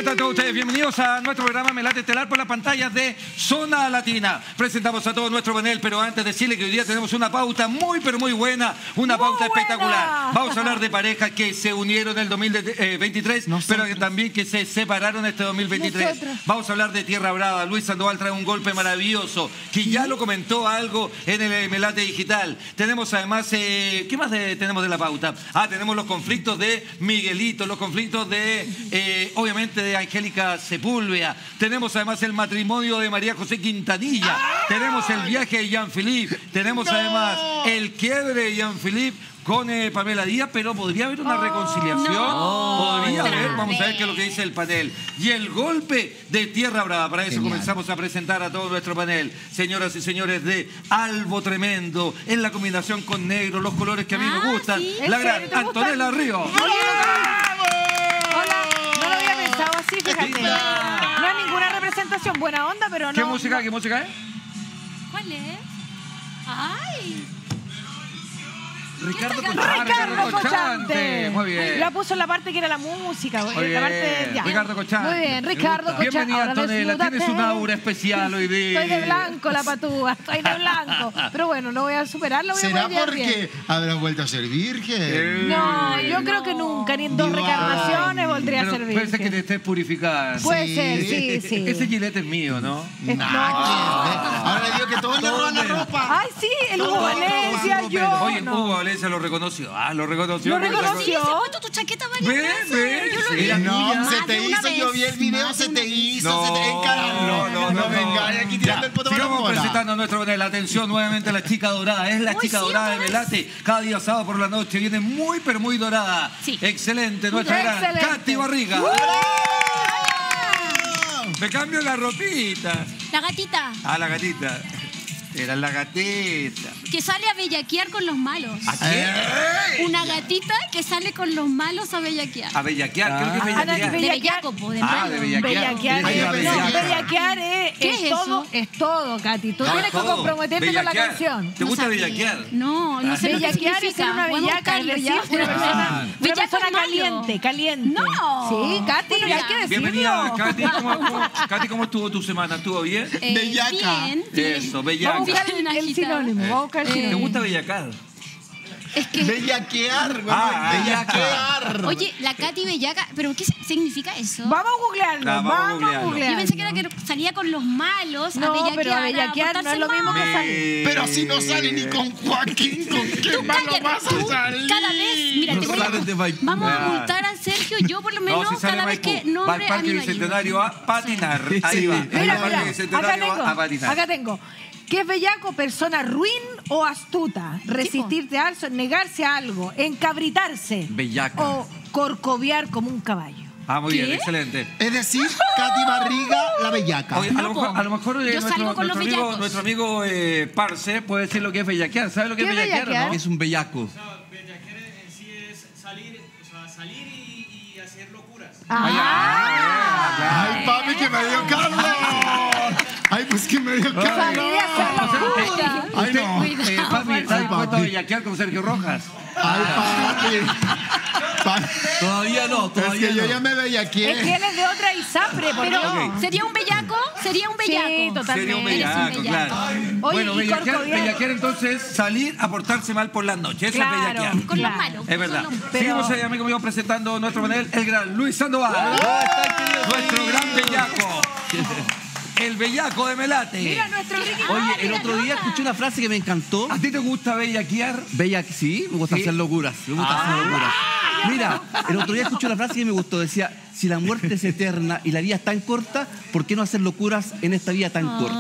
están todos ustedes? Bienvenidos a nuestro programa Melate Estelar por las pantallas de Zona Latina. Presentamos a todo nuestro panel, pero antes decirle que hoy día tenemos una pauta muy, pero muy buena, una pauta espectacular. Vamos a hablar de parejas que se unieron en el 2023, pero que también que se separaron este 2023. Vamos a hablar de Tierra Brava. Luis Sandoval trae un golpe maravilloso, que ya lo comentó algo en el Melate Digital. Tenemos además, ¿qué más tenemos de la pauta? Tenemos los conflictos de Miguelito, los conflictos de, obviamente, de Angélica Sepúlveda. Tenemos además el matrimonio de María José Quintanilla. Tenemos el viaje de Jean-Philippe. Tenemos además el quiebre de Jean-Philippe con Pamela Díaz, pero ¿podría haber una reconciliación? Podría haber, vamos a ver qué es lo que dice el panel. Y el golpe de Tierra Brava. Para eso comenzamos a presentar a todo nuestro panel. Señoras y señores de Albo Tremendo, en la combinación con negro, los colores que a mí me gustan. ¿Sí? La gran Antonella Río. Hola, no lo había pensado así, fíjate. No hay ninguna representación, buena onda, pero no. ¿Qué música es? ¿Cuál es? ¡Ay! Ricardo Cochante. Muy bien. La puso en la parte que era la música. Ricardo Cochante. Muy bien, Ricardo Cochante. Bienvenida, Antonella. Tienes un aura especial hoy día. Estoy de blanco, la patúa. Estoy de blanco. Pero bueno, no voy a superarlo. ¿Será porque habrán vuelto a ser virgen? No, yo creo que nunca, ni en dos reencarnaciones volvería a ser virgen. Puede ser que te estés purificando. Puede ser, sí. Ese gilete es mío, ¿no? Ahora le digo que todos le roban la ropa. Ay, sí, el Hugo Valencia, yo. Oye, Hugo Valencia lo reconoció. Lo reconoció. ¿Lo reconoció? Sí, se ha puesto tu chaqueta varias veces. Yo lo vi. No, se te hizo, yo vi el video, se te hizo, se te encaró. No venga, aquí tirando el poto para sigamos presentando a nuestro panel. Atención, nuevamente la chica dorada. Es la chica dorada de Melate. Cada día sábado por la noche viene muy, pero muy dorada. Sí. Excelente, nuestra gran Katy Barriga. Me cambio la ropita. La gatita. La gatita. Era la gatita. Que sale a bellaquear con los malos. ¿A qué? Una gatita que sale con los malos a bellaquear. A bellaquear, creo que es bellaquear. De bellaco, de malo. De bellaquear. Bellaquear es todo, Katy. Tú tienes que comprometerte con la canción. ¿Te gusta bellaquear? No sé. Bellaquear es ser una bellaca, es decir, una persona caliente. No. Sí, Katy, hay que decirlo. Bienvenida, Katy. ¿Cómo estuvo tu semana? ¿Estuvo bien? Bellaca. Bien. Eso, bellaca. Vamos a buscar el sinónimo. Vamos a buscar el sinónimo. ¿Te gusta bellacar? Es que... Bellaquear, bellaquear. Oye, la Katy bellaca, ¿pero qué significa eso? Vamos a googlearlo. Vamos a googlearlo. Yo pensé que era que salía con los malos a bellaquear. Pero a bellaquear no es lo mismo que salir. Pero si no sale ni con Joaquín, ¿con qué malo vas a salir? Cada vez, mira, vamos a multar a Sergio, yo por lo menos, cada vez que nombre va al Parque Bicentenario a patinar. Ahí va. Mira, acá tengo. ¿Qué es bellaco? Persona ruin o astuta. Resistirte a algo, negarse a algo, encabritarse. Bellaca. O corcoviar como un caballo. Muy bien, excelente. Es decir, Katy Barriga, la bellaca. Oye, a lo mejor nuestro amigo Parce puede decir lo que es bellaquear. ¿Sabe lo que es bellaquear o no? Es un bellaco. Bellaquear en sí es salir y hacer locuras. Ay, papi, que me dio Carlos. Ay, pues que me dio Carlos. Ay, no. Papi, ¿está dispuesto a bellaquear con Sergio Rojas? Ay, papi. Todavía no, Es que yo ya me bellaqueé. Es que él es de otra ISAPRE, pero ¿sería un bellaco? Sería un bellaco. Sí, totalmente. Sería un bellaco, claro. Oye, bueno, bellaquear entonces, salir a portarse mal por las noches. Eso es bellaquear. Con los malos. Es verdad. Seguimos, amigo mío, presentando nuestro panel, el gran Luis Sandoval. Nuestro gran bellaco. El bellaco de Melate. Mira nuestro Ricky. Oye, el otro día escuché una frase que me encantó. ¿A ti te gusta bellaquear? Sí, me gusta hacer locuras. Mira, el otro día escuché una frase que me gustó. Decía, si la muerte es eterna y la vida es tan corta, ¿por qué no hacer locuras en esta vida tan corta?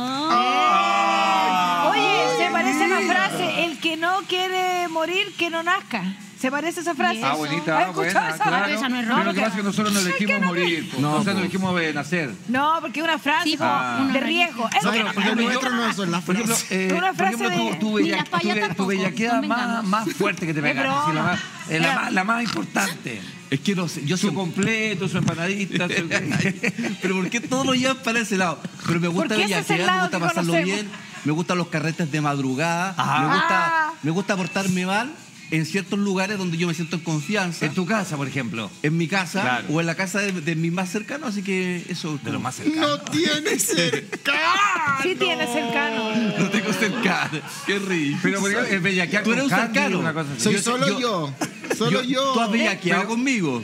Oye, se parece a la frase, el que no quiere morir, que no nazca. ¿Se parece esa frase? Bonita, buena, claro. Esa no es Pero lo que pasa es que nosotros no elegimos morir, nosotros no elegimos nacer. No, porque es una frase de riesgo. Porque nuestro no son las frases. Una frase de... Tu bellaquea más fuerte que te pega. La más importante. Es que no sé, yo su completo, su empanadita. Pero ¿por qué todos lo llevan para ese lado? Pero me gusta bellaquear, me gusta pasarlo bien, me gustan los carretes de madrugada, me gusta portarme mal. en ciertos lugares donde yo me siento en confianza. En tu casa, por ejemplo. En mi casa, claro, o en la casa de mis más cercanos, así que eso. De los más cercanos. ¡No tiene cercano! Sí tiene cercano. No tengo cercano. Qué rico. Pero por ejemplo, el bellaquear tú eres un con Candy, cercano. una cosa así. Soy solo yo. Solo yo. Tú has bellaqueado conmigo.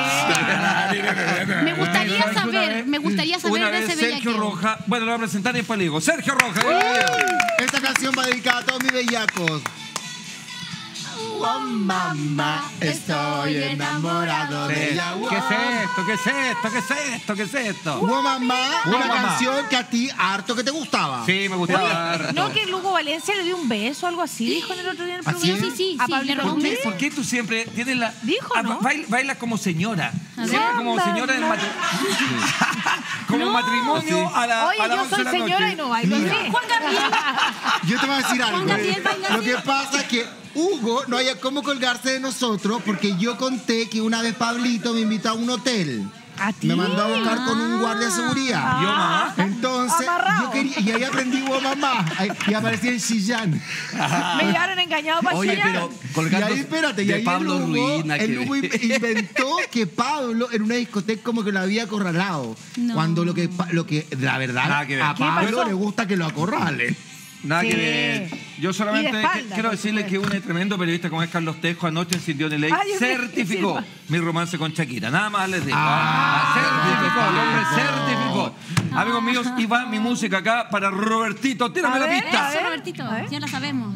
Me gustaría saber Una de vez ese Sergio bellaqueo. Roja, bueno, lo voy a presentar y después le digo, Sergio Roja. Esta canción va dedicada a todos mis bellacos. Oh, mamá, estoy enamorado de ella. ¿Qué es esto? ¿Qué es esto? ¿Qué es esto? ¿Qué es esto? Oh, mamá, una mamá. canción que a ti harto que te gustaba. Sí, me gustaba. No, que Lugo Valencia le dio un beso o algo así, dijo en el otro día en el ¿Ah, programa. sí? Sí, A le Pablito robó un Ruiz. beso. ¿Por qué tú siempre tienes la... Dijo, ¿no? Bailas como señora. A Siempre ver. como señora del matrimonio. Como matrimonio a la Oye, a las yo 11 soy de la señora noche. y no bailo así. Juan Gabriel. Yo te voy a decir algo. Juan Gabriel baila Lo así. que pasa es que Hugo no haya cómo colgarse de nosotros porque yo conté que una vez Pablito me invitó a un hotel. ¿A ti? Me mandó a buscar con un guardia de seguridad. Yo, mamá. Entonces, Amarrado. yo quería, y ahí aprendí a mamá. Y aparecía en Chillán. Me llevaron engañado para Oye, Chillán. pero Y colgando ahí, espérate, y de ahí Pablo Ruiz, nada que el Hugo ver. inventó que Pablo en una discoteca como que lo había acorralado. No. Cuando lo que la verdad, Nada que ver. a ¿Qué Pablo pasó? le gusta que lo acorralen. Nada Sí. que ver. Yo Y solamente de espalda, quiero por decirle que un tremendo periodista como es Carlos Tejo anoche en Sin Dios ni Ley Ay, yo creo que certificó sí. mi romance con Shakira. Nada más les digo. Certificó, el hombre certificó. Amigos míos, y va mi música acá para Robertito. Tírame A la ver, pista. a Eso, ver. Robertito, A ver. ya la sabemos.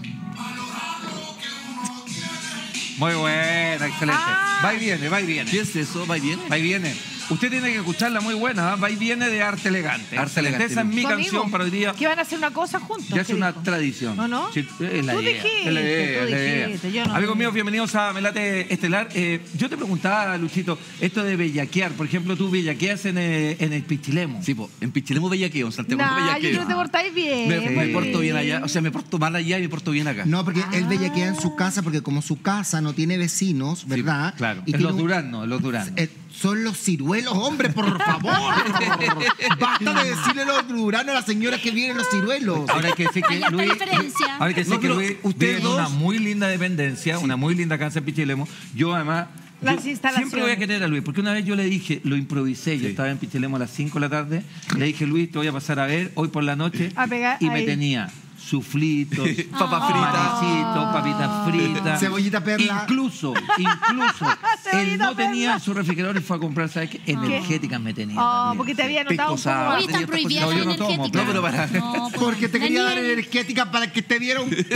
Muy buena, excelente. Ah. Va y viene, va y viene. ¿Qué es eso? ¿Va bien? Va y viene. Usted tiene que escucharla muy buena, ¿eh? Va y viene de Arte Elegante. Arte Elegante. Esa es mi Tu canción amigo, para hoy día. que van a hacer una cosa juntos. Ya es ¿qué una dijo? tradición. ¿O no? Sí, es la Tú idea. dijiste, Es la idea, tú es la idea. dijiste, yo no Amigos dije. míos, bienvenidos a Melate Estelar. Yo te preguntaba, Luchito, esto de bellaquear. Por ejemplo, tú bellaqueas en el Pichilemo. Sí, po, en Pichilemu bellaqueo, en Santiago Nah, yo bellaqueo. creo que te portáis bien. Me pues. porto bien allá, o sea, me porto mal allá y me porto bien acá. No, porque él bellaquea en su casa porque como su casa no tiene vecinos, ¿verdad? Claro. Y En tiene los un- Duraznos, en los Duraznos. son los ciruelos, hombre, por favor. Basta de decirle los duranos a las señoras que vienen los ciruelos. Ahora hay que decir que Hay harta Luis, diferencia. ahora hay que decir No, que pero Luis ustedes vive en una dos- muy linda dependencia, una muy linda casa en Pichilemo. Yo además Las yo instalaciones. siempre voy a querer a Luis, porque una vez yo le dije, lo improvisé, yo estaba en Pichilemo a las 5 de la tarde, le dije, Luis, te voy a pasar a ver hoy por la noche, A pegar y me ahí. tenía suflitos, Papas fritas. panecitos, papitas fritas, Cebollita perla. incluso, él Cebollita no tenía perla. su refrigerador y fue a comprar, ¿sabes qué? Energéticas me tenía. Oh, también. porque te había notado un Pisco poco. sour. Hoy están tenía prohibidas No, las yo no tomo, energéticas. no, pero para- No, pues, Porque te quería dar Daniel. energética para que te diera un ¡Eso!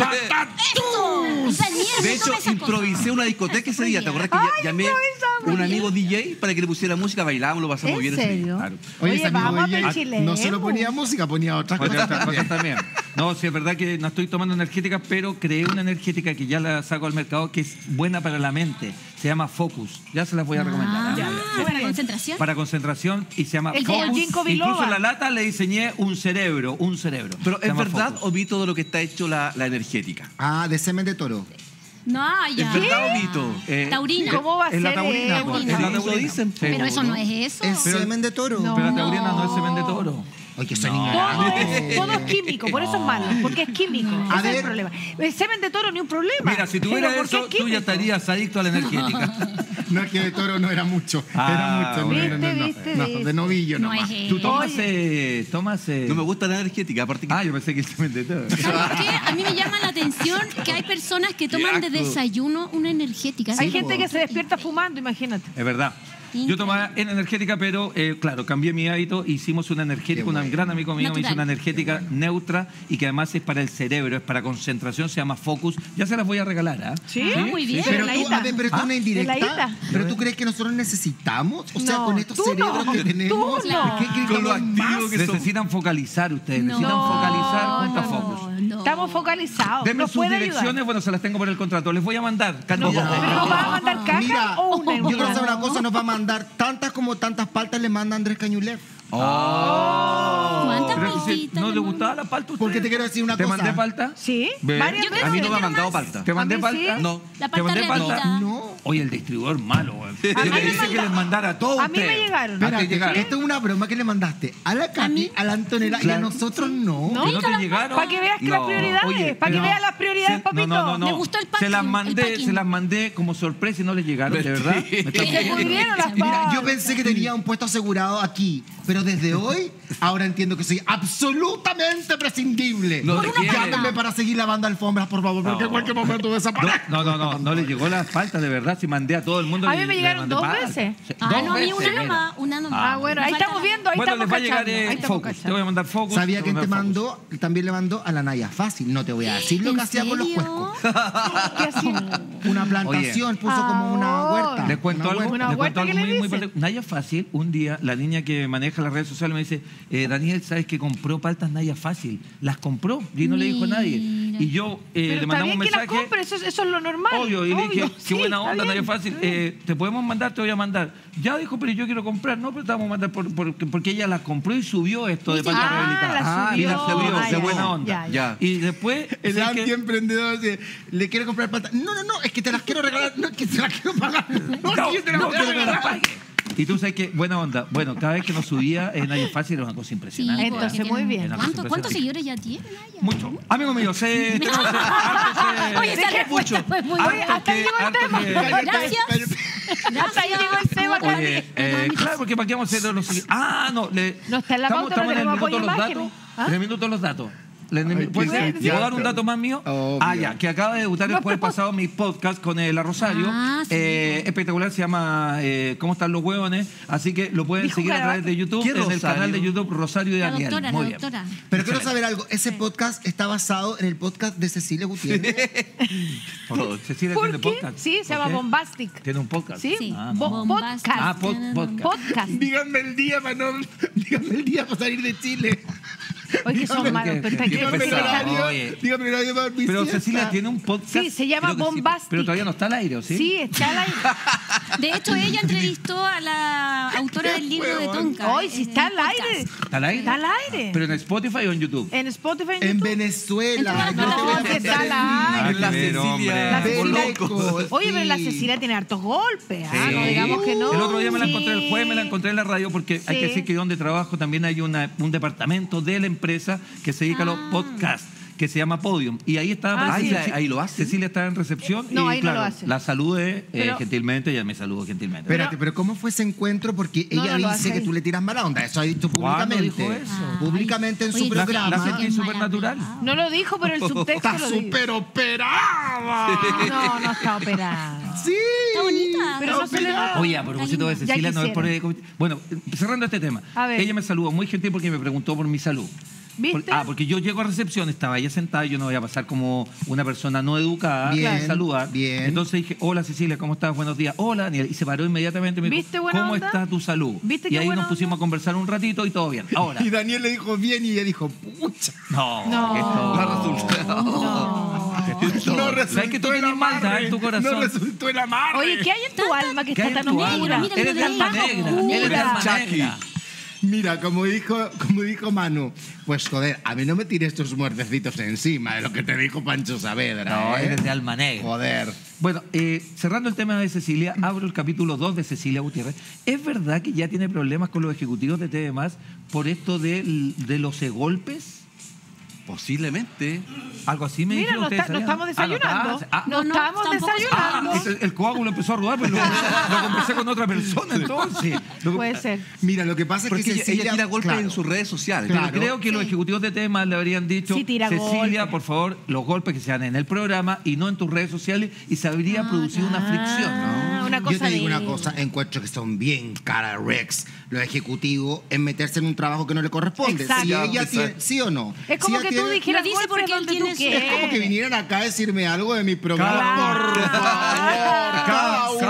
Daniel, De no hecho, tome esas improvisé cosas. una discoteca ese día. ¿Te acuerdas que Ay, llamé improvisamos. a un amigo DJ para que le pusiera música? Bailábamos, lo pasamos ¿En bien ese día. serio? Claro. Oye, ese amigo vamos a DJ Pichilemu. no solo ponía música, ponía otras Ponía cosas. otras cosas también. también. No, sí, es verdad que no estoy tomando energética, pero creé una energética que ya la saco al mercado que es buena para la mente. Se llama Focus. Ya se las voy a recomendar. ¿eh? Para concentración. Para concentración y se llama El de Focus. Ginkgo biloba. Incluso en la lata le diseñé un cerebro. Pero Se ¿es llama verdad Focus. o vi todo lo que está hecho la energética? Ah, de semen de toro. No, ya. ¿Es verdad o mito? Taurina. ¿Cómo va a Es la ser taurina, eso? pues, Taurina. es la Eso taurina. dicen, Sí. Pero eso no es eso. Es semen de toro. No. Pero la taurina no es semen de toro. Oye, que son Todo ignorantes. todo es químico, por eso es malo, porque es químico. A Ese es ver. el problema. El semen de toro ni un problema. Mira, si tuviera Pero ¿por qué eso, es tú ya químico? estarías adicto a la energética. No, es que de toro no era mucho. Ah, Era mucho. bueno. No, Viste, no, viste. de novillo No nomás. es Tú eso. tomas... No me gusta la energética, aparte que... Ah, yo pensé que el semen de toro. ¿Sabes qué? A mí me llama la atención que hay personas que toman de asco. desayuno una energética. Hay ¿Sí? gente que se despierta fumando, imagínate. Es verdad. Yo tomaba en energética, pero claro, cambié mi hábito. Hicimos una energética, un gran amigo mío me hizo Natural. una energética neutra y que además es para el cerebro, es para concentración, se llama Focus. Ya se las voy a regalar, ¿ah? Sí, muy bien. Pero tú, Heladita. a ver, pero esto es una indirecta. Heladita. ¿Pero tú crees que nosotros necesitamos? O sea, No, con estos tú cerebros no. que tenemos, Tú no. ¿qué crees Con lo que activo más? que somos. Necesitan focalizar ustedes, No. necesitan focalizar junto a No, Focus. no. Estamos focalizados. Denme ¿Nos sus puede direcciones, ayudar? bueno, se las tengo por el contrato. Les voy a mandar ¿No, candidatos. pero ¿nos va a mandar caja Mira, o una? yo quiero saber una cosa, nos va a mandar tantas como tantas paltas le manda Andrés Cañulev. ¿Cuántas Pero eso paltita, ¿No le hermano. gustaba la palta a usted? Porque te quiero decir una ¿Te cosa. mandé palta? Sí, Ve. varias Yo veces. A mí no me quiero ha mandado más. palta. ¿Te mandé A mí palta? sí. No. La ¿Te palta mandé palta? realita. No. Oye, el distribuidor malo, güey. Yo mí le me dije que mandaron. les mandara a todos A mí me ustedes. llegaron. ¿A ti llegaron? Esto es una broma que le mandaste a la Katy, mí? a la Antonella y a nosotros no. No, ¿Que no te llegaron? para que veas que las No. prioridades, Oye, para que no. veas las prioridades, papito. No. Me gustó el Se las packing, mandé, el packing. se las mandé como sorpresa y no les llegaron, de verdad. Me están Se pudrieron las Mira, paltas. yo pensé que tenía un puesto asegurado aquí, pero desde hoy, ahora entiendo que soy absolutamente prescindible. No te quiere. Llámenme para seguir lavando alfombras, por favor, porque en cualquier momento desaparezco. No le llegó la falta, de verdad. Si mandé a todo el mundo. A mí me le llegaron mandé 2 palta. veces. Sí, Ah, dos no, a mí veces, una mira. nomás, una nomás. Ah, bueno, ahí Me falta estamos la- viendo, ahí Bueno, estamos les va a llegar cachando. Ahí estamos Focus. Te cachando. voy a mandar Focus. ¿Sabía te quién voy a te mandar mandó? También le mandó a la Naya Fácil. No te voy a decir lo ¿En que hacía con los serio? cuescos. ¿Qué hacía? Una plantación, puso como una huerta. Les cuento Una algo, huerta. Una les cuento huerta algo que le muy, muy dicen. particular. Naya Fácil, un día, la niña que maneja las redes sociales me dice, Daniel, ¿sabes que compró paltas Naya Fácil? Las compró y no le dijo a nadie. Mira. Y yo Pero le está mandamos bien un que las mensaje. compres, eso es lo normal. Obvio, y le dije, qué sí, buena está onda, bien. Naya Fácil. ¿Te podemos mandar? Te voy a mandar. Ya dijo, pero yo quiero comprar. No, pero te vamos a mandar porque ella las compró y subió esto de Sí, paltas sí. rehabilitadas. la Y la subió. subió, Ah, de ya, buena onda. ya, ya. Y después... El sé que- antiemprendedor dice, le quiero comprar paltas. No, es que te las quiero regalar. No, es que te las quiero pagar. No, No, es que te las no voy a quiero que las regalar. pague. Y tú sabes que, buena onda. Bueno, cada vez que nos subía en Naya Fácil era una cosa Sí, impresionante. porque Entonces, muy tienen- bien. Era una cosa ¿Cuántos impresionante. seguidores ya tiene, Naya? Mucho. Amigo mío, tenemos harto Oye, esa respuesta fue muy harto buena. hasta ahí llegó el tema. Gracias. Hasta ahí llegó el tema, Oye, Cari. claro, porque ¿para qué vamos a hacer los seguidores? No está en la pauta, no en el tenemos minuto apoyo los imágenes. datos. ¿Ah? En el minuto los datos. qué ¿Puedo dar un dato más mío? Obvio. Ya, que acaba de debutar el jueves pasado mi podcast con la Rosario. Ah, sí. Espectacular, se llama ¿Cómo están los huevones? Así que lo pueden Dijo seguir a Garabato. través de YouTube, ¿Qué en el Rosario? canal de YouTube Rosario y La Daniel. doctora, Muy la bien. doctora. Pero quiero saber algo. Ese podcast está basado en el podcast de Cecilia Gutiérrez. Cecilia ¿Por tiene qué? podcast. Sí, se llama ¿Por qué? Bombastic. Tiene un podcast. Sí, Sí. Ah, no. Bombastic. podcast. Podcast. Podcast. Díganme el día para salir de Chile. Oye, que son malos, pero está Dígame que el horario. Oye. Dígame el horario para mi Pero siesta. Cecilia tiene un podcast. Sí, se llama creo que sí, Bombastic. pero todavía no está al aire, ¿o sí? Sí, está al aire. De hecho, ella entrevistó a la autora del libro de Tonka. Hoy sí está al aire. ¿Está al aire? Está al aire. ¿Pero en Spotify o en YouTube? En Spotify, en En YouTube. Venezuela. En Yo te voy a No, que está al aire. La qué ver, Cecilia. hombre. como Veneco, loco. Oye, pero la sí. Cecilia tiene hartos golpes. Sí. No digamos que no. El otro día me la encontré, Sí. el jueves me la encontré en la radio porque hay que Sí. decir que donde trabajo también hay un departamento de la empresa que se dedica a los podcasts, que se llama Podium. Y ahí estaba. Ah, sí. Ahí lo hace. Cecilia estaba en recepción No, y ahí no claro, lo hace. la saludé Pero- gentilmente, ella me saludó gentilmente. Espérate, pero ¿cómo fue ese encuentro? Porque No, ella no lo dice hace que ahí. tú le tiras mala onda. Eso ha dicho ¿Cuándo públicamente. dijo eso? Ay. Públicamente en su Oye, programa. la Cecilia, sentí qué supernatural. mala. No lo dijo, pero el subtexto Está lo dijo. súper operada. No, no está operado. Sí. Está bonita. Pero no se le va. Oye, a propósito de Está linda. Cecilia, Ya no es por quisiera. Bueno, cerrando este tema. A ver. Ella me saludó muy gentil porque me preguntó por mi salud. ¿Viste? Porque yo llego a recepción, estaba ella sentada, yo no voy a pasar como una persona no educada Bien, a saludar. bien. Entonces dije, hola Cecilia, ¿cómo estás? Buenos días. Hola, Daniel. Y se paró inmediatamente y me dijo, ¿Viste buena ¿cómo onda? está tu salud? ¿Viste y qué ahí buena nos pusimos a conversar un ratito y todo bien. Ahora, Y Daniel le dijo bien y ella dijo, pucha. no, No. esto- No resulta. No. ¿Sabes que tú tienes maldad en tu corazón? No resultó el amarre. Oye, ¿qué hay en tu alma que ¿Qué hay está en tan tu oscura? alma? Mira, Eres de alma mira, negra. mira. Eres de alma Chucky. negra. Mira, como dijo Manu, pues joder, a mí no me tires tus muertecitos encima de lo que te dijo Pancho Saavedra. No, ¿eh? eres de alma negra. Joder. Bueno, cerrando el tema de Cecilia, abro el capítulo 2 de Cecilia Gutiérrez. ¿Es verdad que ya tiene problemas con los ejecutivos de TV Más por esto de los golpes? Posiblemente. Algo así me Mira, dijeron no, ustedes. no ¿sabían? estamos desayunando. No, No estamos tampoco desayunando. el coágulo empezó a rodar, pero lo conversé con otra persona entonces. Puede ser. Mira, lo que pasa es Porque que ella Cecilia... tira golpes claro. en sus redes sociales. Pero Claro. creo que los ejecutivos de temas le habrían dicho, Sí, tira Cecilia, golpes. por favor, los golpes que se dan en el programa y no en tus redes sociales y se habría producido una fricción, ¿no? Una Yo cosa te digo de... una cosa, encuentro que son bien cara Rex los ejecutivos en meterse en un trabajo que no le corresponde. Exacto. Si ella Exacto. tiene, ¿sí o no? Es como Si ella que tú tiene- dijeras Lo dice golpes porque él donde tú tiene su- quieres. Es como que vinieran acá a decirme algo de mi programa. Claro. Por favor, cada uno Cada uno en su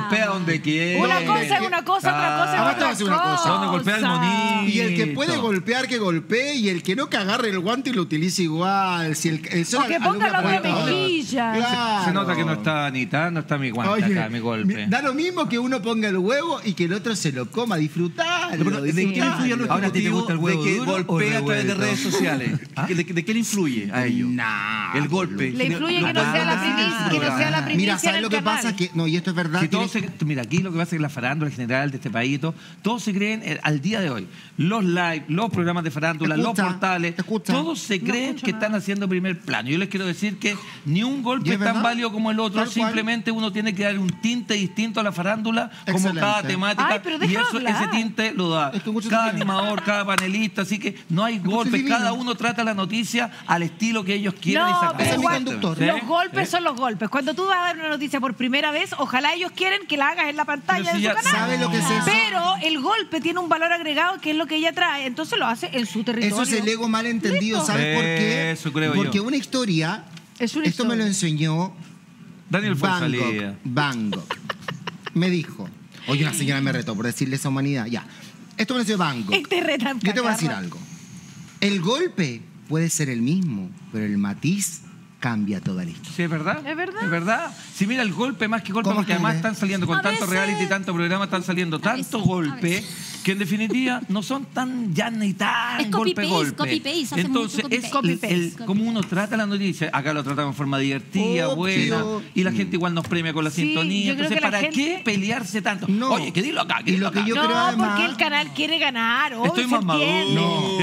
golpea donde quiere. Una cosa es una cosa, otra cosa es otra cosa. Donde golpea el monito. Y el que puede golpear, que golpee. Y el que no, que agarre el guante y lo utilice igual. Si el o que ponga la otra mejilla. Claro. Se nota que no está Anita, no está mi guante acá, mi golpe. Da lo mismo que uno ponga el huevo y que el otro se lo coma, disfrutarlo. ¿De qué le influye a los Ahora, ¿a ti te gusta el huevo de que duro o golpea a través de revuelto? redes sociales? ¿De qué le influye a ellos? El golpe. Le influye que no sea la primicia, Mira, ¿sabes en lo el que pasa? canal. Que, no, y esto es verdad. Si todos mira, aquí lo que pasa es que la farándula en general de este país, todos se creen al día de hoy. Los live, los programas de farándula, los portales, todos se creen que están haciendo primer plano. Yo les quiero decir que ni un golpe es tan válido como el otro. Simplemente uno tiene que dar un tinte distinto a la farándula, como cada temática. Ay, pero y hablar. ese tinte lo da cada animador, cada panelista. Así que no hay golpes. Cada uno trata la noticia al estilo que ellos quieran y sacan. Pero igual, conductor. los golpes son los golpes. Cuando tú vas a dar una noticia por primera vez, ojalá ellos quieren que la hagas en la pantalla de su canal. ¿Sabe lo que es eso? Pero el golpe tiene un valor agregado que es lo que ella trae. Entonces lo hace en su territorio. Eso es el ego mal entendido. Listo. ¿Sabes por qué? Eso creo Porque yo. una historia, Es una esto me lo enseñó Daniel Fonsalía. Van Gogh. Me dijo, oye, una señora me retó por decirle esa humanidad. Ya, esto me lo enseñó Van Gogh. Te retan, Yo te voy a decir cagarra. algo. El golpe puede ser el mismo, pero el matiz cambia toda la historia. Sí, es verdad. Es verdad. Es verdad. Si mira el golpe más que golpe, ¿Cómo porque que además golpe? están saliendo con A tanto veces- reality, tanto programa, están saliendo tanto golpe, que en definitiva no son tan llanas y tan Es copy-paste, golpe. copy-paste, hace Entonces, mucho es copy-paste. como uno trata la noticia. Acá lo tratamos de forma divertida, Obvio. buena, y la gente igual nos premia con la Sí, sintonía. yo creo Entonces, que la ¿para qué gente- pelearse tanto? No. Oye, que dilo acá, que Y dilo lo que acá. yo creo, No, además- porque el canal quiere ganar. Obvio, Estoy se más maduro. entiende. No.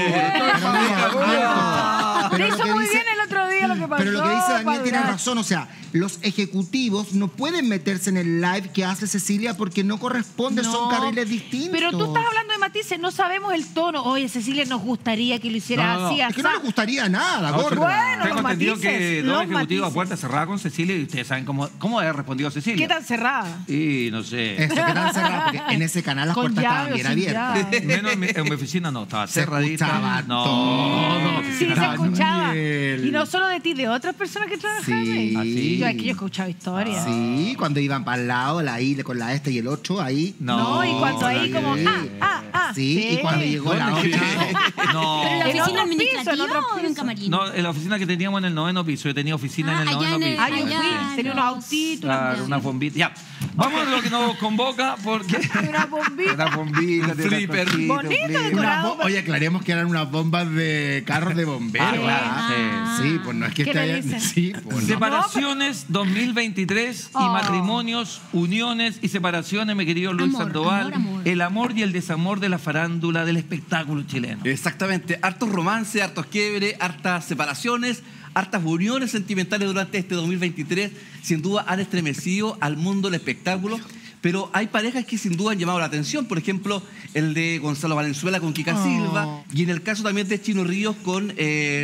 Te Pero hizo lo que muy dice- bien el otro día lo que pasó. Pero lo que dice Daniel Paula. tiene razón, o sea, los ejecutivos no pueden meterse en el live que hace Cecilia porque no corresponde, son No, carriles distintos. Pero tú estás hablando de matices, no sabemos el tono. Oye, Cecilia, nos gustaría que lo hiciera No. así, Es que no así. le gustaría nada, No, gorda. Bueno, tengo los entendido matices, que los dos ejecutivos a matices. puerta cerrada con Cecilia y ustedes saben cómo ha respondido Cecilia. ¿Qué tan cerrada? Y no sé. Eso, que tan cerrado, porque en ese canal las Con puertas estaban llave o bien sin abiertas. llave. Menos en mi oficina no, estaba Se cerradita. escuchaba No, todo. no, Sí, se escuchaba. Daniel. Y no solo de ti, de otras personas que trabajan Sí. ahí. ¿Ah, sí? Yo aquí yo he escuchado historias. Sí, cuando iban para el lado, la I con la este y el 8, ahí. No, y cuando ahí la como, que- Sí, y cuando llegó la ¿Dónde? otra. No. ¿Pero en la En oficina otros pisos, administrativa en otros o en un pisos. camarín? No, en la oficina que teníamos en el 9º piso. Yo tenía oficina en el allá 9º en el- piso. Ah, yo allá fui, tenía en unos los- autitos. Claro, una bombita. Ya. Vamos a lo que nos convoca porque. Una bombita. Una bombita, de flipper. las cositas, Bonito, flipper. decorado. Oye, aclaremos que eran unas bombas de carros de bomberos. Ah, ¿verdad? sí. Sí, pues no es que ¿Qué esté le ahí- dicen? Sí, pues no. Separaciones 2023 y Oh. matrimonios, uniones y separaciones, mi querido Luis Amor, Sandoval. amor, amor. El amor y el desamor de la farándula, del espectáculo chileno. Exactamente, hartos romances, hartos quiebres, hartas separaciones, hartas uniones sentimentales durante este 2023, sin duda han estremecido al mundo del espectáculo, pero hay parejas que sin duda han llamado la atención, por ejemplo, el de Gonzalo Valenzuela con Kika Silva, y en el caso también de Chino Ríos con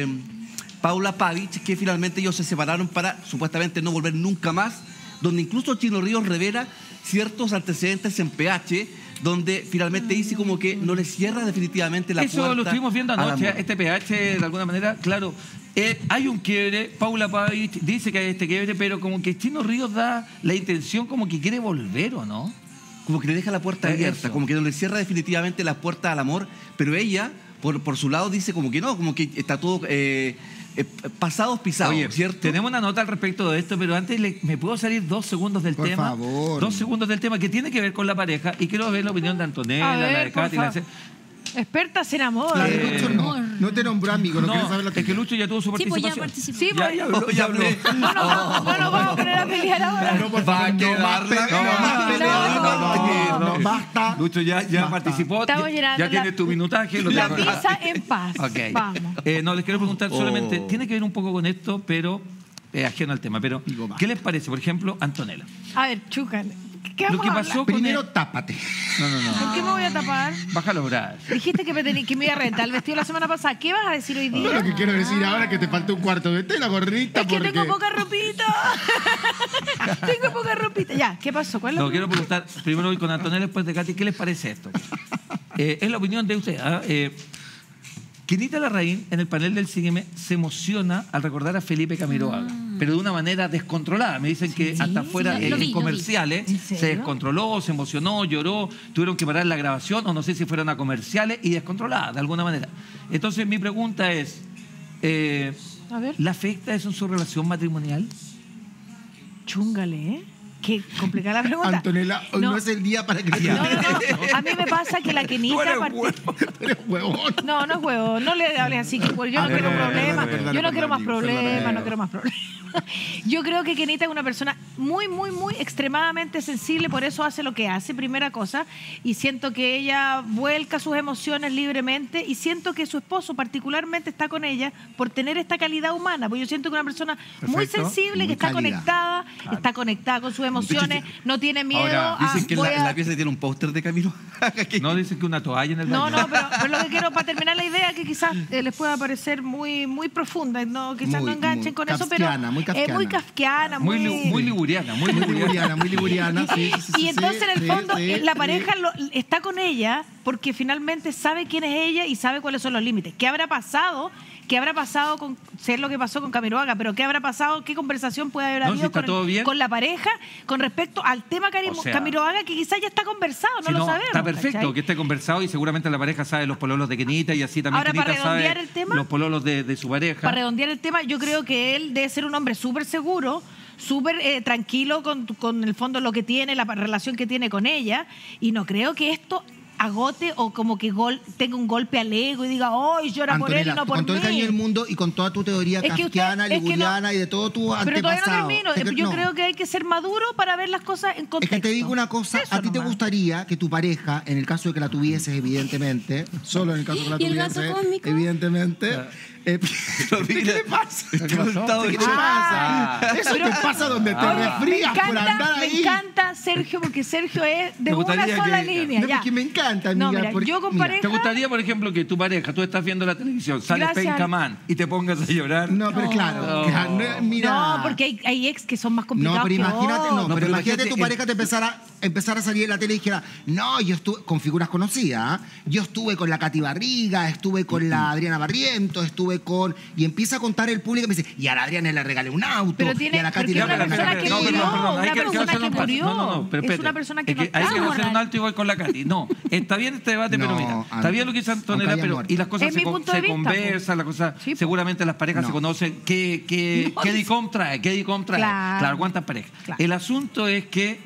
Paula Pavich, que finalmente ellos se separaron para supuestamente no volver nunca más, donde incluso Chino Ríos revela ciertos antecedentes en PH, donde finalmente dice como que no le cierra definitivamente la puerta. Eso lo estuvimos viendo al anoche, amor. este PH, de alguna manera, claro. Hay un quiebre, Paula Pavich dice que hay este quiebre, pero como que Chino Ríos da la intención como que quiere volver, ¿o no? Como que le deja la puerta Eso. abierta, como que no le cierra definitivamente la puerta al amor, pero ella, por su lado, dice como que no, como que está todo pasados pisados, Oye, ¿cierto? tenemos una nota al respecto de esto, pero antes me puedo salir 2 segundos del Por tema. favor. 2 segundos del tema que tiene que ver con la pareja y quiero ver la opinión de Antonella, A la ver, de por Katy, la de... favor. Expertas en amor. Claro, Lucho no te nombró amigo, no, quiero saber lo es que Lucho ya tuvo su Sí, pues ya participación. participó. Sí, Ya, pues, ya habló, ya habló. no nos vamos a poner a pelear ahora. No, por Va favor, a no quedar más la- pelea, no, no más pelea, no, basta. Lucho ya Basta. participó, Estamos llenando ya tiene tu minutaje. Lo La tengo acá. pizza en paz. Ok. Vamos. No, les quiero preguntar solamente, tiene que ver un poco con esto, pero ajeno al tema. Pero, Digo, va. ¿qué les parece, por ejemplo, Antonella? A ver, chúcale. ¿Qué Lo vamos que a pasó hablar? con Primero el- tápate. No. ¿Por qué me voy a tapar? Baja los brazos. Dijiste que me iba a rentar el vestido la semana pasada. ¿Qué vas a decir hoy No, día? lo que quiero decir ahora es que te falta un cuarto de tela, gorrita, Es que porque... tengo poca ropita. Tengo poca ropita. Ya, ¿qué pasó? ¿Cuál es la No, quiero preguntar, primero voy con Antonella, después de Katy, ¿qué les parece esto? Es la opinión de usted. ¿Ah? Quinita Larraín, en el panel del Sígueme, se emociona al recordar a Felipe Camiroaga. pero de una manera descontrolada. Me dicen que hasta fuera en comerciales se descontroló, se emocionó, lloró, tuvieron que parar la grabación, o no sé si fueron a comerciales y descontrolada de alguna manera. Entonces mi pregunta es, ¿le afecta eso en su relación matrimonial? Chúngale, ¿eh? Qué complicada la pregunta. Antonella, hoy no es el día para que... No. A mí me pasa que la Kenita... Tú eres huevón. No es huevón. No le hables así. Que yo no quiero problemas. Yo no quiero más problemas. No quiero más problemas. Yo creo que Kenita es una persona muy, muy, muy extremadamente sensible, por eso hace lo que hace, primera cosa, y siento que ella vuelca sus emociones libremente, y siento que su esposo particularmente está con ella por tener esta calidad humana, porque yo siento que una persona muy sensible, muy que está conectada con sus emociones, no tiene miedo. Ahora, dicen que la pieza tiene un póster de Camilo. No, dicen que una toalla en el baño. No, pero lo que quiero, para terminar la idea, que quizás les pueda parecer muy, muy profunda, quizás no enganchen con eso, pero es muy kafkiana, muy liguriana, muy liguriana. Sí, y entonces en el fondo la pareja está con ella porque finalmente sabe quién es ella y sabe cuáles son los límites. ¿Qué habrá pasado con sé lo que pasó con Camiroaga, pero qué habrá pasado, qué conversación puede haber habido con la pareja con respecto al tema Camiroaga, que quizás ya está conversado, no lo sabemos? Está perfecto, ¿cachai? Que esté conversado, y seguramente la pareja sabe los pololos de Kenita, y así también Kenita sabe los pololos de su pareja. Para redondear el tema, yo creo que él debe ser un hombre súper seguro, súper tranquilo con el fondo lo que tiene, la relación que tiene con ella, y no creo que esto agote o como que tenga un golpe al ego y diga, ¡ay, llora por él y no por mí! Con todo el cariño del mundo y con toda tu teoría kafkiana, liguriana y de todo tu antepasado. Pero todavía no termino. Yo creo que hay que ser maduro para ver las cosas en contexto. Es que te digo una cosa, a ti te gustaría que tu pareja, en el caso de que la tuvieses, evidentemente, solo en el caso de que la tuvieses, evidentemente... ¿Qué le pasa? ¿Qué te pasa? Eso te pasa donde te refrías por andar ahí. Me encanta Sergio, porque Sergio es de una sola línea. No, porque me encanta, amiga. Mira, yo con pareja... ¿Te gustaría, por ejemplo, que tu pareja, tú estás viendo la televisión, sale Pencamán y te pongas a llorar? No, pero claro. Mira. No, porque hay ex que son más complicados. No, pero imagínate, pero imagínate tu pareja te empezara a salir en la tele y dijera, no, yo estuve con figuras conocidas, yo estuve con la Katy Barriga, estuve con la Adriana Barrientos, estuve con... Y empieza a contar el público y me dice, y a la Adriana le regalé un auto, pero tiene, y a la Katy le regalé una persona que murió. Es una persona que no está. Hay que hacer un alto y voy con la Katy. No, está bien este debate, pero mira, está bien lo que dice Antonella, pero y las cosas se conversan, las cosas, seguramente las parejas se conocen. ¿Qué DICOM trae? Claro, ¿cuántas parejas? El asunto es que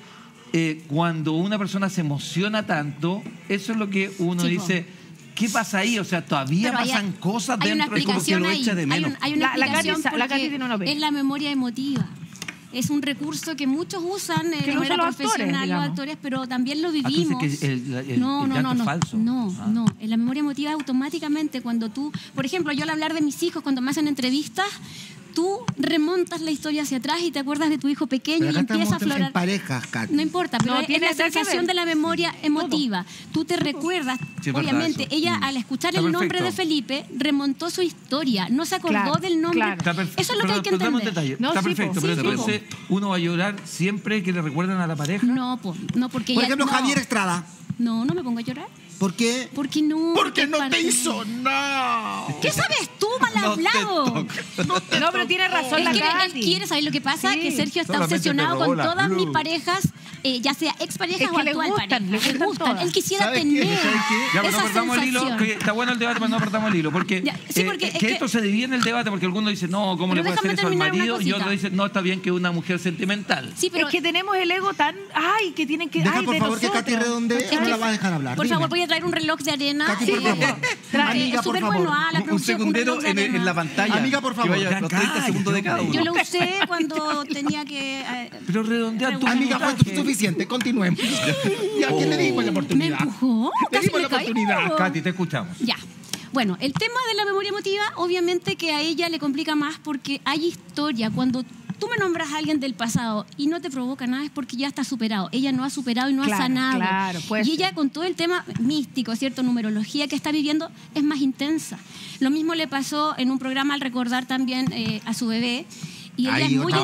cuando una persona se emociona tanto, eso es lo que uno dice... ¿Qué pasa ahí? O sea, todavía pasan cosas dentro de como que lo echa de menos. Hay una explicación la Katy tiene una es la memoria emotiva. Es un recurso que muchos usan de manera profesional, los actores, pero también lo vivimos. ¿Tú dices que el llanto es falso? No. En la memoria emotiva automáticamente cuando tú... Por ejemplo, yo al hablar de mis hijos, cuando me hacen entrevistas, tú remontas la historia hacia atrás y te acuerdas de tu hijo pequeño y empieza a aflorar. En parejas, Katy. No importa, pero es la sensación de la memoria emotiva. Tú te recuerdas, obviamente, ella al escuchar el nombre de Felipe remontó su historia, no se acordó del nombre. Eso es lo que hay que entender. Está perfecto, pero entonces uno va a llorar siempre que le recuerdan a la pareja. No, porque por ejemplo, Javier Estrada. No me pongo a llorar. ¿Por qué? Porque no. Porque no te hizo nada. ¿Qué sabes tú, mal hablado? No, pero tiene razón la Katy. Él quiere saber lo que pasa, que Sergio está obsesionado con todas mis parejas, ya sea exparejas o actual pareja. Le gustan. Él quisiera tener esa sensación. Está bueno el debate, pero no apartamos el hilo. Porque esto se divide en el debate, porque alguno dice, no, ¿cómo le puede hacer eso al marido? Y otro dice, no, está bien que es una mujer sentimental. Sí, pero es que tenemos el ego tan... Ay, que tienen que... Deja, por favor, que Katy redondee, no la va a dejar hablar. Por favor, voy a traer un reloj de arena. Katy, por favor. Es súper bueno. Un segundero en la pantalla. Amiga, por favor. Que vaya los 30 segundos de cada uno. Yo lo usé cuando tenía que... Pero redondear tu amiga, fue suficiente. Continuemos. ¿Y a quién le dimos la oportunidad? Me empujó. Le dimos la oportunidad. Katy, te escuchamos. Ya. Bueno, el tema de la memoria emotiva, obviamente que a ella le complica más porque hay historia. Cuando tú me nombras a alguien del pasado y no te provoca nada es porque ya está superado. Ella no ha superado y no ha sanado. Y ella con todo el tema místico, ¿cierto? Numerología que está viviendo es más intensa. Lo mismo le pasó en un programa al recordar también a su bebé. Y ella es muy... No,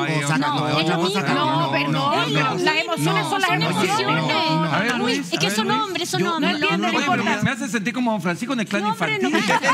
perdón. Las emociones son las emociones. Es que son hombres, son hombres. Me hace sentir como Francisco en el clan infantil.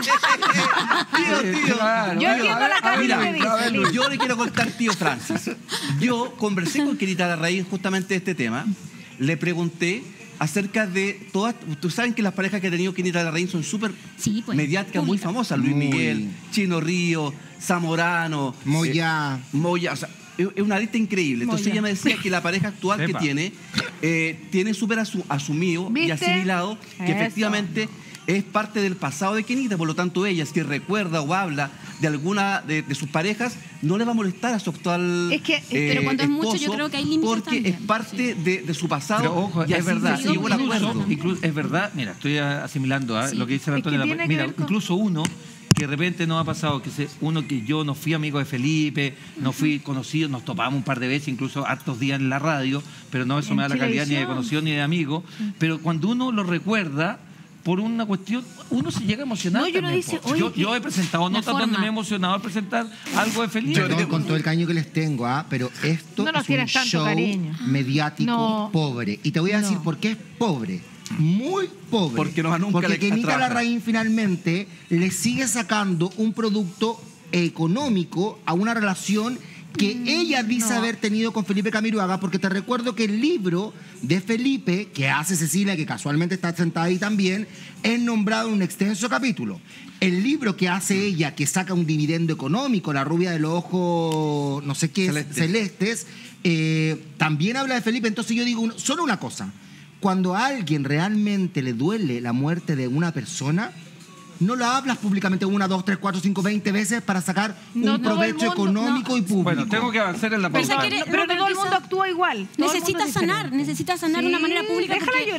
Yo entiendo la cara que me dice. Yo le quiero contar, tío Francis. Yo conversé con Kenita Larraín justamente de este tema. Le pregunté acerca de todas... Ustedes saben que las parejas que ha tenido Kenita Larraín son súper mediáticas, muy famosas. Luis Miguel, Chino Río, Zamorano, Moya. O sea, es una lista increíble. Entonces ella me decía que la pareja actual que tiene súper asumido y asimilado que efectivamente es parte del pasado de Kenita. Por lo tanto, ella, si recuerda o habla de alguna de sus parejas, no le va a molestar a su actual pero cuando es mucho, yo creo que hay límites porque también. es parte de su pasado. Pero ojo, y es verdad. Incluso, es verdad, mira, estoy asimilando lo que dice Antonio. Mira, incluso uno que de repente nos ha pasado, uno que yo no fui amigo de Felipe, no fui conocido, nos topamos un par de veces, incluso hartos días en la radio, pero no, eso me da la calidad ni de conocido ni de amigo. Pero cuando uno lo recuerda, por una cuestión, uno se llega a emocionar. No, también, dice, yo he presentado notas donde me he emocionado al presentar algo de Felipe. Yo con todo el cariño que les tengo, pero esto es un show mediático pobre. Y te voy a decir por qué es pobre. Muy pobre. Porque Kenita Larraín finalmente le sigue sacando un producto económico a una relación que ella dice haber tenido con Felipe Camiroaga, porque te recuerdo que el libro de Felipe, que hace Cecilia, que casualmente está sentada ahí también, es nombrado en un extenso capítulo. El libro que hace ella, que saca un dividendo económico, La rubia de los ojos, no sé qué, celestes, también habla de Felipe. Entonces yo digo solo una cosa: cuando a alguien realmente le duele la muerte de una persona, no lo hablas públicamente 1, 2, 3, 4, 5, 20 veces para sacar un provecho económico y público. Bueno, tengo que avanzar en la pausa. Pero todo el mundo actúa igual. Necesita sanar de una manera pública.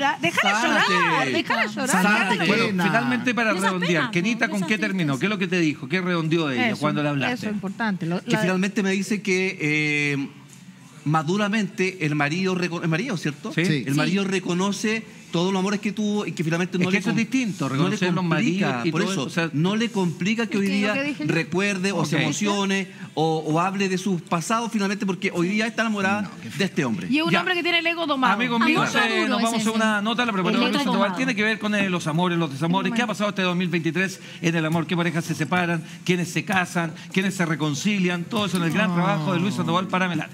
Déjala llorar. Bueno, finalmente, para redondear, Kenita, ¿con qué terminó? ¿Qué es lo que te dijo? ¿Qué redondeó de ella cuando le hablaste? Eso es importante. Que finalmente me dice que maduramente el marido, ¿cierto? Sí. El marido reconoce todos los amores que tuvo y que finalmente no le eso es distinto, reconocer los maridos y por todo eso, o sea, no le complica que hoy día recuerde o se emocione o hable de sus pasados finalmente, porque hoy día está enamorada de este hombre. Y es un hombre que tiene el ego domado. Amigos míos, nos vamos a una nota, la preparó Luis Sandoval. Tiene que ver con los amores, los desamores. ¿Qué ha pasado este 2023 en el amor? ¿Qué parejas se separan? ¿Quiénes se casan? ¿Quiénes se reconcilian? Todo eso en el gran trabajo de Luis Sandoval para Melate.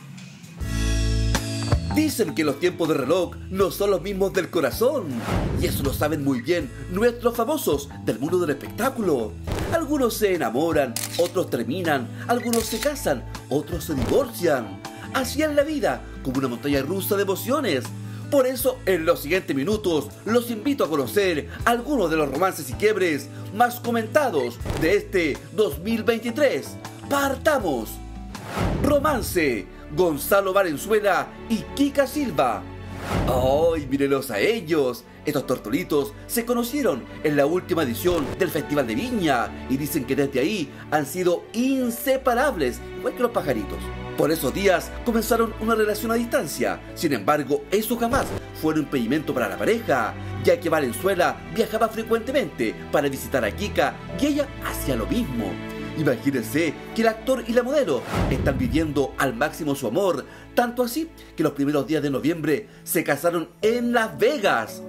Dicen que los tiempos de reloj no son los mismos del corazón. Y eso lo saben muy bien nuestros famosos del mundo del espectáculo. Algunos se enamoran, otros terminan, algunos se casan, otros se divorcian. Así es la vida, como una montaña rusa de emociones. Por eso, en los siguientes minutos, los invito a conocer algunos de los romances y quiebres más comentados de este 2023. ¡Partamos! Romance: Gonzalo Valenzuela y Kika Silva. ¡Ay, mírenlos a ellos! Estos tortolitos se conocieron en la última edición del Festival de Viña y dicen que desde ahí han sido inseparables, igual que los pajaritos. Por esos días comenzaron una relación a distancia. Sin embargo, eso jamás fue un impedimento para la pareja, ya que Valenzuela viajaba frecuentemente para visitar a Kika y ella hacía lo mismo. Imagínense que el actor y la modelo están viviendo al máximo su amor, tanto así que los primeros días de noviembre se casaron en Las Vegas.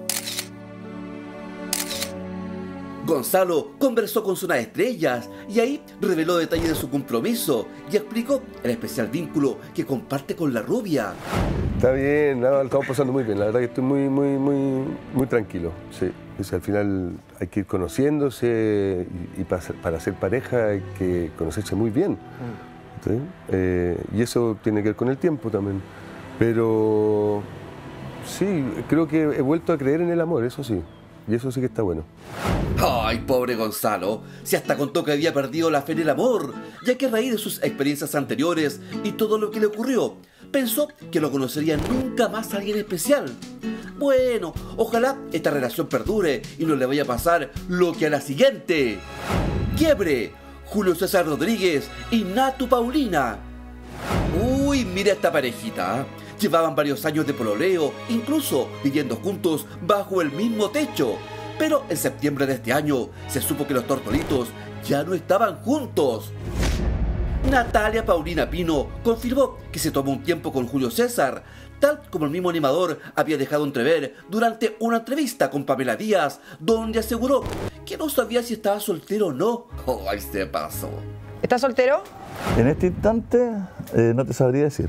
Gonzalo conversó con Zona de Estrellas y ahí reveló detalles de su compromiso y explicó el especial vínculo que comparte con la rubia. Está bien, lo estamos pasando muy bien, la verdad que estoy muy tranquilo, sí. Al final hay que ir conociéndose y para ser pareja hay que conocerse muy bien, ¿sí? Y eso tiene que ver con el tiempo también, pero sí, creo que he vuelto a creer en el amor, eso sí. Y eso sí que está bueno. ¡Ay, pobre Gonzalo! Si hasta contó que había perdido la fe en el amor, ya que a raíz de sus experiencias anteriores y todo lo que le ocurrió, pensó que no conocería nunca más a alguien especial. Bueno, ojalá esta relación perdure y no le vaya a pasar lo que a la siguiente. ¡Quiebre! Julio César Rodríguez y Natu Paulina. Uy, mira esta parejita. Llevaban varios años de pololeo, incluso viviendo juntos bajo el mismo techo. Pero en septiembre de este año se supo que los tortolitos ya no estaban juntos. Natalia Paulina Pino confirmó que se tomó un tiempo con Julio César, tal como el mismo animador había dejado entrever durante una entrevista con Pamela Díaz, donde aseguró que no sabía si estaba soltero o no. ¡Oh, ahí se pasó! ¿Estás soltero? En este instante no te sabría decir.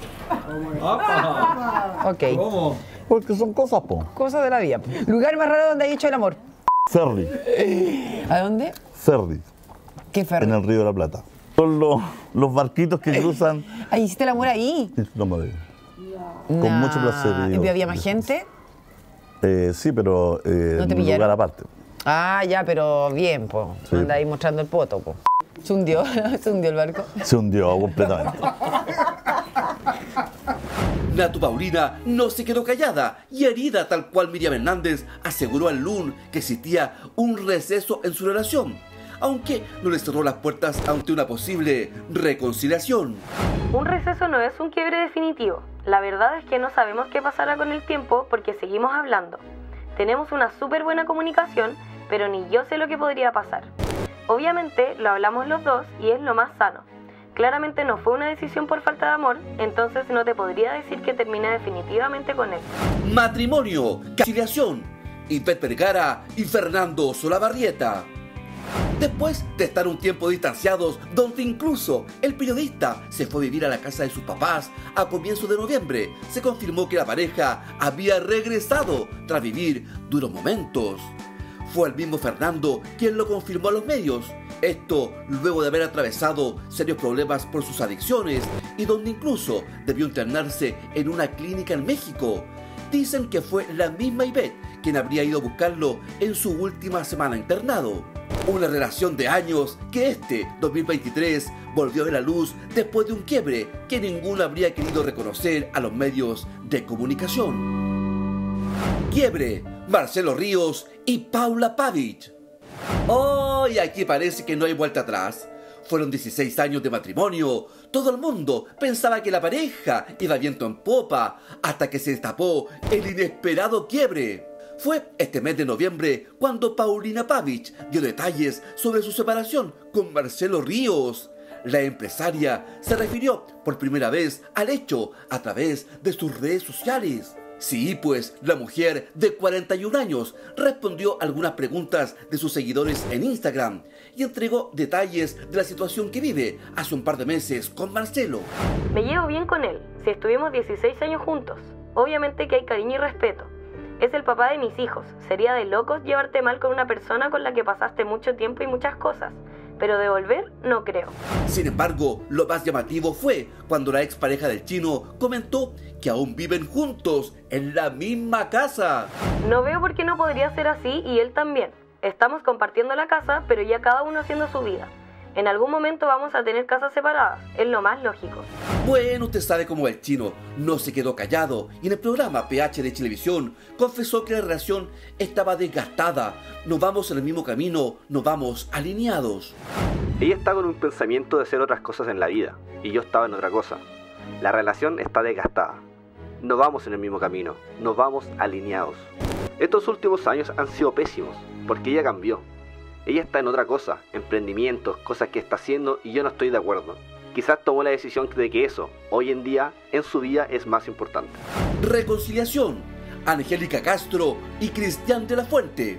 Ok. ¿Cómo? Porque son cosas, po. Cosas de la vida. ¿Lugar más raro donde hay hecho el amor? Ferry. ¿A dónde? Ferry. ¿Qué ferry? En el Río de la Plata. Son los barquitos que cruzan. ¿Ahí hiciste el amor ahí? No, madre. Con mucho placer. ¿Y había más gente? Sí, pero ¿No te en un lugar aparte. Ah, ya, pero bien, pues. Sí. Anda ahí mostrando el poto, pues. ¿Se hundió? ¿Se hundió el barco? Se hundió completamente. Natu Paulina no se quedó callada y herida tal cual Miriam Hernández aseguró al LUN que existía un receso en su relación, aunque no le cerró las puertas ante una posible reconciliación. Un receso no es un quiebre definitivo. La verdad es que no sabemos qué pasará con el tiempo porque seguimos hablando. Tenemos una súper buena comunicación, pero ni yo sé lo que podría pasar. Obviamente lo hablamos los dos y es lo más sano. Claramente no fue una decisión por falta de amor, entonces no te podría decir que terminé definitivamente con él. Matrimonio, conciliación, Ivette Vergara y Fernando Solabarrieta. Después de estar un tiempo distanciados, donde incluso el periodista se fue a vivir a la casa de sus papás a comienzos de noviembre, se confirmó que la pareja había regresado tras vivir duros momentos. Fue el mismo Fernando quien lo confirmó a los medios. Esto luego de haber atravesado serios problemas por sus adicciones y donde incluso debió internarse en una clínica en México. Dicen que fue la misma Ivette quien habría ido a buscarlo en su última semana internado. Una relación de años que este 2023 volvió a ver la luz después de un quiebre que ninguno habría querido reconocer a los medios de comunicación. Quiebre, Marcelo Ríos y Paula Pavic. ¡Oh! Y aquí parece que no hay vuelta atrás. Fueron 16 años de matrimonio. Todo el mundo pensaba que la pareja iba viento en popa hasta que se destapó el inesperado quiebre. Fue este mes de noviembre cuando Paulina Pavic dio detalles sobre su separación con Marcelo Ríos. La empresaria se refirió por primera vez al hecho a través de sus redes sociales. Sí, pues la mujer de 41 años respondió algunas preguntas de sus seguidores en Instagram y entregó detalles de la situación que vive hace un par de meses con Marcelo. Me llevo bien con él, si estuvimos 16 años juntos. Obviamente que hay cariño y respeto. Es el papá de mis hijos. Sería de locos llevarte mal con una persona con la que pasaste mucho tiempo y muchas cosas. Pero de volver, no creo. Sin embargo, lo más llamativo fue cuando la expareja del chino comentó que aún viven juntos en la misma casa. No veo por qué no podría ser así y él también. Estamos compartiendo la casa, pero ya cada uno haciendo su vida. En algún momento vamos a tener casas separadas, es lo más lógico. Bueno, usted sabe cómo el chino no se quedó callado y en el programa PH de Televisión confesó que la relación estaba desgastada. No vamos en el mismo camino, no vamos alineados. Ella está con un pensamiento de hacer otras cosas en la vida y yo estaba en otra cosa. La relación está desgastada. No vamos en el mismo camino, no vamos alineados. Estos últimos años han sido pésimos porque ella cambió. Ella está en otra cosa, emprendimientos, cosas que está haciendo y yo no estoy de acuerdo. Quizás tomó la decisión de que eso, hoy en día, en su vida es más importante. Reconciliación, Angélica Castro y Cristian de la Fuente.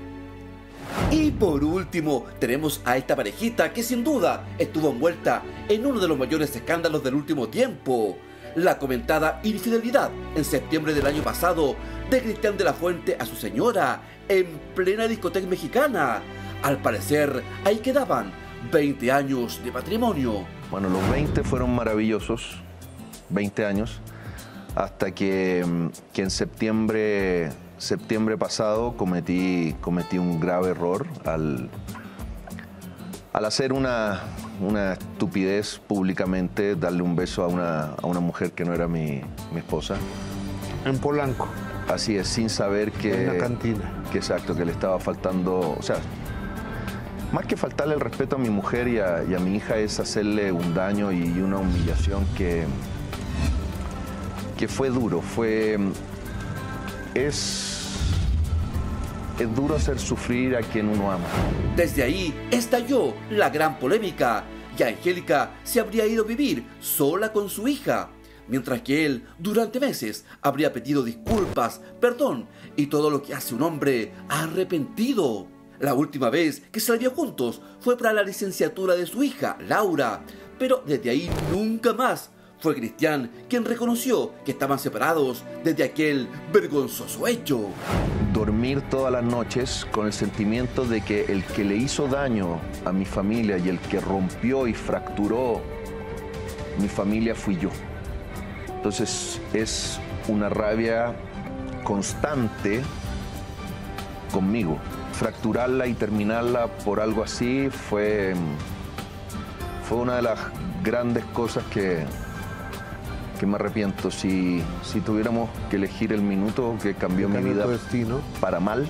Y por último, tenemos a esta parejita que sin duda estuvo envuelta en uno de los mayores escándalos del último tiempo. La comentada infidelidad en septiembre del año pasado de Cristian de la Fuente a su señora en plena discoteca mexicana. Al parecer, ahí quedaban 20 años de matrimonio. Bueno, los 20 fueron maravillosos, 20 años, hasta que en septiembre pasado cometí un grave error al hacer una estupidez públicamente, darle un beso a una mujer que no era mi esposa. En Polanco. Así es, sin saber que... En la cantina. Que exacto, que le estaba faltando... O sea, más que faltarle el respeto a mi mujer y a mi hija es hacerle un daño y una humillación que fue duro. Es duro hacer sufrir a quien uno ama. Desde ahí estalló la gran polémica y Angélica se habría ido a vivir sola con su hija, mientras que él durante meses habría pedido disculpas, perdón y todo lo que hace un hombre arrepentido. La última vez que se la vio juntos fue para la licenciatura de su hija, Laura, pero desde ahí nunca más. Fue Cristian quien reconoció que estaban separados desde aquel vergonzoso hecho. Dormir todas las noches con el sentimiento de que el que le hizo daño a mi familia y el que rompió y fracturó mi familia fui yo. Entonces es una rabia constante conmigo. Fracturarla y terminarla por algo así fue una de las grandes cosas que me arrepiento. Si tuviéramos que elegir el minuto que cambió mi vida para mal,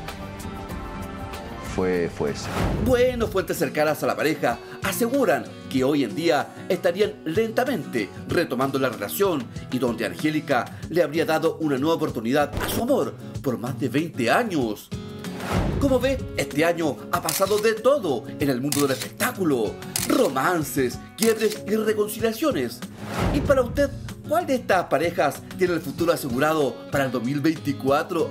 fue ese. Bueno, fuentes cercanas a la pareja aseguran que hoy en día estarían lentamente retomando la relación y donde Angélica le habría dado una nueva oportunidad a su amor por más de 20 años. Como ve, este año ha pasado de todo en el mundo del espectáculo. Romances, quiebres y reconciliaciones. Y para usted, ¿cuál de estas parejas tiene el futuro asegurado para el 2024?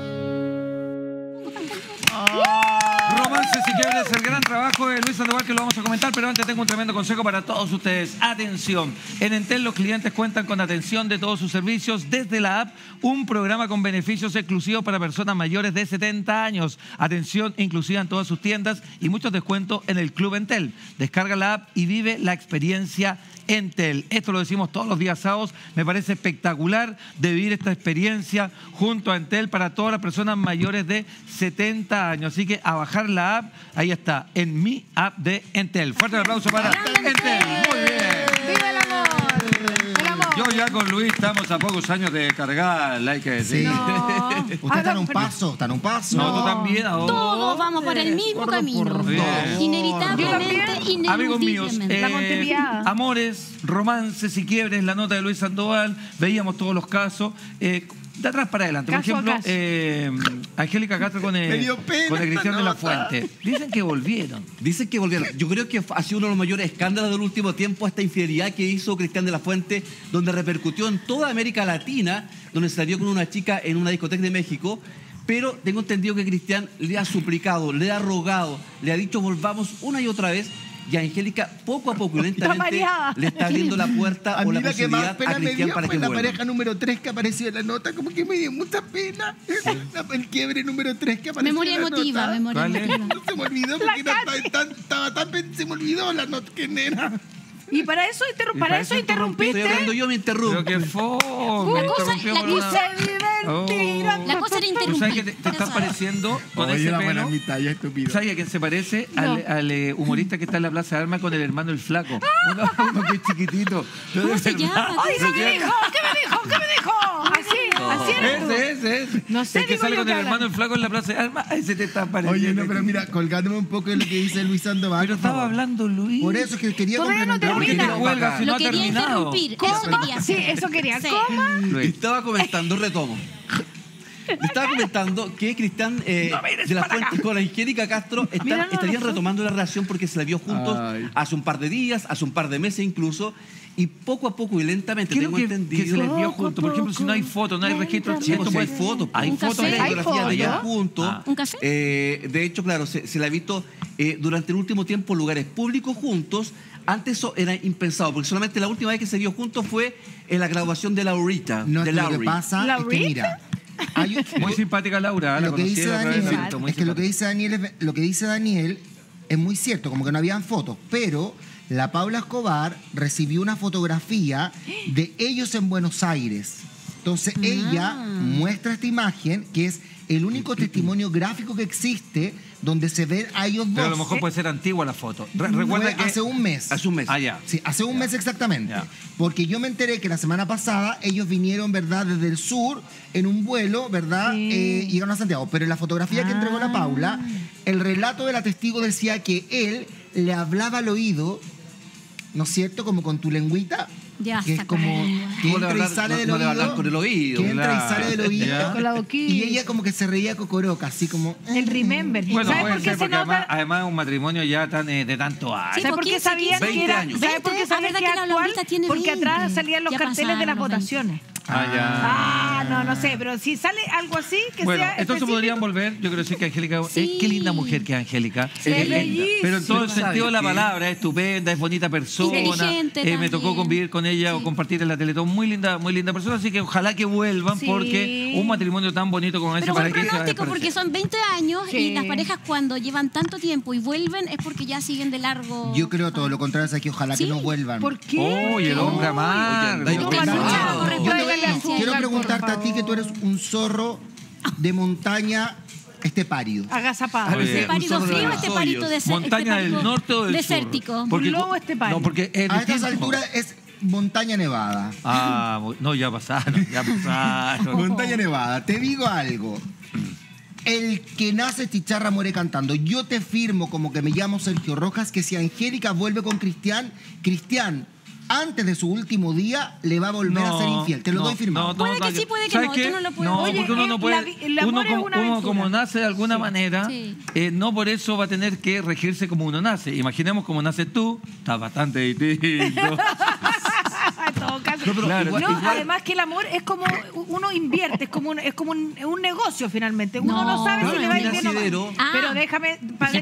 Romances y quiebres, el gran trabajo de Luis Sandoval, que lo vamos a comentar, pero antes tengo un tremendo consejo para todos ustedes. Atención, en Entel los clientes cuentan con atención de todos sus servicios desde la app, un programa con beneficios exclusivos para personas mayores de 70 años. Atención inclusiva en todas sus tiendas y muchos descuentos en el Club Entel. Descarga la app y vive la experiencia Entel. Esto lo decimos todos los días sábados. Me parece espectacular de vivir esta experiencia junto a Entel para todas las personas mayores de 70 años. Así que a bajar la app, ahí está, en mi app de Entel. Fuerte aplauso para Entel. Muy bien. ¡Viva el amor! ¡El amor! Yo ya con Luis estamos a pocos años de cargar, hay que decir. Sí. No. Usted está en un paso, está en un paso. No, tú también. Todos vamos por el mismo camino. Inevitablemente, amigos míos, amores, romances y quiebres, la nota de Luis Sandoval, veíamos todos los casos. De atrás para adelante. Por ejemplo, Angélica Castro con el Cristian de la Fuente. Dicen que volvieron. Dicen que volvieron. Yo creo que ha sido uno de los mayores escándalos del último tiempo esta infidelidad que hizo Cristian de la Fuente, donde repercutió en toda América Latina, donde se salió con una chica en una discoteca de México. Pero tengo entendido que Cristian le ha suplicado, le ha rogado, le ha dicho volvamos una y otra vez. Y a Angélica, poco a poco y lentamente, le está abriendo la puerta o la posibilidad a Cristian para que vuelva. La pareja número 3 que apareció en la nota, como que me dio mucha pena. El quiebre número 3 que apareció en la nota. Memoria emotiva. No se me olvidó porque se me olvidó la nota que era. Y para eso interrumpiste. Estoy hablando yo, me interrumpo. Pero qué fome. La cosa era interrumpir. ¿Tú sabes que te estás pareciendo con ese pelo? ¿Sabes a quién se parece? No. Al humorista que está en la Plaza de Armas con el hermano el Flaco. Uno que es chiquitito. ¿Cómo se llama? Ay, ¿qué me dijo? Así Ese. No sé. El que sale con el hermano el Flaco en la Plaza de Armas, ese te está pareciendo. Oye, no, pero mira, colgándome un poco de lo que dice Luis Sandoval. Pero estaba hablando Luis. Por eso es que quería complementar. ¿Por qué te cuelgas si no ha quería terminado? interrumpir. Eso quería. ¿Cómo? Estaba comentando, retomo. Estaba comentando que Cristian de la Fuente con Angélica Castro estarían retomando la relación porque se la vio juntos hace un par de días, hace un par de meses incluso. Y poco a poco y lentamente tengo entendido que se les vio juntos. Por ejemplo, si no hay fotos, no hay registro. Sí, pues hay fotos. Hay fotos de fotografías de ellos juntos. ¿Un café? De hecho, claro, se la ha visto durante el último tiempo en lugares públicos juntos. Antes eso era impensado, porque solamente la última vez que se vio juntos fue en la graduación de Laurita. No, de lo que pasa es que mira... Muy simpática Laura, lo que dice Daniel es muy cierto, como que no habían fotos, pero la Paula Escobar recibió una fotografía de ellos en Buenos Aires. Entonces ella muestra esta imagen que es el único testimonio gráfico que existe donde se ven a ellos dos. Pero a lo mejor puede ser antigua la foto. Recuerda que hace un mes. Hace un mes. Ah, ya. Sí, hace un mes exactamente. Ya. Porque yo me enteré que la semana pasada ellos vinieron, ¿verdad?, desde el sur en un vuelo, ¿verdad? Sí. Llegaron a Santiago. Pero en la fotografía que entregó la Paula, el relato de la testigo decía que él le hablaba al oído, ¿no es cierto?, como con tu lengüita, Ya, que es como que entra y sale del oído. Que entra y sale del oído. Con la boquilla. Y ella como que se reía cocoroca, así como... El remember. Bueno, ¿Sabes por qué se nota? Además es un matrimonio ya tan de tanto años. ¿Sabes por qué sabían que era? ¿Sabes por qué sabían que era actual? Porque atrás salían los carteles de las votaciones. No sé, pero si sale algo así que bueno, sea entonces específico. podrían volver. Yo creo que sí que Angélica qué linda mujer que es Angélica. Es bellísima. Pero en todo el sentido de la palabra, es estupenda, es bonita persona. Me tocó convivir con ella o compartir en la Teletón. Muy linda persona, así que ojalá que vuelvan porque un matrimonio tan bonito como ese pero para buen pronóstico porque son 20 años y las parejas cuando llevan tanto tiempo y vuelven es porque ya siguen de largo. Yo creo todo lo contrario, es que ojalá que no vuelvan. ¿Por qué? Oye, el hombre amar. Quiero preguntarte a ti que tú eres un zorro de montaña estepario. Agazapado. ¿Estepario frío o estepario montaña del norte o del desértico? Sur? Un lobo estepario. No, porque a estas alturas es montaña nevada. No, ya pasaron. Montaña nevada. Te digo algo. El que nace chicharra muere cantando. Yo te firmo como que me llamo Sergio Rojas que si Angélica vuelve con Cristian, antes de su último día le va a volver a ser infiel. Te lo doy firmado. Puede que sí, puede que no. Tú no lo puedes. No, porque uno no puede. Uno como nace de alguna manera, no por eso va a tener que regirse como uno nace. Imaginemos como naces tú, está bastante distinto. En todo caso. Además que el amor es como uno invierte, es como un negocio finalmente. Uno no sabe si le va a ir bien o mal. Pero déjame,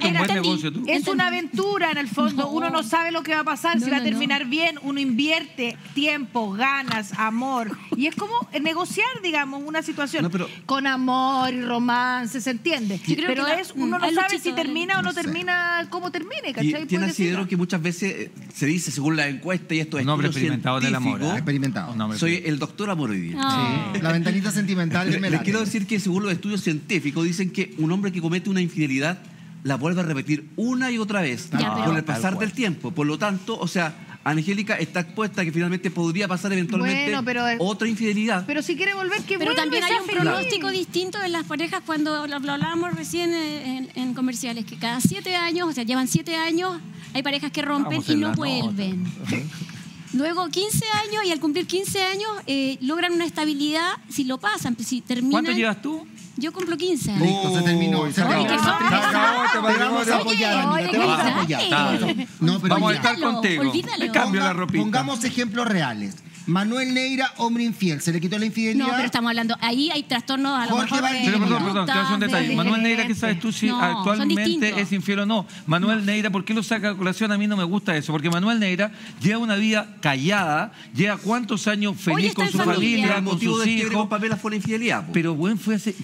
es una aventura en el fondo. Uno no sabe lo que va a pasar, si va a terminar bien. Uno invierte tiempo, ganas, amor. Y es como negociar, digamos, una situación con amor y romance, ¿se entiende? Pero uno no sabe si termina o no termina, cómo termine, ¿cachai? Tiene asidero que muchas veces se dice, según la encuesta y esto es nombre experimentado del amor. Experimentado. Soy el doctor amor hoy día. Sí. La ventanita sentimental de Les quiero decir que según los estudios científicos dicen que un hombre que comete una infidelidad la vuelve a repetir una y otra vez con el pasar del tiempo. Por lo tanto, o sea, Angélica está expuesta a que finalmente podría pasar eventualmente otra infidelidad. Pero si quiere volver, que pero también hay un feliz. pronóstico distinto en las parejas cuando lo hablábamos recién en comerciales, que cada 7 años, o sea, llevan 7 años, hay parejas que rompen y no vuelven. Luego 15 años y al cumplir 15 años logran una estabilidad si lo pasan, si terminan. ¿Cuánto llevas tú? Yo cumplo 15. Listo, se terminó. Se acabó. Te vamos a apoyar, amiga. Te vamos a apoyar. No, pero vamos a estar contigo. Olvídalo. Me cambio la ropita. Pongamos ejemplos reales. Manuel Neira, hombre infiel, ¿se le quitó la infidelidad? No, pero estamos hablando, ahí hay trastornos a lo mejor de... Pero perdón, te voy a hacer un detalle. Manuel Neira, ¿qué sabes tú si actualmente es infiel o no? Manuel Neira, ¿por qué lo saca a colación? A mí no me gusta eso, porque Manuel Neira lleva una vida callada, lleva cuántos años feliz con su familia, con sus hijos. Con Pamela fue la infidelidad. Pero bueno, fue hace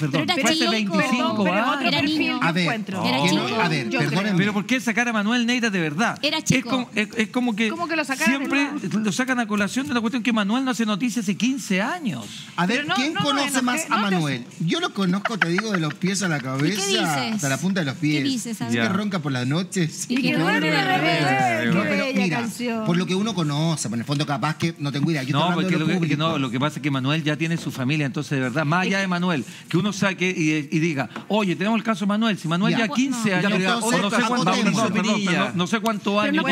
25 años. Era niño. A ver, perdónenme. Pero ¿por qué sacar a Manuel Neira de verdad? Era chico. Es como que siempre lo sacan a colación de la cuestión que Manuel no hace noticias hace 15 años. A ver, ¿quién conoce más a Manuel? Yo lo conozco, te digo, de los pies a la cabeza hasta la punta de los pies. ¿Qué dices? Que ronca por las noches. Y que duerme de revés. No, pero mira, por lo que uno conoce, en el fondo capaz que no tengo idea. No, porque lo que pasa es que Manuel ya tiene su familia, entonces de verdad, más allá de Manuel, que uno saque y diga, oye, tenemos el caso de Manuel, si Manuel ya 15 años, no sé cuántos años,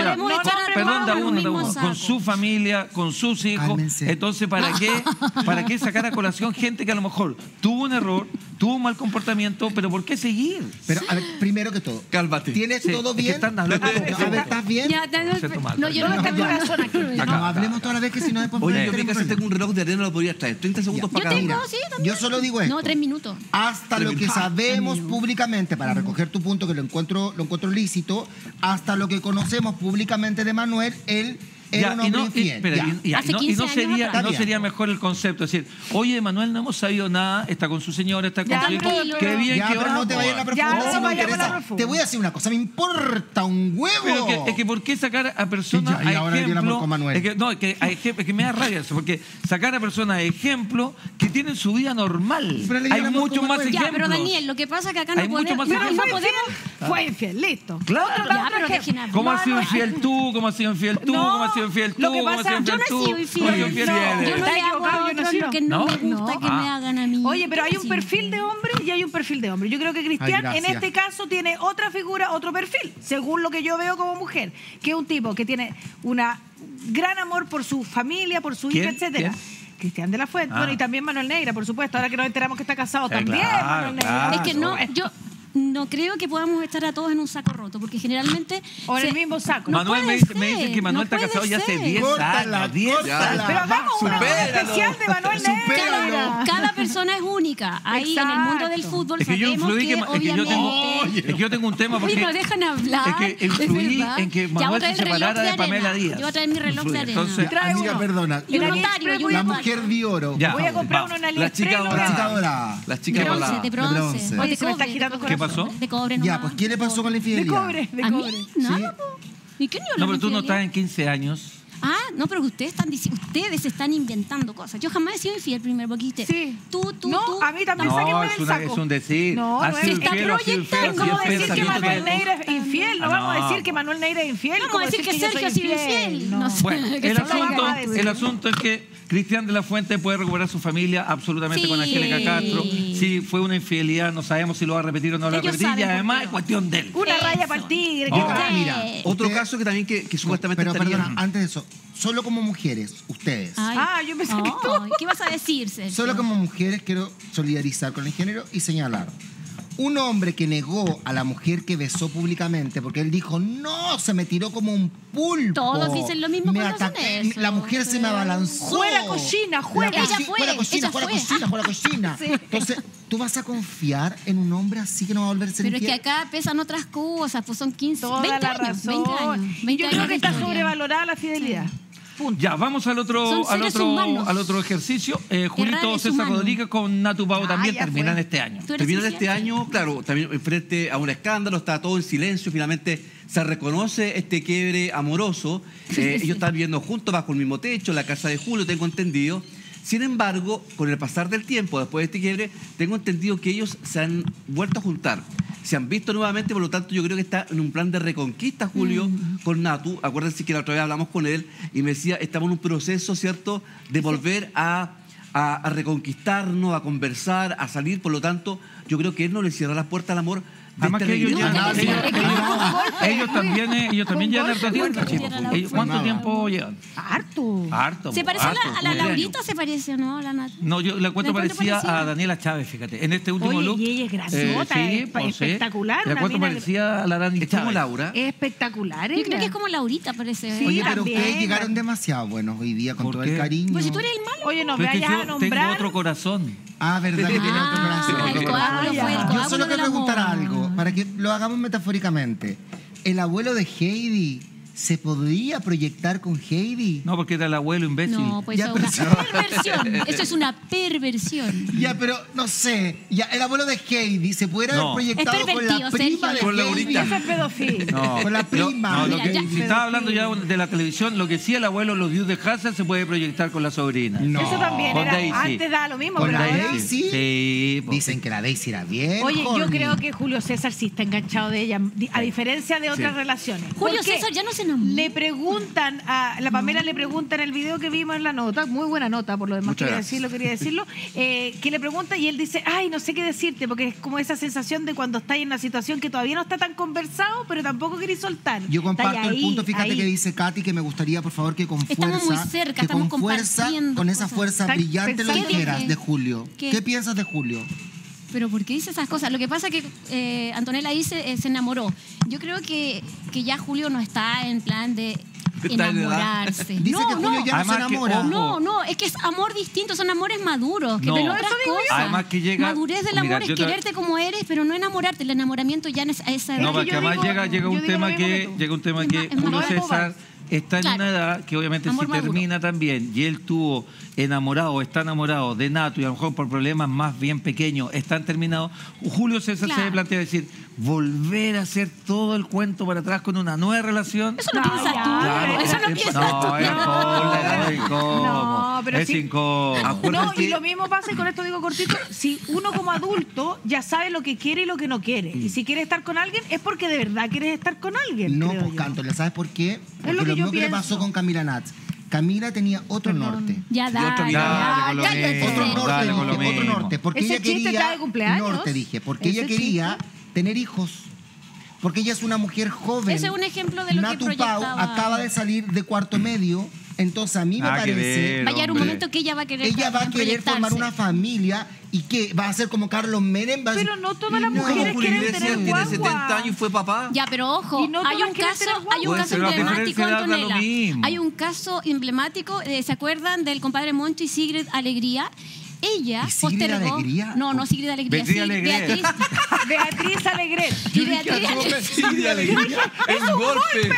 con su familia, con sus hijos, entonces ¿para qué sacar a colación gente que a lo mejor tuvo un error, tuvo un mal comportamiento, pero ¿por qué seguir? Pero a ver, primero que todo, cálmate. ¿Tienes todo bien? Están hablando ¿estás bien? No, yo no está mi corazón aquí. No, hablemos toda la vez que si no después... Oye, yo en mi casa tengo un reloj de arena, lo podría traer. 30 segundos para cada uno. Yo solo digo esto. No, 3 minutos. Hasta lo que sabemos públicamente, para recoger tu punto que lo encuentro lícito, hasta lo que conocemos públicamente de Manuel, él era un hombre infiel. Y no sería mejor el concepto, es decir, oye, Manuel, no hemos sabido nada, está con su señora, está con su hijo, qué bien que va. No te vayas a la profundidad. Te voy a decir una cosa, me importa un huevo. Pero es que ¿por qué sacar a personas a ejemplo? Es que me da rabia eso, porque sacar a personas a ejemplo que tienen su vida normal. Hay muchos más ejemplos. Ya, pero Daniel, lo que pasa es que acá no podemos... Fue infiel, listo. Claro. ¿Cómo has sido infiel tú? ¿Cómo has sido infiel tú? ¿Cómo has sido infiel tú? Lo que pasa, yo no he sido infiel. Yo no le hago a otros lo que no me gusta que me hagan a mí. Oye, pero hay un perfil de hombre y hay un perfil de hombre. Yo creo que Cristian en este caso tiene otra figura, otro perfil, según lo que yo veo como mujer, que es un tipo que tiene una gran amor por su familia, por su hija, etcétera. Cristian de la Fuente, bueno, y también Manuel Neira, por supuesto, ahora que nos enteramos que está casado también, Manuel Neira. Es que yo no creo que podamos estar a todos en un saco roto, porque generalmente... O en el mismo saco. Manuel me dice que Manuel está casado ya hace 10 años. 10 años. Pero hagamos un especial de Manuel Neira. Cada persona es única. Ahí en el mundo del fútbol sabemos que obviamente... Es que yo tengo un tema porque... Oye, no dejan hablar. Es que influí en que Manuel se separara de Pamela Díaz. Yo voy a traer mi reloj de arena. Entonces, amiga, perdona. Y un notario. La mujer de oro. Voy a comprar uno en AliExpress. La chica dorada. De bronce. Oye, se me está girando con ¿Qué pasó? De cobre. Ya, pues ¿qué le pasó con la infidelidad? De ¿A mí? cobre. Nada, ¿y qué no, pero tú no estás en 15 años. Ah, no, pero ustedes están inventando cosas. Yo jamás he sido infiel primero, porque dijiste, sí. tú. No, a mí también sáquenme del saco. Es un decir. No, se está proyectando. ¿Cómo decir que Manuel Neira es infiel? No vamos a decir que Manuel Neira es infiel. Vamos a decir que Sergio ha sido infiel. Bueno, el asunto es que Cristian de la Fuente puede recuperar su familia absolutamente con Angélica Castro. Si fue una infidelidad, no sabemos si lo va a repetir o no lo va a repetir. Y además es cuestión de él. Una raya para el tigre. Mira, otro caso que también que supuestamente pero perdona, antes de eso, solo como mujeres, ustedes. Yo pensé que tú. ¿Qué vas a decir, Sergio? Solo como mujeres quiero solidarizar con el género y señalar. Un hombre que negó a la mujer que besó públicamente porque él dijo, no, se me tiró como un pulpo. Todos dicen lo mismo cuando hacen eso. La mujer se me abalanzó. Juega cochina, juega. Ella fue. Cochina. Sí. Entonces, ¿tú vas a confiar en un hombre así que no va a volver a ser Pero infiel? es que acá pesan otras cosas, pues son 15, Toda 20 la años. razón. 20 Yo años creo que está de historia. sobrevalorada la fidelidad. Punto. Ya, vamos al otro ejercicio. Julito César Rodríguez con Natu Pau también terminan este año. Terminan este año, claro, también frente a un escándalo, está todo en silencio, finalmente se reconoce este quiebre amoroso. Ellos están viviendo juntos bajo el mismo techo, en la casa de Julio, tengo entendido. Sin embargo, con el pasar del tiempo, después de este quiebre, tengo entendido que ellos se han vuelto a juntar. Se han visto nuevamente, por lo tanto, yo creo que está en un plan de reconquista, Julio, con Natu. Acuérdense que la otra vez hablamos con él y me decía, estamos en un proceso, ¿cierto?, de volver a reconquistarnos, a conversar, a salir. Por lo tanto, yo creo que él no le cierra las puertas al amor. Además que ellos también llevan harto tiempo. ¿Cuánto tiempo llevan? Harto. ¿Se parece a la Laurita o se parece, no? No, yo la encuentro parecía a Daniela Chávez, fíjate. En este último look. Y ella es grandota, espectacular. La encuentro parecía a la Dani Chávez. Como Laura. Es espectacular. Yo creo que es como Laurita, parece. Sí, oye, pero ustedes llegaron demasiado buenos hoy día con todo el cariño. Pues si tú eres el malo. Oye, nos vayas a nombrar. Tengo otro corazón. Ah, verdad que tiene otro corazón. Yo solo quiero preguntar algo, para que lo hagamos metafóricamente. ¿El abuelo de Heidi se podría proyectar con Heidi? No, porque era el abuelo imbécil. No, pues eso es una perversión. Eso es una perversión. Ya, pero no sé. Ya, el abuelo de Heidi se pudiera haber proyectado con la prima de Heidi. Eso es pedofilia. No, con la prima. Si estaba hablando ya de la televisión, lo que sí el abuelo, los views de Hazard, se puede proyectar con la sobrina. No. Eso también con era. Daisy. Antes daba lo mismo, ¿Con pero la ahora. Daisy? Sí. Dicen que la Daisy era bien. Oye, yo horny. creo que Julio César sí está enganchado de ella, a diferencia de otras relaciones. Julio César ya no se enamoró. Le preguntan a la Pamela, le pregunta en el video que vimos en la nota, muy buena nota por lo demás, quería decirlo, que le pregunta y él dice, ay, no sé qué decirte, porque es como esa sensación de cuando estáis en una situación que todavía no está tan conversado, pero tampoco queréis soltar. Yo comparto el punto, fíjate que dice Katy, que me gustaría, por favor, que con fuerza, estamos muy cerca, estamos compartiendo con esa fuerza brillante lo dijeras de Julio. ¿Qué? ¿Qué piensas de Julio? Pero ¿por qué dice esas cosas? Lo que pasa es que Antonella dice, se enamoró. Yo creo que ya Julio no está en plan de enamorarse. Dice que Julio ya no se enamora. No, es que es amor distinto, son amores maduros. Que ven otras cosas. Además que llega... Madurez del amor es quererte como eres, pero no enamorarte. El enamoramiento ya es a esa edad. No, porque además llega un tema que Julio César está en una edad que obviamente si termina también y él está enamorado de Natu y a lo mejor por problemas más bien pequeños están terminados, Julio César se plantea decir, volver a hacer todo el cuento para atrás con una nueva relación. Eso no piensas tú. Eso no piensas tú. No, pero es incómodo. No, y lo mismo pasa, y con esto digo cortito, si uno como adulto ya sabe lo que quiere y lo que no quiere, y si quiere estar con alguien es porque de verdad quieres estar con alguien. No, pues Canto, ¿sabes por qué? Porque lo mismo que le pasó con Camila Nats. Camila tenía otro norte. Ya Otro norte. Porque ella quería... Norte, dije. Porque ella quería tener hijos. porque ella es una mujer joven. Ese es un ejemplo de lo Natu que proyectaba. Pau acaba de salir de cuarto medio, entonces a mí me parece... va a llegar un momento que ella va a querer formar una familia y que va a ser como Carlos Menem. Pero no todas las mujeres quieren tener guagua. Tiene 70 años y fue papá. Ya, pero ojo, no hay un caso emblemático, Antonella. Hay un caso emblemático, ¿se acuerdan del compadre Moncho y Sigrid Alegría? Ella postergó. Alegría? No, Sigrid Alegría. Beatriz Alegret. Sigrid Alegría. Es un golpe.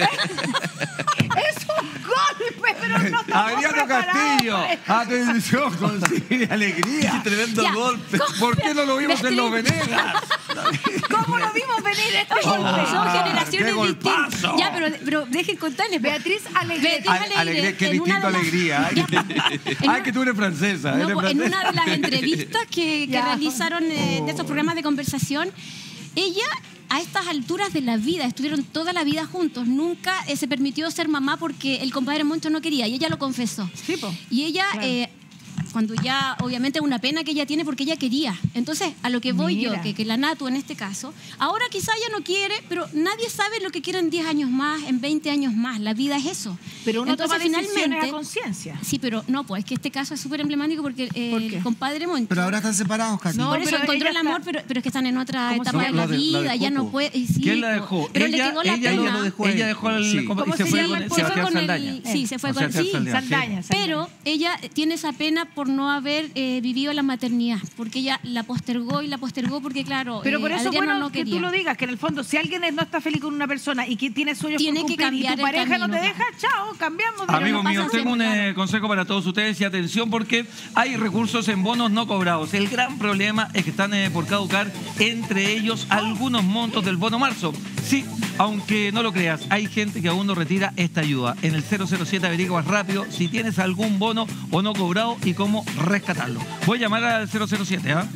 Es un golpe, pero no te Adriano Castillo, atención con Sigrid Alegría. Qué tremendo golpe. ¿Por qué no lo vimos en Los Venegas? ¿Cómo lo vimos venir este golpe? Son generaciones ¡Qué distintas. golpazo! Ya, pero dejen contarles. Beatriz Alegret. Alegría, qué distinto Alegría. Ay, que tú eres francesa. En una de las entrevistas que realizaron de estos programas de conversación, ella, a estas alturas de la vida, estuvieron toda la vida juntos, nunca se permitió ser mamá porque el compadre Moncho no quería, y ella lo confesó. Sí, po. Y ella... Claro. Cuando ya, obviamente, una pena que ella tiene porque ella quería. Entonces, a lo que voy yo, que la Natu en este caso, ahora quizá ella no quiere, pero nadie sabe lo que quiere en 10 años más, en 20 años más. La vida es eso. Pero uno entonces, toma decisiones a conciencia. Sí, pero no, pues es que este caso es súper emblemático porque el compadre Moncho... Pero ahora están separados, Katy. No, por eso encontró el amor, pero es que están en otra etapa de la vida, ya no puede... Sí, ¿quién la dejó? Pero le quedó la pena. Ella dejó el... ¿Cómo se llama? Se fue con el... Sí, se fue con... Sí, Saldaña. Pero ella tiene esa pena por no haber vivido la maternidad, porque ella la postergó porque, claro, pero por eso Adriano bueno no que quería. tú lo digas, que en el fondo, si alguien no está feliz con una persona y que tiene sueños tiene por que cumplir cambiar y tu pareja el camino, no te deja, chao, cambiamos. Amigos míos, tengo un consejo para todos ustedes y atención porque hay recursos en bonos no cobrados. El gran problema es que están por caducar, entre ellos algunos montos del bono marzo. Sí, aunque no lo creas, hay gente que aún no retira esta ayuda. En el 007 averiguas rápido si tienes algún bono o no cobrado y cómo rescatarlo. Voy a llamar al 007, ¿ah?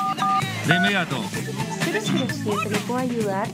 De inmediato. 007, ¿le puedo ayudar?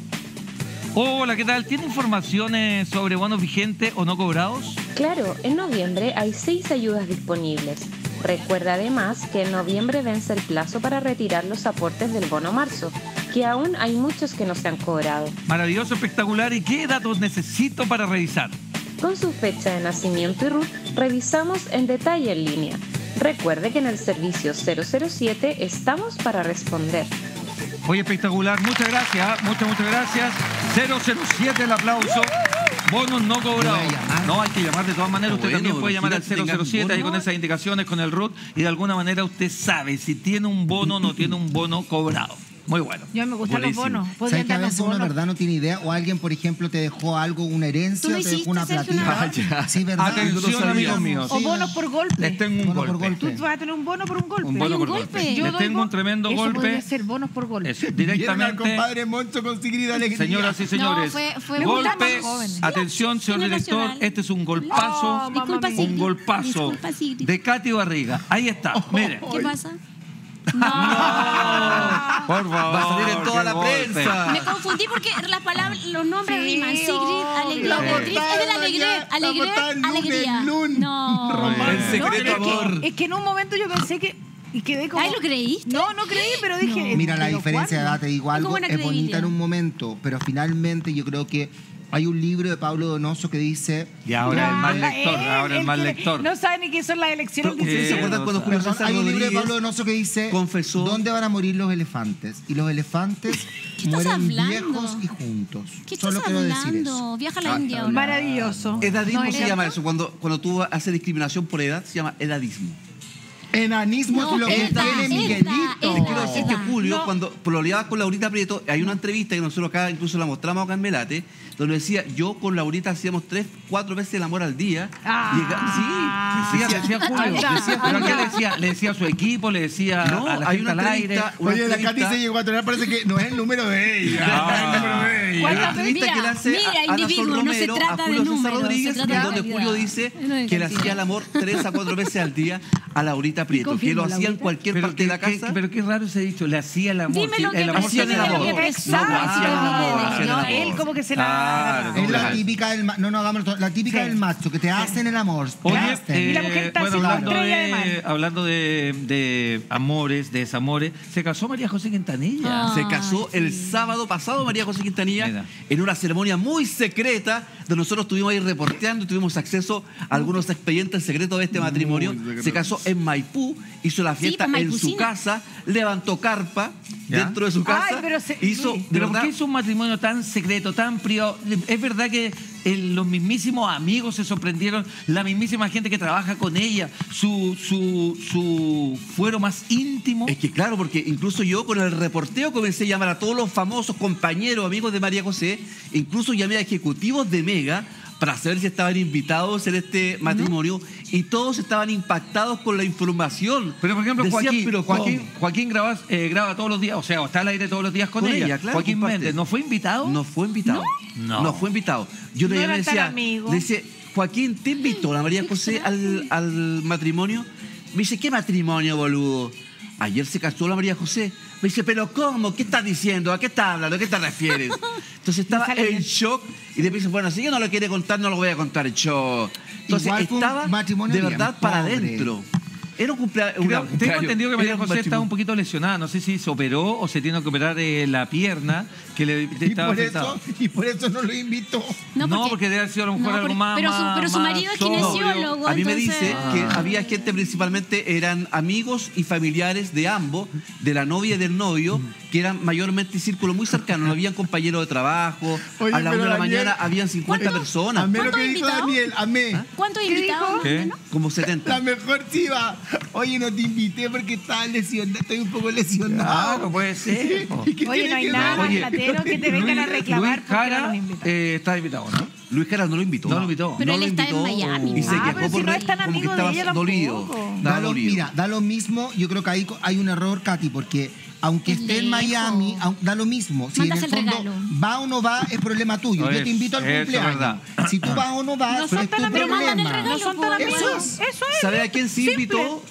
Hola, ¿qué tal? ¿Tiene informaciones sobre bonos vigentes o no cobrados? Claro, en noviembre hay 6 ayudas disponibles. Recuerda además que en noviembre vence el plazo para retirar los aportes del bono marzo, que aún hay muchos que no se han cobrado. Maravilloso, espectacular. ¿Y qué datos necesito para revisar? Con su fecha de nacimiento y RUT, revisamos en detalle en línea. Recuerde que en el servicio 007 estamos para responder. Oye, espectacular. Muchas gracias. Muchas gracias. 007, el aplauso. Bonos no cobrados. No, hay que llamar de todas maneras. Usted también puede llamar al 007 ahí con esas indicaciones, con el RUT, y de alguna manera usted sabe si tiene un bono o no tiene un bono cobrado. Muy bueno. Yo me gustan los bonos. ¿Sabes que a veces uno de verdad no tiene idea? O alguien, por ejemplo, te dejó algo, una herencia, te dejó una platita. Sí, ¿verdad? Atención, amigos míos. O bonos por golpe. Les tengo un golpe. Tú vas a tener un bono por un golpe. Un bono por golpe. Les tengo un tremendo eso golpe. Podría ser bonos por golpe. Directamente. Compadre Moncho con Sigrid Alegría. Señoras y señores, fue golpe. Atención, señor director. Este es un golpazo. Un golpazo de Katy Barriga. Ahí está. Mire. ¿Qué pasa? No, por favor. Va a salir en toda la prensa. Me confundí porque las palabras, los nombres riman. Sigrid, Alegría, Beatriz, es de la Alegría. No. El secreto amor. Es que en un momento yo pensé que... Y quedé como... ¿Ay, lo creíste? No creí, pero dije... Mira, la diferencia de edad, te digo algo, es bonita en un momento, pero finalmente yo creo que hay un libro de Pablo Donoso que dice... Y ahora el más lector, ahora el más lector. No sabe ni qué son las elecciones. ¿Se acuerdan cuando Julio César Hay un libro de Rodríguez Pablo Donoso que dice... confesó? ¿Dónde van a morir los elefantes? Y los elefantes mueren viejos y juntos. ¿Qué estás hablando? Viaja a la India ahora. Maravilloso. Edadismo se llama eso. Cuando tú haces discriminación por edad, se llama edadismo. Enanismo es lo que tiene Miguelito. Quiero decir que Julio, cuando pololeaba con Laurita Prieto, hay una entrevista que nosotros acá incluso la mostramos acá en Melate, donde decía, yo con Laurita hacíamos 3-4 veces el amor al día. Sí, decía Julio. ¿Pero qué le decía? ¿Le decía a su equipo? ¿Le decía a la gente al aire? Oye, la Katy se llegó a tener, parece que no es el número de ella. No es el número de ella. Hay una entrevista que le hace a Ana Sol Romero, a Julio César Rodríguez, donde Julio dice que le hacía el amor 3-4 veces al día a Laurita Prieto, que lo hacía en cualquier parte de la casa. Pero qué raro se ha dicho, le hacía el amor. Dime lo que el amor hacía el amor. Exacto. No, él como que se la... Claro. Es la típica del no hagamos la típica del macho, que te hacen el amor. Oye, y la mujer está bueno, así, hablando de amores, de desamores, se casó María José Quintanilla. Se casó el sábado pasado María José Quintanilla en una ceremonia muy secreta, donde nosotros estuvimos ahí reporteando, tuvimos acceso a algunos expedientes secretos de este matrimonio. Se casó en Maipú, hizo la fiesta en su casa, levantó carpa dentro de su casa. Ay, pero ¿por qué hizo un matrimonio tan secreto, tan privado? Es verdad que los mismísimos amigos se sorprendieron, la mismísima gente que trabaja con ella, su fuero más íntimo. Es que claro, porque incluso yo con el reporteo comencé a llamar a todos los famosos compañeros, amigos de María José, incluso llamé a ejecutivos de Mega para saber si estaban invitados en este matrimonio, y todos estaban impactados con la información. Pero por ejemplo, Decían, Joaquín graba todos los días, o sea, está al aire todos los días con ella. Claro, Joaquín Méndez, ¿no fue invitado? No fue invitado. No fue invitado. Yo le llamé y le decía, Joaquín, ¿te invitó la María José al matrimonio? Me dice, ¿qué matrimonio, boludo? Ayer se casó la María José. Me dice, ¿pero cómo? ¿Qué estás diciendo? ¿A qué estás hablando? ¿A qué te refieres? Entonces estaba en shock y después dice, bueno, si ella no lo quiere contar, no lo voy a contar en shock. Entonces estaba de verdad para adentro. Era un cumpleaños. Tengo entendido que María José estaba un poquito lesionada. No sé si se operó o se tiene que operar la pierna que le estaba afectada. Y por eso no lo invitó. No, porque debe haber sido a lo mejor algo más. Pero su marido es kinesiólogo. A mí me dice que había gente, principalmente eran amigos y familiares de ambos, de la novia y del novio, que eran mayormente círculos muy cercanos. No habían compañeros de trabajo. Oye, a la 1 de la mañana habían 50 personas. Amé lo que dijo Daniel, amé. ¿Cuántos invitados? Como 70. La mejor chiva. Oye, no te invité porque estaba lesionado, estoy un poco lesionado. Claro, puede ser. Oye, no hay nada más platero que te vengan a reclamar. Luis Jara está invitado, ¿no? Luis Jara no lo invitó. No lo invitó. Pero él está en Miami. Y se quejó pero si no es tan amigo de ella dolido. Mira, da lo mismo. Yo creo que ahí hay un error, Katy, porque aunque esté en Miami, da lo mismo. Si en el fondo va o no va, es problema tuyo. Yo te invito al cumpleaños. Si tú vas o no vas, es tu problema. No son tan amigos. Eso es. ¿Sabe a quién sí invitó?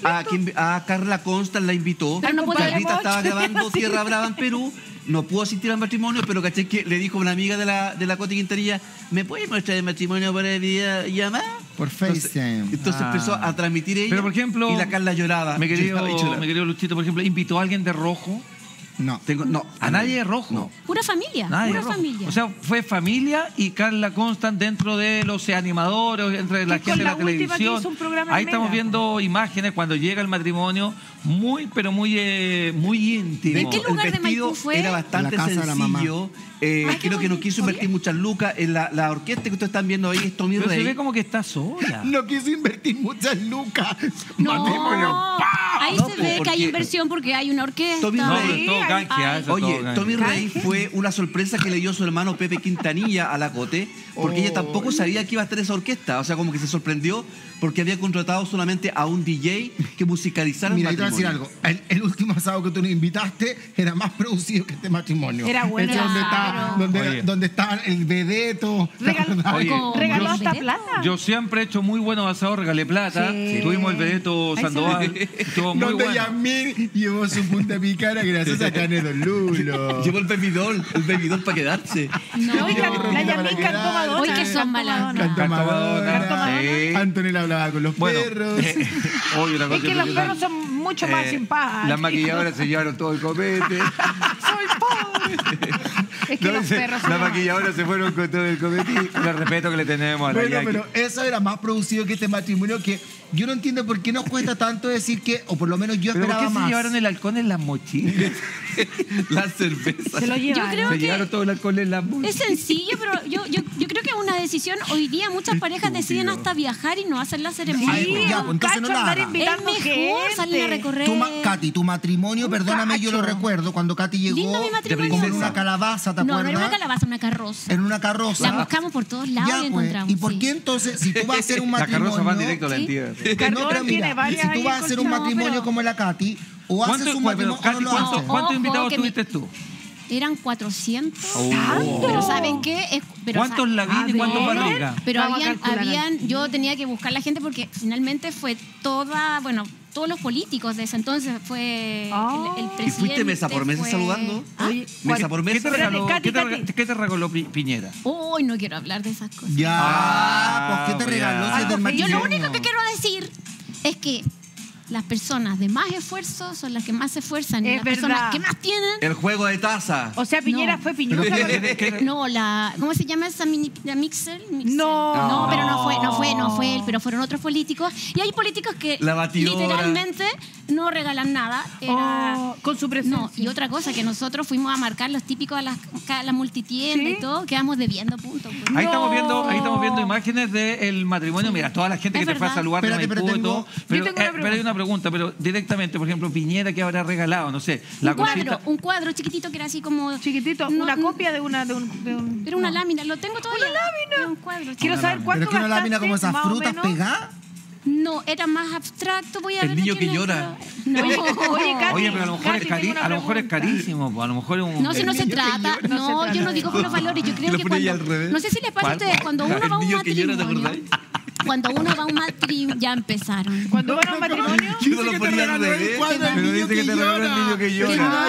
A Carla Constant la invitó. Carlita estaba grabando Tierra Brava en Perú. No pudo asistir al matrimonio, pero caché que le dijo una amiga de la Coti Quintanilla, ¿me puedes mostrar el matrimonio por videollamada? Por FaceTime. Entonces empezó a transmitir ella. Pero por ejemplo, y la Carla lloraba. Mi querido Luchito, por ejemplo, ¿invitó a alguien de rojo? No. A nadie de rojo. No. Pura familia. Pura familia. O sea, fue familia y Carla Constant dentro de los animadores, entre la gente de la televisión. Ahí estamos viendo imágenes cuando llega el matrimonio, pero muy íntimo. ¿En qué lugar de Maipú fue? Era bastante sencillo. Creo que no quiso invertir muchas lucas. En la orquesta que ustedes están viendo ahí es Tommy Rey. Se ve como que está sola. No quiso invertir muchas lucas. Ahí se ve que hay inversión porque hay una orquesta. Tommy Rey. Tommy Rey fue una sorpresa que le dio su hermano Pepe Quintanilla a la Cote, porque ella tampoco sabía que iba a estar esa orquesta. O sea, como que se sorprendió porque había contratado solamente a un DJ que musicalizara el matrimonio. Mira, te voy a decir algo. El último asado que tú nos invitaste era más producido que este matrimonio. Era bueno. Donde estaba el vedeto. Regaló hasta plata. Yo siempre he hecho muy buenos asados, regalé plata. Tuvimos el vedeto Sandoval. Estuvo muy bueno. Yamil llevó su punta picana gracias a Cane Don Lulo. Llevó el bebidol para quedarse. No, la Yamil cantó Madonna. Hoy que son malas. Cantó Madonna. Antonella hablaba con los perros. Es que los perros son mucho más simpáticos. Las maquilladoras se llevaron todo el copete. Soy pobre. Es que los perros las maquilladoras se fueron con todo el copete. El respeto que le tenemos a la Jackie. Pero eso era más producido que este matrimonio, que yo no entiendo por qué nos cuesta tanto decir que, o por lo menos yo esperaba más. ¿Por qué se llevaron el halcón en las mochilas? Las cervezas. Se lo llevaron. Yo creo se llevaron todo el alcohol en las mochilas. Es sencillo, pero yo creo que es una decisión. Hoy día muchas parejas deciden hasta viajar y no hacer la ceremonia. Sí, entonces no la haga. Es mejor salir a recorrer. Katy, tu matrimonio, perdóname, yo lo recuerdo, cuando Katy llegó como en una calabaza, ¿te acuerdas? No, era una calabaza, una carroza. En una carroza. La buscamos por todos lados y encontramos. ¿Y por qué entonces, si tú vas a hacer un matrimonio... La carroza va directo a la entidad. No, pero mira, si tú vas a hacer un matrimonio como la Katy, o haces un matrimonio o no lo haces. ¿Cuántos invitados tuviste tú? Eran 400. Pero ¿saben qué? ¿Cuántos Lavín y cuántos Barriga? Pero habían, yo tenía que buscar la gente porque finalmente fue toda, bueno, todos los políticos de ese entonces. Fue el presidente. ¿Y fuiste mesa por mesa saludando? Oye, ¿Mesa por mesa? ¿Qué te regaló Piñera? Uy, no quiero hablar de esas cosas. Ya, pues ¿qué te regaló? Si es del Yo lo matrimonio. único que quiero decir es que las personas de más esfuerzo son las que más se esfuerzan. Y las personas que más tienen... El juego de taza. O sea, Piñera fue piñosa. No, ¿cómo se llama esa la Mixer? No. Pero no fue él, pero fueron otros políticos. Y hay políticos que La batidora. literalmente no regalan nada. Con su presencia. No, y otra cosa, que nosotros fuimos a marcar los típicos a la multitienda y todo, quedamos debiendo puntos. Pues. Ahí estamos viendo imágenes del matrimonio. Mira, toda la gente que te fue a saludar de Maipú y todo. Pero hay una pregunta, pero directamente, por ejemplo, Piñera, ¿qué habrá regalado? No sé, un cuadro chiquitito que era así como... Chiquitito, una copia de un... Era una lámina, lo tengo todavía. ¿Una lámina? Era un cuadro. Quiero saber cuánto ¿Pero es que una lámina como esas frutas pegadas? No, era más abstracto. Voy a ver. El niño que llora. No. Oye, pero a lo mejor es carísimo. Pues, a lo mejor es un... No, si no se trata. No, yo no digo con los valores. Yo creo que cuando... No sé si les pasa a ustedes, cuando uno va a un matrimonio... Cuando uno va a un matrimonio, ya empezaron. Cuando van a un matrimonio, yo no lo ponía al revés. Pero dice que te regaló el niño que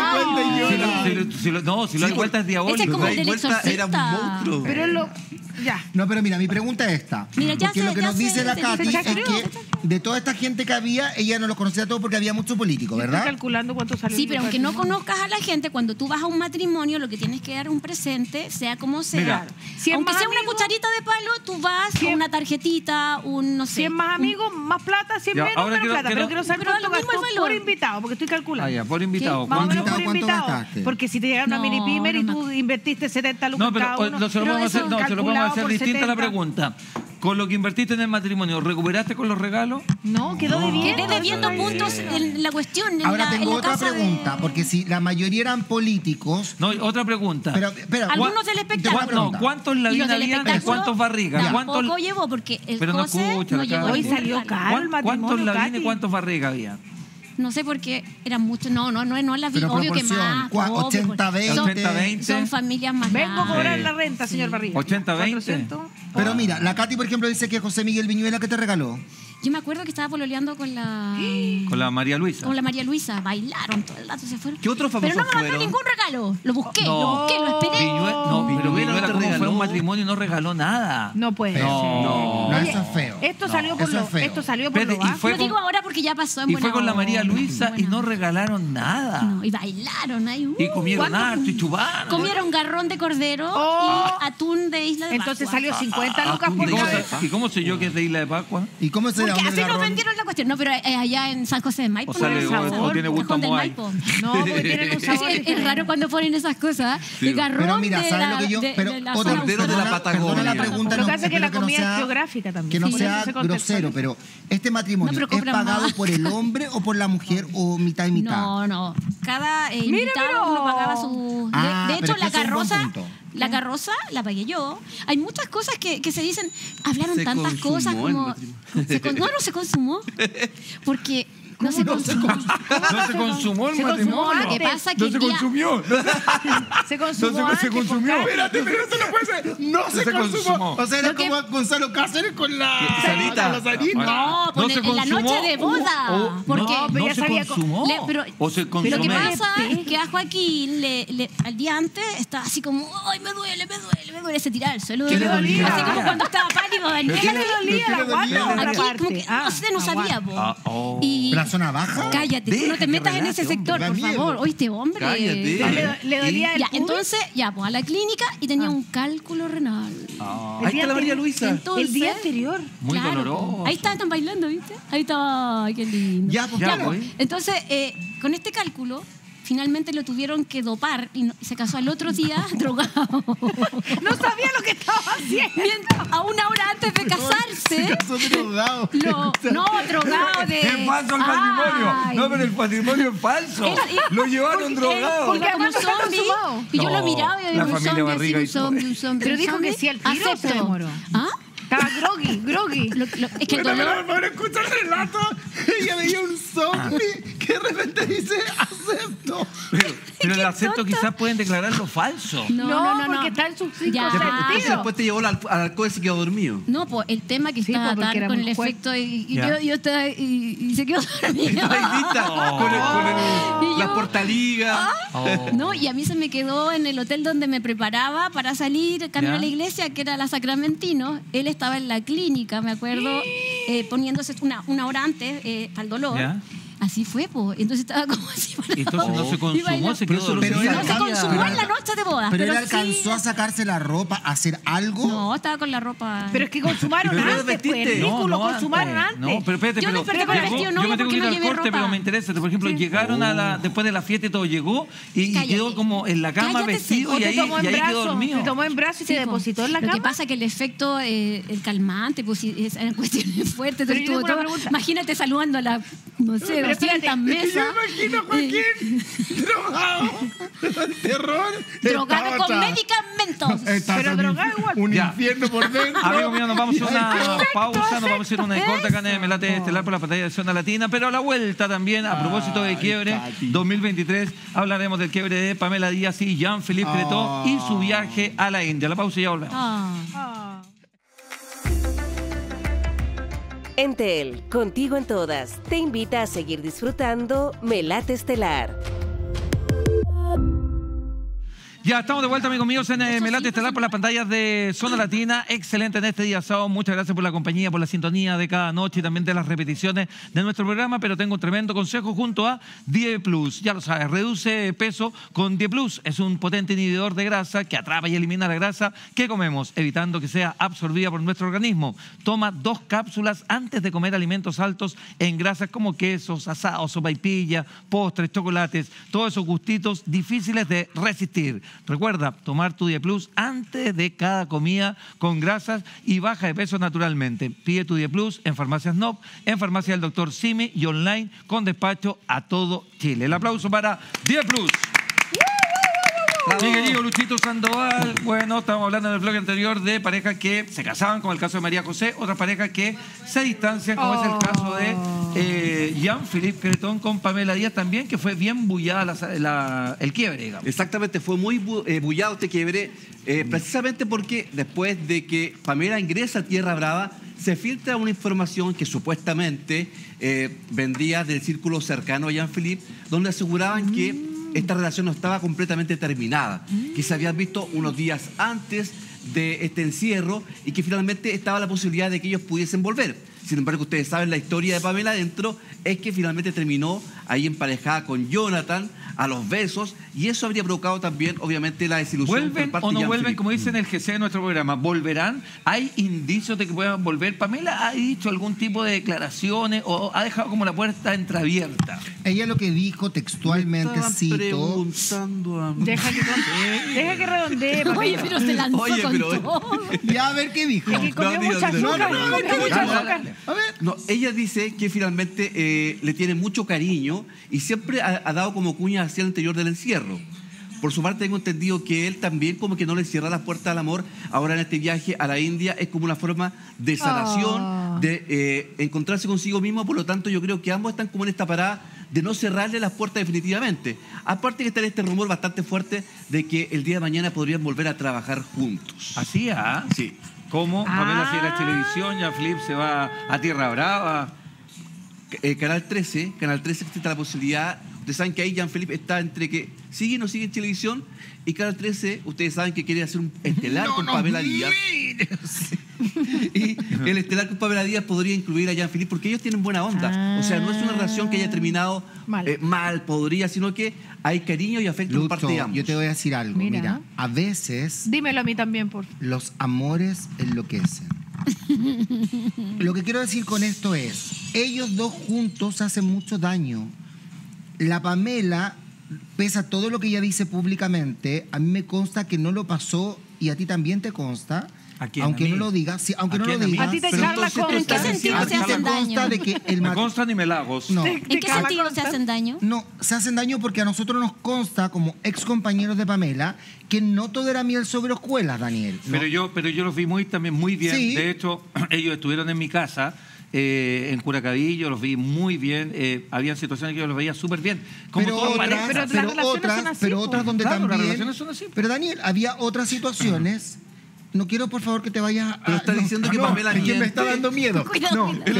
llora. Si lo hay vuelta es diabólico. Ese es como el del exorcista. Era un monstruo. Pero ya. No, pero mira, mi pregunta es esta. Mira, porque lo que nos dice la Katy es que de toda esta gente que había, ella no los conocía a todos porque había mucho político, ¿verdad? Estoy calculando cuánto salió. Sí, pero aunque no conozcas a la gente, cuando tú vas a un matrimonio, lo que tienes que dar un presente, sea como sea. Mira, aunque sea una cucharita de palo, tú vas con una tarjetita, no sé. 100 más amigos, más plata, 100 menos, menos plata. Pero quiero saber cuánto gastó por invitado, porque estoy calculando. Ya, por invitado. Más o menos por invitado. Porque si te llega una mini pimer y tú invertiste 70 lucas cada uno. No, se lo vamos a hacer distinta la pregunta. Con lo que invertiste en el matrimonio, ¿recuperaste con los regalos? No, quedó debiendo. Quedé debiendo puntos en la cuestión. Ahora tengo otra pregunta, porque si la mayoría eran políticos... No, otra pregunta. Pero, algunos del espectáculo. ¿Cuántos en la vida había y cuántos barrigas? Tampoco llevó, porque el pero no José no llegó. Hoy salió caro el matrimonio, ¿cuántos en la vida y cuántos barrigas había? No sé por qué eran muchos. No la vi. Obvio que más. 80-20. Son familias más grandes. Vengo a cobrar la renta, señor Barriga. 80-20. Pero mira, la Katy, por ejemplo, dice que José Miguel Viñuela, ¿qué te regaló? Yo me acuerdo que estaba pololeando con la... Con la María Luisa. Con la María Luisa. Bailaron todo el rato, se fueron. ¿Qué otros famosos fueron? Pero no me mandó ningún regalo. Lo busqué, lo esperé. Pero Viñuela, como fue un matrimonio, no regaló nada. No puede ser. No, eso es feo. Esto salió por lo bajo. Lo digo ahora porque ya pasó. Y fue con la María Luisa y no regalaron nada. No, y bailaron ahí. Y comieron harto y chubaron. Comieron garrón de cordero y atún de Isla de Pascua. Entonces salió 50 lucas por día. ¿Y cómo sé yo que es de Isla de Pascua? ¿Y cómo se porque así nos vendieron la cuestión. No, pero allá en San José de Maipo. O sea, o tiene gusto a Moai. No, porque tienen un sabor. Es raro cuando ponen esas cosas. El garrón pero mira, ¿sabes lo que yo? Pero cordero de la Patagonia. La pregunta lo que pasa es que la comida es geográfica también. Que no sea grosero, pero ¿este matrimonio es pagado por el hombre o por la mujer o mitad y mitad? No. Cada invitado uno pagaba su... De hecho, la carroza la pagué yo. Hay muchas cosas que se dicen. Hablaron tantas cosas como... No se consumó. Porque... No se consumó. No se consumó el matrimonio. Lo que pasa que no se consumió. Se consumió. No se consumió. Espérate, pero eso no puede ser. No se consumó. O sea, era como Gonzalo Cáceres con la Sarita. No, en la noche de boda. Porque no se consumó. O se consumió. Lo que pasa es que a Joaquín al día antes estaba así como, ay, me duele. Se tiraba al suelo. ¿Qué le dolía? Así como cuando estaba pálido. ¿Qué le dolía la guata? Aquí como que, no sabía. ¿La zona baja? Cállate, tú no te metas en ese sector, por favor. Oíste, hombre. Cállate. Le dolía el entonces, pues a la clínica y tenía un cálculo renal. Ahí está la María Luisa. Entonces, el día anterior. Muy doloroso. Ahí están bailando, ¿viste? Ahí está, ay, qué lindo. Ya, pues. Entonces, con este cálculo, finalmente lo tuvieron que dopar y se casó al otro día drogado. No sabía lo que estaba haciendo. A una hora antes de casarse. Se casó drogado. Drogado de... Es falso el matrimonio. No, pero el matrimonio es falso. Lo llevaron drogado. Porque como un zombie. Y yo lo miraba y un zombie. Pero dijo que sí al tiro se demoró. ¿Ah? Estaba groggy. Es que el dolor... Para escuchar el relato, ella veía un zombie que de repente dice, acepto. Pero el acento quizás pueden declararlo falso. No, porque está en sus cinco Entonces después te llevó al alcohol y se quedó dormido. No, pues el tema que estaba tan con el efecto y yo estaba y se quedó dormido. Con la portaliga. No, y a mí se me quedó en el hotel donde me preparaba para salir camino a la iglesia, que era la Sacramentino. Él estaba en la clínica, me acuerdo, poniéndose una hora antes para el dolor. Así fue, pues. Entonces estaba como así. Entonces no se consumó, se quedó dormido. No se consumó en la noche de boda. Pero él alcanzó a sacarse la ropa, a hacer algo. No, estaba con la ropa. Pero es que consumaron antes, pues. Ridículo, consumaron antes. No, pero espérate, yo me desperté con el vestido yo me tengo que ir al corte, ropa. pero me interesa. Por ejemplo, llegaron después de la fiesta y todo llegó y quedó como en la cama vestido y ahí quedó dormido. Te tomó en brazos y te depositó en la cama. Lo que pasa es que el efecto, el calmante, pues eran cuestiones fuertes. Imagínate saludando a la, no sé, 200 mesas. Yo imagino a Joaquín drogado. Terror. Drogado con medicamentos. Pero drogado igual. Un infierno por dentro. Amigos míos, nos vamos a una pausa, nos vamos a hacer una corta acá en Melate Estelar por la pantalla de Zona Latina, pero a la vuelta también, a propósito de quiebre 2023, hablaremos del quiebre de Pamela Díaz y Jean-Philippe Cretó y su viaje a la India. La pausa y ya volvemos. Entel, contigo en todas, te invita a seguir disfrutando Melate Estelar. Ya estamos de vuelta, amigos míos, en Melate Estelar por las pantallas de Zona Latina. Excelente en este día sábado. Muchas gracias por la compañía, por la sintonía de cada noche y también de las repeticiones de nuestro programa. Pero tengo un tremendo consejo junto a Die Plus. Ya lo sabes, reduce peso con Die Plus. Es un potente inhibidor de grasa que atrapa y elimina la grasa que comemos, evitando que sea absorbida por nuestro organismo. Toma 2 cápsulas antes de comer alimentos altos en grasas como quesos, asados, sopaipillas, postres, chocolates, todos esos gustitos difíciles de resistir. Recuerda tomar tu Die Plus antes de cada comida con grasas y baja de peso naturalmente. Pide tu Die Plus en Farmacias Nob, en Farmacia del Dr. Simi y online con despacho a todo Chile. El aplauso para Die Plus. Mi querido Luchito Sandoval, bueno, estamos hablando en el blog anterior de parejas que se casaban, como el caso de María José, otras parejas que se distancian, como es el caso de Jean-Philippe Cretó con Pamela Díaz también, que fue bien bullada el quiebre, digamos. Exactamente, fue muy bullado este quiebre, precisamente porque después de que Pamela ingresa a Tierra Brava, se filtra una información que supuestamente vendía del círculo cercano a Jean-Philippe, donde aseguraban que esta relación no estaba completamente terminada, que se habían visto unos días antes de este encierro y que finalmente estaba la posibilidad de que ellos pudiesen volver. Sin embargo, ustedes saben la historia de Pamela adentro, es que finalmente terminó ahí emparejada con Jonathan a los besos y eso habría provocado también, obviamente, la desilusión. ¿Vuelven o no vuelven, como dice en el GC de nuestro programa? ¿Volverán? ¿Hay indicios de que puedan volver? ¿Pamela ha dicho algún tipo de declaraciones o ha dejado como la puerta entreabierta? Ella lo que dijo textualmente, cito... preguntando a... Deja que redondee. Oye, pero se lanzó con todo. Ya, a ver qué dijo. Que comió mucha azúcar. A ver. No, ella dice que finalmente le tiene mucho cariño y siempre ha dado como cuña hacia el interior del encierro. Por su parte, tengo entendido que él también como que no le cierra las puertas al amor. Ahora en este viaje a la India es como una forma de sanación, de encontrarse consigo mismo. Por lo tanto, yo creo que ambos están como en esta parada de no cerrarle las puertas definitivamente. Aparte que está este rumor bastante fuerte de que el día de mañana podrían volver a trabajar juntos. ¿Así, Sí. ¿Cómo? Pamela se irá a televisión, Jean-Philippe se va a Tierra Brava. Canal 13 existe la posibilidad. Ustedes saben que ahí Jean-Philippe está entre que sigue o no sigue en televisión y Canal 13, ustedes saben que quiere hacer un estelar con Pamela Díaz. Y el estelar con Pamela Díaz podría incluir a Jean-Philippe porque ellos tienen buena onda. O sea, no es una relación que haya terminado mal, podría, sino que hay cariño y afecto por parte de ambos. Yo te voy a decir algo. Mira, a veces... Dímelo a mí también, por favor. Los amores enloquecen. Lo que quiero decir con esto es, ellos dos juntos hacen mucho daño. La Pamela, pese a todo lo que ella dice públicamente, a mí me consta que no lo pasó y a ti también te consta. Aunque no lo digas, sí, aunque no lo digas. A ti te carga con... ¿En qué sentido se hacen daño? De que el me consta ni me lagos. No. ¿En qué sentido se hacen daño? No, se hacen daño porque a nosotros nos consta, como ex compañeros de Pamela, que no todo era miel sobre hojuelas, Daniel. ¿no? Pero yo los vi también muy bien. Sí. De hecho, ellos estuvieron en mi casa en Curacaví yo los vi muy bien. Había situaciones que yo los veía súper bien. Como pero todas otras, parejas. pero otras donde claro, también... las relaciones son así. Pero Daniel, había otras situaciones... No quiero, por favor, que te vayas a... Pero está diciendo que Pamela es que me está dando miedo. Cuidado, No,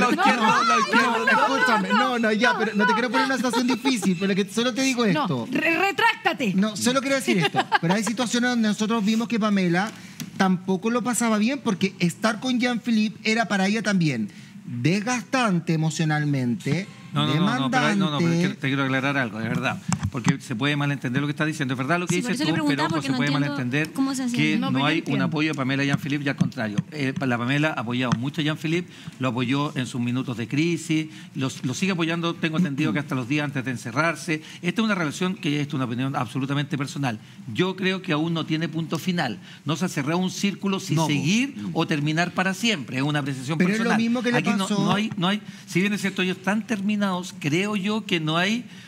escúchame. No, ya, pero no te quiero poner en una situación difícil, pero que solo te digo esto. Retráctate. No, solo quiero decir esto. Pero hay situaciones donde nosotros vimos que Pamela tampoco lo pasaba bien porque estar con Jean-Philippe era para ella también desgastante emocionalmente, demandante. No, pero te quiero aclarar algo, de verdad. Porque se puede malentender lo que estás diciendo. Es verdad lo que dices tú, pero ojo, se puede malentender que no hay un apoyo de Pamela a Jean-Philippe, y al contrario. La Pamela ha apoyado mucho a Jean-Philippe, lo apoyó en sus minutos de crisis, lo sigue apoyando, tengo entendido que hasta los días antes de encerrarse. Esta es una relación que es una opinión absolutamente personal. Yo creo que aún no tiene punto final. No se ha cerrado un círculo si seguir o terminar para siempre. Es una apreciación pero personal. Es lo mismo que le pasó. No hay, si bien es cierto, ellos están terminados, creo yo que no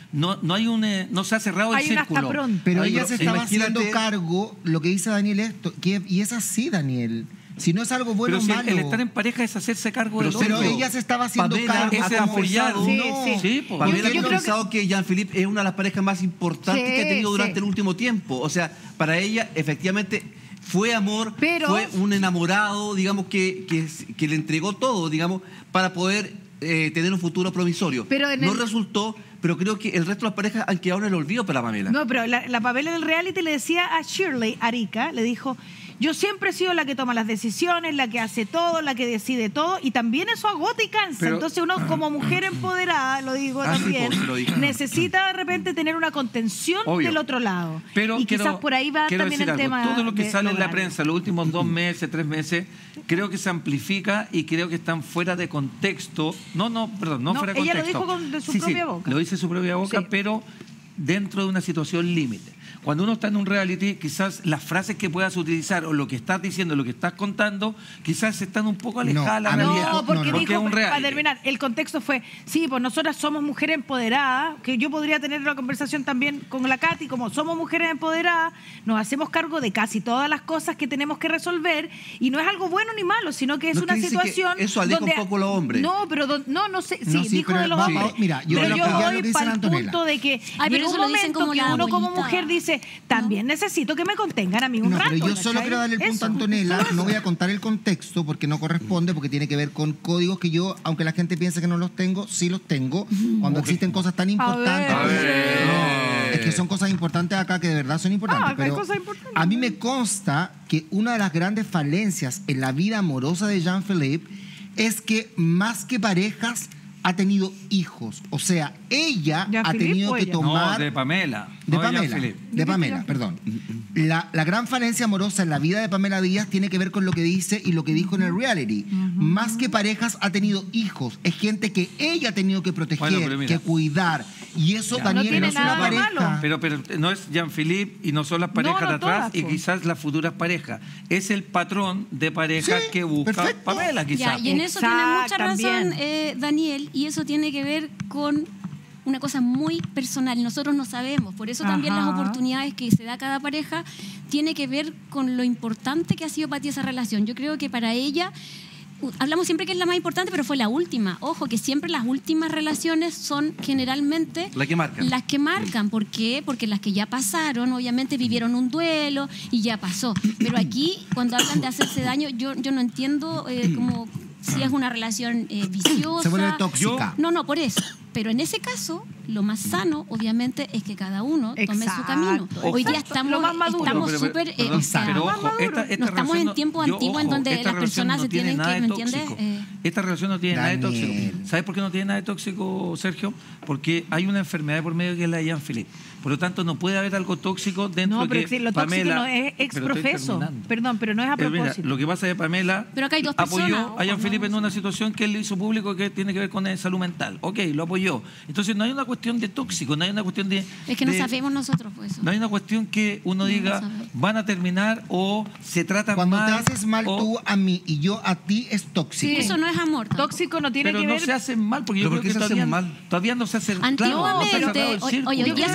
se ha cerrado el círculo. Pero ella se estaba haciendo cargo, lo que dice Daniel esto, y es así, Daniel. Si no es algo bueno o malo. El estar en pareja es hacerse cargo del otro. Pero ella se estaba haciendo cargo. Ha confesado, Pamela ha confesado que Jean-Philippe es una de las parejas más importantes que ha tenido durante el último tiempo. O sea, para ella, efectivamente, fue amor, fue un enamorado, digamos, que le entregó todo, digamos, para poder tener un futuro provisorio. No resultó, pero creo que el resto de las parejas han quedado en el olvido para Pamela. No, pero la Pamela del reality le decía a Shirley Arica, le dijo: yo siempre he sido la que toma las decisiones, la que hace todo, la que decide todo, y también eso agota y cansa. Entonces uno como mujer empoderada, lo digo también, necesita de repente tener una contención del otro lado. Pero y quizás por ahí va también el tema. Todo lo que sale en la prensa los últimos 2 meses, 3 meses, creo que se amplifica y creo que están fuera de contexto. No fuera de contexto. Ella lo dijo de su propia boca. Lo dice su propia boca, pero dentro de una situación límite. Cuando uno está en un reality, quizás las frases que puedas utilizar o lo que estás diciendo, lo que estás contando, quizás están un poco alejadas de la realidad. No, porque dijo, es un reality. para terminar, el contexto fue, sí, pues nosotras somos mujeres empoderadas, que yo podría tener una conversación también con la Katy, como somos mujeres empoderadas, nos hacemos cargo de casi todas las cosas que tenemos que resolver, y no es algo bueno ni malo, sino que es una situación... eso aleja un poco a los hombres. No, pero no sé, dijo de los hombres. Mira, pero yo voy para el punto de que llega un momento que uno como mujer dice, también necesito que me contengan a mí un rato. Pero yo solo quiero darle el punto a Antonella, no voy a contar el contexto porque no corresponde, porque tiene que ver con códigos que yo, aunque la gente piense que no los tengo, sí los tengo, cuando existen cosas tan importantes. Es que son cosas importantes acá que de verdad son importantes. Pero a mí me consta que una de las grandes falencias en la vida amorosa de Jean-Philippe es que más que parejas ha tenido hijos. O sea, ella ha tenido que tomar... No, de Pamela. De Pamela, perdón. La gran falencia amorosa en la vida de Pamela Díaz tiene que ver con lo que dice y lo que dijo en el reality. Más que parejas ha tenido hijos. Es gente que ella ha tenido que proteger, que cuidar. Y eso, Daniel, no es una pareja. Pero no es Jean-Philippe y no son las parejas de atrás y quizás las futuras parejas. Es el patrón de pareja que busca Pamela, quizás. Y en eso tiene mucha razón Daniel, y eso tiene que ver con una cosa muy personal. Nosotros no sabemos, por eso también las oportunidades que se da a cada pareja tiene que ver con lo importante que ha sido para ti esa relación. Yo creo que para ella, hablamos siempre que es la más importante, pero fue la última. Ojo, que siempre las últimas relaciones son generalmente las que marcan. ¿Por qué? Porque las que ya pasaron, obviamente vivieron un duelo y ya pasó. Pero aquí, cuando hablan de hacerse daño, yo no entiendo como si es una relación viciosa. Se vuelve tóxica. No, por eso. Pero en ese caso, lo más sano, obviamente, es que cada uno tome su camino. Hoy día estamos súper... estamos en tiempos antiguos en donde las personas se tienen que... ¿Me entiendes? Esta relación no tiene nada de tóxico. ¿Sabes por qué no tiene nada de tóxico, Sergio? Porque hay una enfermedad por medio que es la de Jean-Philippe. Por lo tanto, no puede haber algo tóxico dentro de que lo Pamela... tóxico no es exprofeso. Perdón, pero no es a propósito. Mira, lo que pasa es que Pamela apoyó a Jean-Philippe en una situación que él hizo público que tiene que ver con salud mental. Ok, lo apoyó. yo. Entonces no hay una cuestión de tóxico, no hay una cuestión de... Es que no sabemos nosotros, pues. No hay una cuestión que uno diga, van a terminar o se tratan Cuando mal. te haces mal tú a mí y yo a ti es tóxico. Sí, eso no es amor. Tóxico no tiene pero que no ver... se hacen mal, porque yo creo que todavía no se hace... Antiguamente, hoy día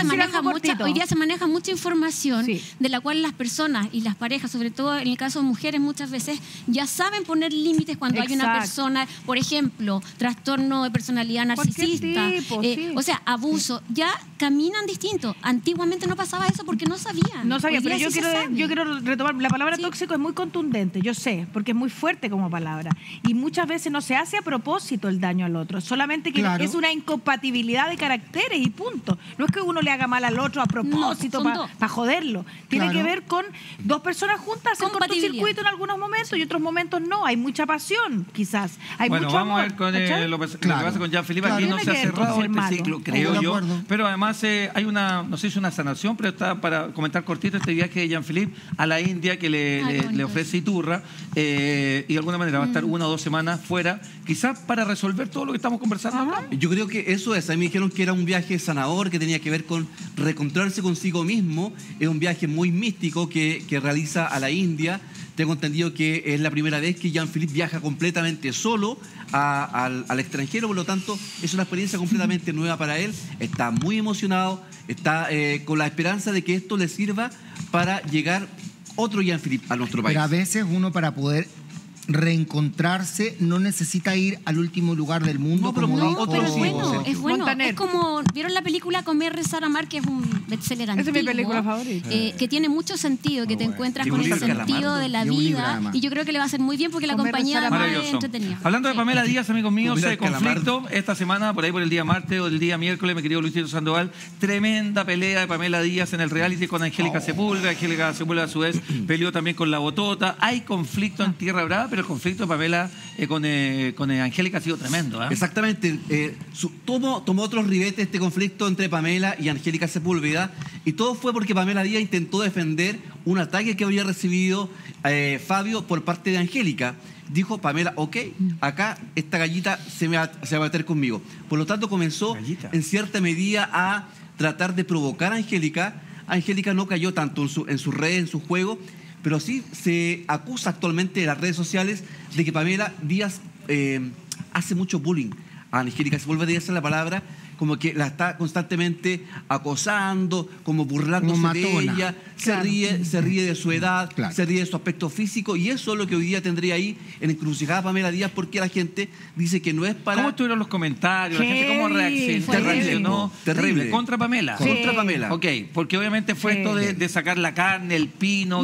se maneja mucha información de la cual las personas y las parejas, sobre todo en el caso de mujeres, muchas veces ya saben poner límites cuando hay una persona, por ejemplo, trastorno de personalidad narcisista, o sea, abuso, ya caminan distinto. Antiguamente no pasaba eso porque no sabían. No sabía, pero yo quiero retomar, la palabra tóxico es muy contundente, yo sé, porque es muy fuerte como palabra. Y muchas veces no se hace a propósito el daño al otro, solamente que es una incompatibilidad de caracteres y punto. No es que uno le haga mal al otro a propósito para joderlo. Tiene que ver con dos personas juntas, hacen cortocircuito en algunos momentos y otros momentos no. Hay mucha pasión, quizás. Hay mucho vamos amor, a ver con lo que pasa con Jean-Philippe. Aquí no se ha cerrado este ciclo, creo yo. Pero además hay una, no sé si una sanación, pero está para comentar cortito este viaje de Jean-Philippe a la India que le ofrece Iturra y de alguna manera va a estar 1 o 2 semanas fuera, quizás para resolver todo lo que estamos conversando acá. Yo creo que eso es. A mí me dijeron que era un viaje sanador, que tenía que ver con reencontrarse consigo mismo. Es un viaje muy místico que realiza a la India. Tengo entendido que es la primera vez que Jean-Philippe viaja completamente solo al extranjero, por lo tanto es una experiencia completamente nueva para él. Está muy emocionado, está con la esperanza de que esto le sirva para llegar otro Jean-Philippe a nuestro país. Pero a veces uno, para poder reencontrarse, no necesita ir al último lugar del mundo. Pero es bueno. Es como, ¿vieron la película Comer, Rezar, Amar? Que es un bestseller antiguo. Esa es mi película favorita. Que tiene mucho sentido, que te encuentras con el sentido de la vida. Y yo creo que le va a hacer muy bien porque la compañía además es entretenida. Hablando de Pamela Díaz, amigos míos, conflicto esta semana, por ahí por el día martes o el día miércoles, mi querido Luisito Sandoval, tremenda pelea de Pamela Díaz en el reality con Angélica Sepúlveda. Angélica Sepúlveda, a su vez, peleó también con La Botota. Hay conflicto en Tierra Brava, pero el conflicto de Pamela con Angélica ha sido tremendo. Exactamente. Tomó otros ribetes este conflicto entre Pamela y Angélica Sepúlveda, y todo fue porque Pamela Díaz intentó defender un ataque que había recibido Fabio por parte de Angélica. Dijo Pamela, ok, acá esta gallita se va a meter conmigo. Por lo tanto, comenzó en cierta medida a tratar de provocar a Angélica. Angélica no cayó tanto en sus redes, en su juego, pero sí se acusa actualmente en las redes sociales de que Pamela Díaz hace mucho bullying a Angélica. Se vuelve a decir la palabra, como que la está constantemente acosando, como burlándose de ella, se ríe de su edad, se ríe de su aspecto físico, y eso es lo que hoy día tendría ahí en encrucijada Pamela Díaz, porque la gente dice que no es para... ¿Cómo estuvieron los comentarios? La gente cómo reaccionó. Terrible. Contra Pamela. Sí. Contra Pamela. Ok, porque obviamente fue esto de sacar la carne, el pino,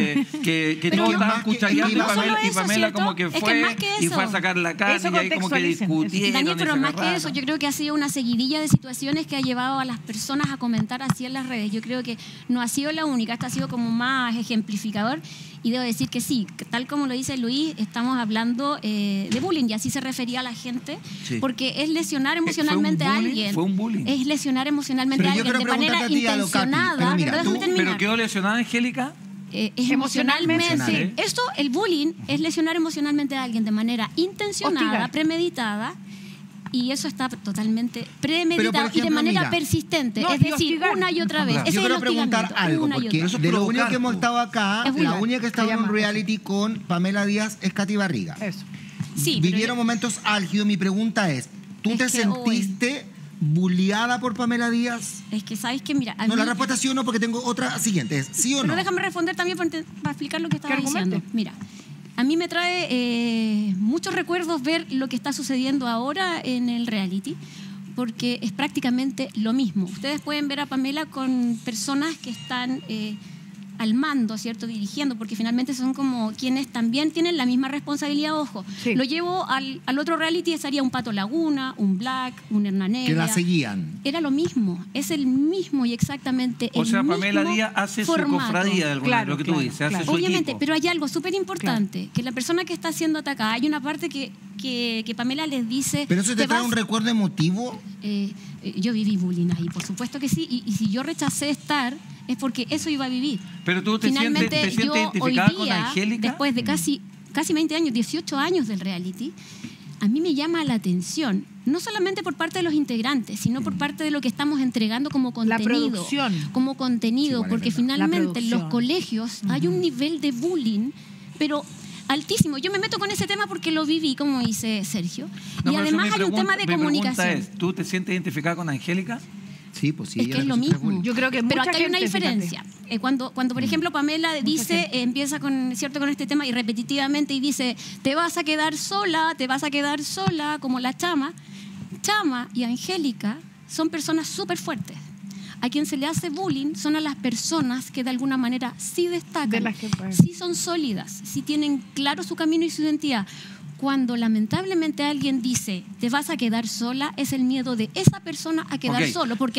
que todos estaban cuchareando y Pamela como que fue y fue a sacar la carne y ahí como que discutieron. Daniel, pero más que eso, yo creo que ha sido una seguidilla de situaciones que ha llevado a las personas a comentar así en las redes. Yo creo que no ha sido la única, esta ha sido como más ejemplificador, y debo decir que sí, tal como lo dice Luis, estamos hablando de bullying, y así se refería a la gente, porque es lesionar emocionalmente a alguien. Fue un bullying. Es lesionar emocionalmente a alguien de manera intencionada. ¿Pero quedó lesionada Angélica? Es emocionalmente. Esto, el bullying, es lesionar emocionalmente a alguien de manera intencionada, premeditada. Y eso está totalmente premeditado, ejemplo, y de manera persistente. Es decir, una y otra vez. Yo quiero preguntar algo, porque de lo único que hemos estado acá, la única que estaba en un reality con Pamela Díaz es Katy Barriga. Eso. Sí, vivieron momentos álgidos. Mi pregunta es, ¿tú te sentiste bulliada por Pamela Díaz? Es que, ¿sabes qué? Mira, la respuesta es sí o no, porque tengo otra siguiente. ¿Es sí o no? Pero déjame responder también para explicar lo que estaba diciendo. Mira, a mí me trae muchos recuerdos ver lo que está sucediendo ahora en el reality, porque es prácticamente lo mismo. Ustedes pueden ver a Pamela con personas que están al mando, ¿cierto? Dirigiendo, porque finalmente son como quienes también tienen la misma responsabilidad. Ojo, lo llevo al otro reality, estaría un Pato Laguna, un Black, un Hernanella. Que la seguían. Era lo mismo, es el mismo y exactamente el mismo. O sea, Pamela Díaz hace formato. Su cofradía de alguna lo que tú dices, hace su obviamente, equipo. pero hay algo súper importante, que la persona que está siendo atacada, hay una parte que Pamela les dice... ¿Pero eso te trae un recuerdo emotivo? Yo viví bullying ahí, por supuesto que sí, y si yo rechacé estar, es porque eso iba a vivir. Pero tú te sientes identificada con Angélica. Después de casi 20 años, 18 años del reality, a mí me llama la atención no solamente por parte de los integrantes, sino por parte de lo que estamos entregando como contenido. La producción. Como contenido, Sí, porque finalmente en los colegios hay un nivel de bullying, pero altísimo. Yo me meto con ese tema porque lo viví, como dice Sergio. Y además hay un tema de comunicación. Mi pregunta es, ¿tú te sientes identificada con Angélica? Sí, pues sí. Es que es lo mismo. Yo creo que pero mucha acá hay una gente, diferencia. Cuando por ejemplo, Pamela dice, empieza con este tema y repetitivamente y dice, te vas a quedar sola, como la Chama. Chama y Angélica son personas súper fuertes. A quien se le hace bullying son a las personas que de alguna manera sí destacan, sí son sólidas, sí tienen claro su camino y su identidad. Cuando lamentablemente alguien dice te vas a quedar sola, es el miedo de esa persona a quedar solo, porque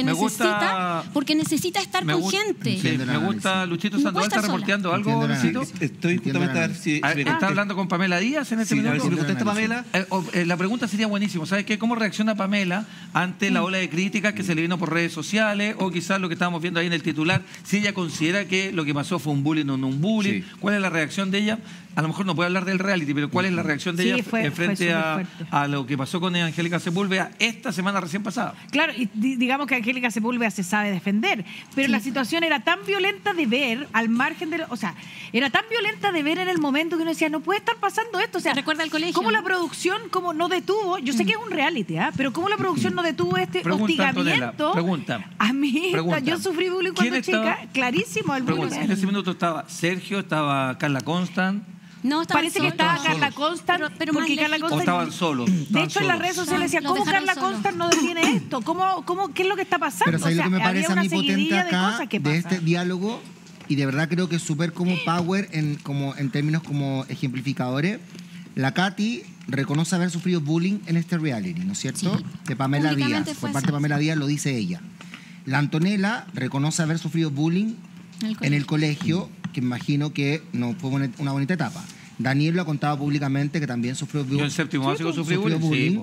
necesita estar con gente. Sí, me gusta. Luchito Sandoval está reporteando algo, Luchito. Estoy justamente a ver si... ¿Está hablando con Pamela Díaz en este minuto? A ver si me contesta Pamela. La pregunta sería buenísimo. ¿Sabes qué? ¿Cómo reacciona Pamela ante la ola de críticas que se le vino por redes sociales o quizás lo que estábamos viendo ahí en el titular? Si ella considera que lo que pasó fue un bullying o no un bullying, ¿cuál es la reacción de ella? A lo mejor no puede hablar del reality, pero ¿cuál es la reacción de ella frente a lo que pasó con Angélica Sepúlveda esta semana recién pasada? Claro, y digamos que Angélica Sepúlveda se sabe defender, pero la situación era tan violenta de ver al margen de... O sea, era tan violenta de ver en el momento que uno decía, no puede estar pasando esto. O sea, recuerda el colegio. ¿Cómo la producción no detuvo? Yo sé que es un reality, pero ¿cómo la producción no detuvo este hostigamiento? Pregunta. A mí, yo sufrí bullying cuando chica, clarísimo el bullying. En ese minuto estaba Sergio, estaba Carla Constant. No, parece que estaba Carla Constant, pero porque Carla Constant... ¿O estaban solos? De hecho, en las redes sociales decía, ¿cómo Carla Constant no detiene esto? ¿Qué es lo que está pasando? Pero ¿sabes lo que me parece a mí potente acá de este diálogo? Y de verdad creo que es súper como power en términos como ejemplificadores. La Katy reconoce haber sufrido bullying en este reality, ¿no es cierto? Sí. De Pamela Díaz. Por parte de Pamela Díaz lo dice ella. La Antonella reconoce haber sufrido bullying en el colegio, que imagino que no fue una bonita etapa. Daniel lo ha contado públicamente que también sufrió bullying. Yo en séptimo básico sufrí bullying.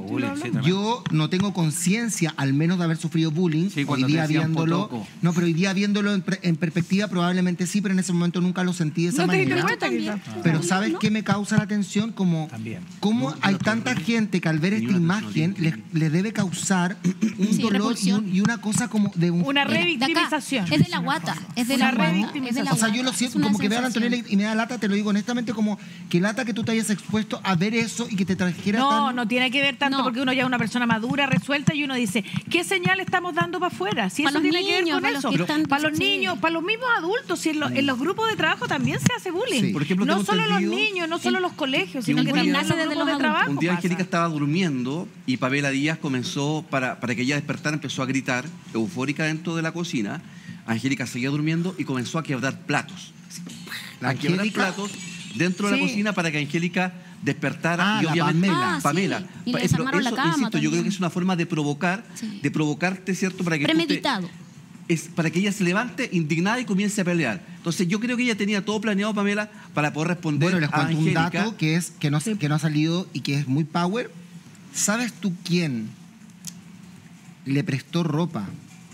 Yo no tengo conciencia, al menos, de haber sufrido bullying. Hoy día viéndolo. No, pero hoy día viéndolo en perspectiva, probablemente sí, pero en ese momento nunca lo sentí de esa manera. Pero ¿sabes qué me causa la atención? Como hay tanta gente que al ver esta imagen les debe causar un dolor y una cosa como de una revictimización. Es de la guata. Es de la revictimización. O sea, yo lo siento como que veo a la Antonella y me da lata, te lo digo honestamente, como que lata que tú te hayas expuesto a ver eso y que te trajera no tiene que ver tanto porque uno ya es una persona madura, resuelta y uno dice, ¿qué señal estamos dando para afuera? Si eso tiene que ver con eso. Para los niños, para los mismos adultos, si en los grupos de trabajo también se hace bullying. Sí. Por ejemplo, no solo los niños, no solo los colegios, sino que también nace desde los de trabajo. Un día Angélica estaba durmiendo y Pamela Díaz comenzó, para que ella despertara, empezó a gritar, eufórica dentro de la cocina. Angélica seguía durmiendo y comenzó a quebrar platos. A quebrar platos dentro de la cocina para que Angélica despertara y obviamente Pamela. Sí. Y le desarmaron la cama, insisto, yo creo que es una forma de provocarte, ¿cierto? Para que premeditado. Para que ella se levante indignada y comience a pelear. Entonces yo creo que ella tenía todo planeado, Pamela, para poder responder les a cuento Angélica. Un dato que no ha salido y que es muy power. ¿Sabes tú quién le prestó ropa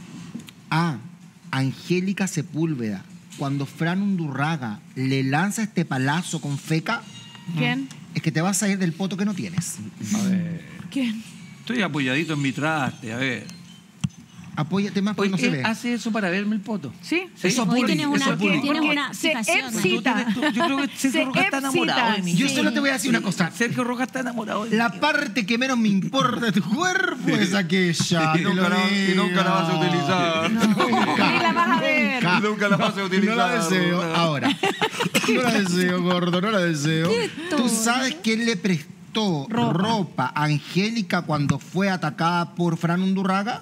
a Angélica Sepúlveda cuando Fran Undurraga le lanza este palazo con feca? ¿Quién? Es que te vas a ir del poto que no tienes. A ver. ¿Quién? Estoy apoyadito en mi traste, a ver. Apóyate más porque no se ve. ¿Hace eso para verme el poto? Sí. Eso es bullying. Tienes una fijación. Yo creo que Sergio Rojas está enamorado de mí. Yo solo te voy a decir una cosa. Sergio Rojas está enamorado de mí. La parte que menos me importa de tu cuerpo es aquella. Y nunca la vas a utilizar. Ni la vas a ver. Nunca la vas a utilizar. No la deseo. Ahora. No la deseo, gordo. No la deseo. ¿Tú sabes quién le prestó ropa a Angélica cuando fue atacada por Fran Undurraga?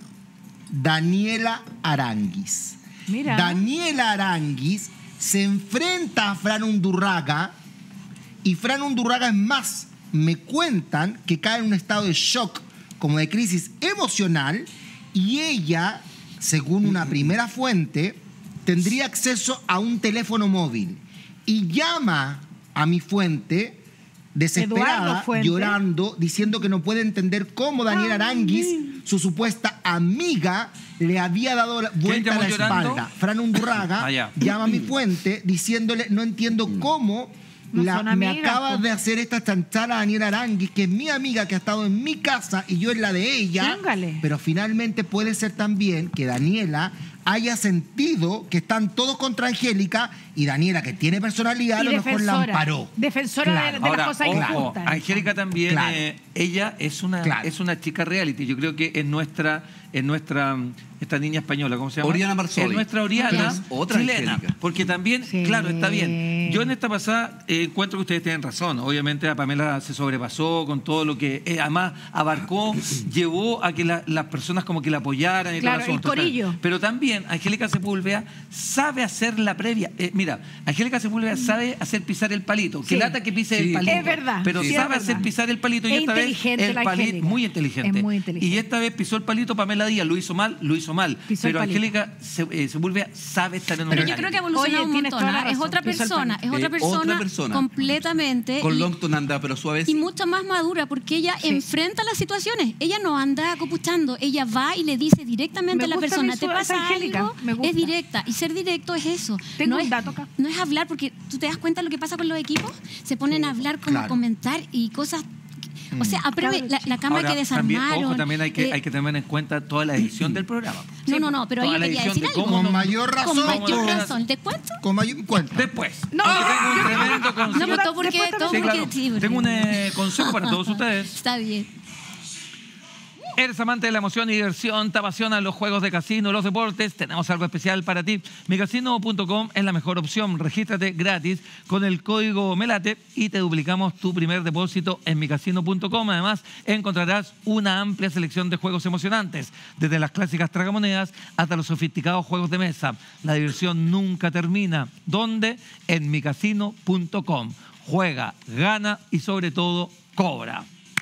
Daniela Aranguis. Mira. Daniela Aranguis se enfrenta a Fran Undurraga y Fran Undurraga, es más, me cuentan que cae en un estado de shock, como de crisis emocional, y ella, según una primera fuente, tendría acceso a un teléfono móvil y llama a mi fuente desesperada, llorando, diciendo que no puede entender cómo Daniela Aranguis, su supuesta amiga, le había dado vuelta a la espalda. Fran Undurraga llama a mi fuente diciéndole, no entiendo cómo me acaba de hacer esta chanchada Daniela Aranguis, que es mi amiga, que ha estado en mi casa y yo en la de ella. Póngale. Pero finalmente puede ser también que Daniela haya sentido que están todos contra Angélica y Daniela, que tiene personalidad, a lo mejor la amparó. Defensora de las cosas injustas. Angélica también, ella es una chica reality. Yo creo que esta niña española, ¿cómo se llama? Oriana Marsoli. Es nuestra Oriana, otra chilena. Angélica. Porque también, claro, está bien. Yo en esta pasada encuentro que ustedes tienen razón. Obviamente a Pamela se sobrepasó con todo lo que además abarcó, llevó a que las personas como que la apoyaran y claro, todo el asunto. El corillo. Pero también Angélica Sepúlveda sabe hacer la previa. Mira, Angélica Sepúlveda sabe hacer pisar el palito. Que lata que pise el palito. Es verdad. Pero sabe hacer pisar el palito. Y esta vez el palito, muy inteligente. Es muy inteligente. Y esta vez pisó el palito Pamela Díaz. Lo hizo mal. Pero Angélica Sepúlveda sabe estar en un Pero yo creo que evolucionó un montón. Es otra persona completamente. Con Longton anda, pero suave. Y mucho más madura, porque ella enfrenta las situaciones. Ella no anda acopuchando. Ella va y le dice directamente a la persona, ¿te pasa algo? Es directa. Y ser directo es eso. Tengo un dato acá. No es hablar, porque tú te das cuenta de lo que pasa con los equipos. Se ponen a hablar, como a comentar y cosas. O sea, la cámara que desarmaron. También hay que tener en cuenta toda la edición del programa. No, pero ahí yo quería decir algo. Con mayor razón. Con mayor razón. ¿Te cuento? Con mayor cuenta. Después. No, tengo un tremendo consejo. No, todo porque tengo un consejo para todos ustedes. Está bien. ¿Eres amante de la emoción y diversión? ¿Te apasionan los juegos de casino, los deportes? Tenemos algo especial para ti. Micasino.com es la mejor opción. Regístrate gratis con el código MELATE y te duplicamos tu primer depósito en micasino.com. Además, encontrarás una amplia selección de juegos emocionantes, desde las clásicas tragamonedas hasta los sofisticados juegos de mesa. La diversión nunca termina. ¿Dónde? En micasino.com. Juega, gana y sobre todo, cobra.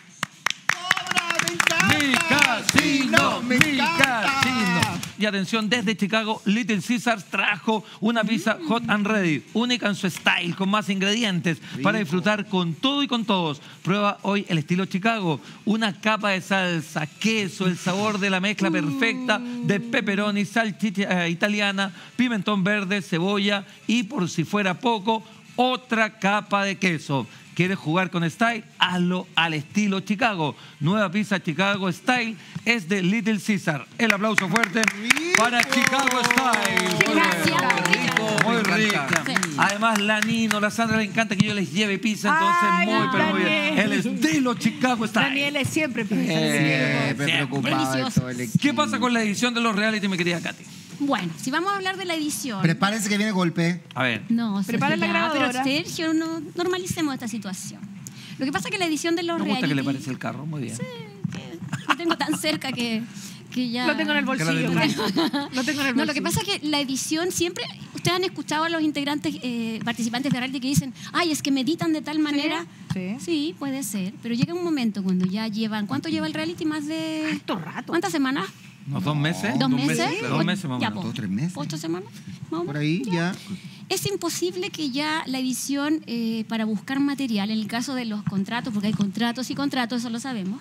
Mi casino. Y atención, desde Chicago, Little Caesars trajo una pizza hot and ready, única en su style, con más ingredientes para disfrutar con todo y con todos. Prueba hoy el estilo Chicago, una capa de salsa, queso, el sabor de la mezcla perfecta de pepperoni, salchicha italiana, pimentón verde, cebolla y, por si fuera poco, otra capa de queso. ¿Quieres jugar con Style? Hazlo al estilo Chicago. Nueva pizza Chicago Style es de Little Caesar. El aplauso fuerte para Chicago Style. Muy rica. Sí. Además, la Nino, la Sandra le encanta que yo les lleve pizza, entonces muy bien. El estilo Chicago Style. Daniel es siempre pizza. Siempre preocupado. ¿Qué pasa con la edición de los reality, mi querida Katy? Bueno, si vamos a hablar de la edición... Prepárense que viene golpe. A ver. No, preparen la grabadora. Pero Sergio, no normalicemos esta situación. Lo que pasa es que la edición de los reality... Me gusta que le parece el carro, muy bien. Sí, lo tengo tan cerca que ya... Lo tengo en el bolsillo. Lo tengo en el bolsillo. No, lo que pasa es que la edición siempre... Ustedes han escuchado a los integrantes, participantes de reality que dicen, ay, es que meditan de tal manera. Sí, puede ser. Pero llega un momento cuando ya llevan... ¿Cuánto lleva el reality? Más de... Harto rato. ¿Cuántas semanas? ¿Unos 2 meses? ¿2 meses? Claro. 2 meses más o menos. 2 o 3 meses. 8 semanas. Por ahí ya. Es imposible que ya la edición, para buscar material, en el caso de los contratos, porque hay contratos y contratos, eso lo sabemos,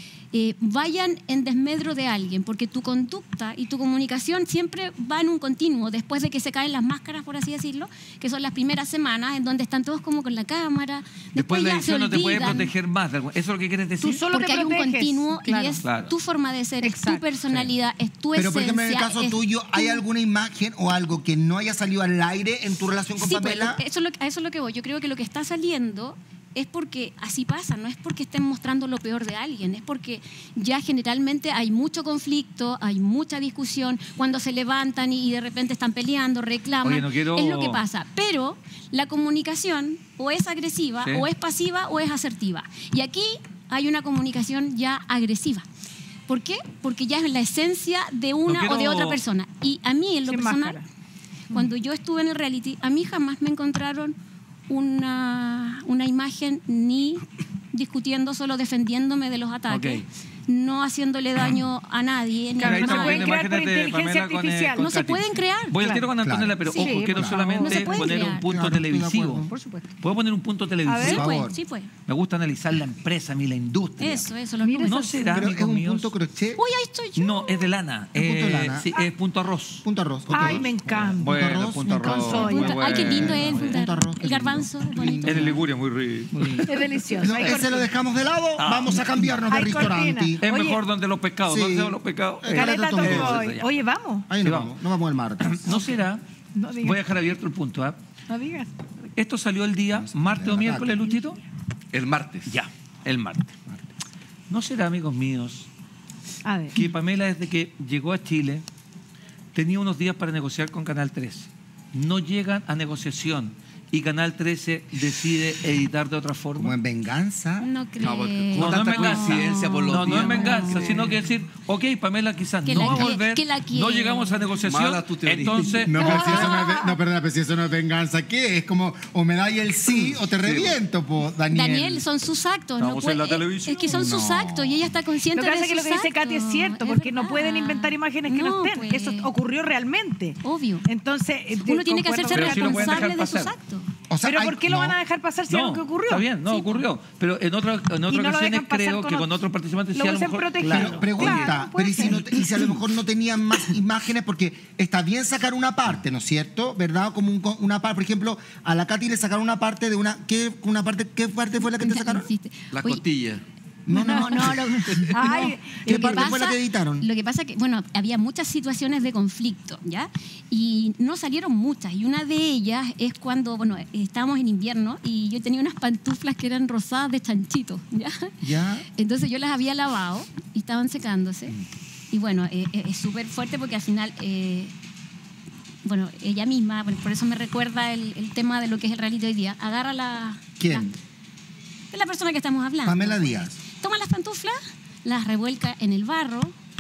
vayan en desmedro de alguien, porque tu conducta y tu comunicación siempre va en un continuo, después de que se caen las máscaras, por así decirlo, que son las primeras semanas en donde están todos como con la cámara. Después la edición no te puede proteger más. ¿Eso es lo que quieres decir? Tú solo porque hay un continuo y es tu forma de ser, es tu personalidad, es tu esencia. Pero por ejemplo, en el caso tuyo, ¿hay alguna imagen o algo que no haya salido al aire en tu relación con Pamela? Pues, a eso es lo que voy. Yo creo que lo que está saliendo es porque así pasa, no es porque estén mostrando lo peor de alguien, es porque ya generalmente hay mucho conflicto, hay mucha discusión, cuando se levantan y de repente están peleando, reclaman, es lo que pasa. Pero la comunicación o es agresiva, o es pasiva, o es asertiva. Y aquí hay una comunicación ya agresiva. ¿Por qué? Porque ya es la esencia de una o de otra persona. Y a mí, en lo personal, cuando yo estuve en el reality, a mí jamás me encontraron una imagen ni discutiendo, solo defendiéndome de los ataques, no haciéndole daño a nadie. Claro, no se pueden crear por inteligencia artificial. No se pueden crear. Voy al tiro con Antonella, pero ojo, quiero solamente poner un punto televisivo. Por supuesto. ¿Puedo poner un punto televisivo? Sí, pues. Me gusta analizar la empresa, a mí, la industria. Eso, los números. ¿No será, pero es amigos un míos? punto crochet. Uy, ahí estoy yo. No, es de lana. punto lana. Sí, es punto arroz. Punto arroz. Ay, me encanta. Bueno, punto arroz. Muy Ay, qué lindo es el bueno. punto arroz. El garbanzo. bonito. Es de Liguria, muy rico. Es delicioso. No, ese lo dejamos de lado. Vamos a cambiarnos de Hay restaurante. cortina. Es Oye, mejor donde los pescados. Sí. ¿Dónde son los pescados? Caleta Tongoy. Tongoy. Oye, vamos. Ahí Sí, nos vamos. vamos. Nos vamos el martes. ¿No será? No digas. Voy a dejar abierto el punto. ¿Ah? No digas. ¿Esto salió el día martes o miércoles, Luchito? El martes. Ya, el martes. ¿No será, amigos míos, A ver. que Pamela, desde que llegó a Chile, tenía unos días para negociar con Canal 13? No llegan a negociación y Canal 13 decide editar de otra forma. Como en venganza. No creo. No, porque No, no es tanta venganza. coincidencia por los No, no días. es venganza, sino que decir, ok, Pamela quizás Que no la va a quiere, volver, que la quiere. no llegamos a negociación, Mala tu teoría. entonces... No, pero si eso no es, perdona, pero si eso no es venganza, ¿qué? Es como, o me dais el sí o te reviento, po, Daniel. Daniel, son sus actos. No Estamos en la puede- televisión. Es que son sus actos y ella está consciente Lo que de pasa es que lo sus que dice Katy es actos. cierto, Es porque no verdad. pueden inventar imágenes que no estén. pues. Eso ocurrió realmente. Obvio. Entonces, Uno tiene que hacerse Pero sí lo pueden responsable dejar de sus pasar. actos. O sea, Pero hay- ¿por qué lo no. van a dejar pasar si es No, algo que ocurrió? está bien, no, Sí, ocurrió. Pero en otras Y no lo ocasiones dejan pasar creo con que con otro. otros participantes Lo sí a lo hubiesen mejor... protegido. Claro, pregunta, Claro, puede pero y si a lo mejor no tenían más imágenes, porque está bien sacar una parte, ¿no es cierto? ¿Verdad? Como una parte, por ejemplo, a la Katy le sacaron una parte de una... ¿Qué parte fue la que te sacaron? La Oye, costilla. No. Ay, ¿Qué lo que parte fue la que editaron? Lo que pasa que, bueno, había muchas situaciones de conflicto, ¿ya? Y no salieron muchas. Y una de ellas es cuando, bueno, estábamos en invierno y yo tenía unas pantuflas que eran rosadas de chanchito, ¿ya? ¿Ya? Entonces yo las había lavado y estaban secándose. Y bueno, es súper fuerte porque al final... bueno, ella misma, bueno, por eso me recuerda el tema de lo que es el reality hoy día. Agarra la... ¿Quién? Es la persona que estamos hablando. Pamela Díaz. Toma las pantuflas, las revuelca en el barro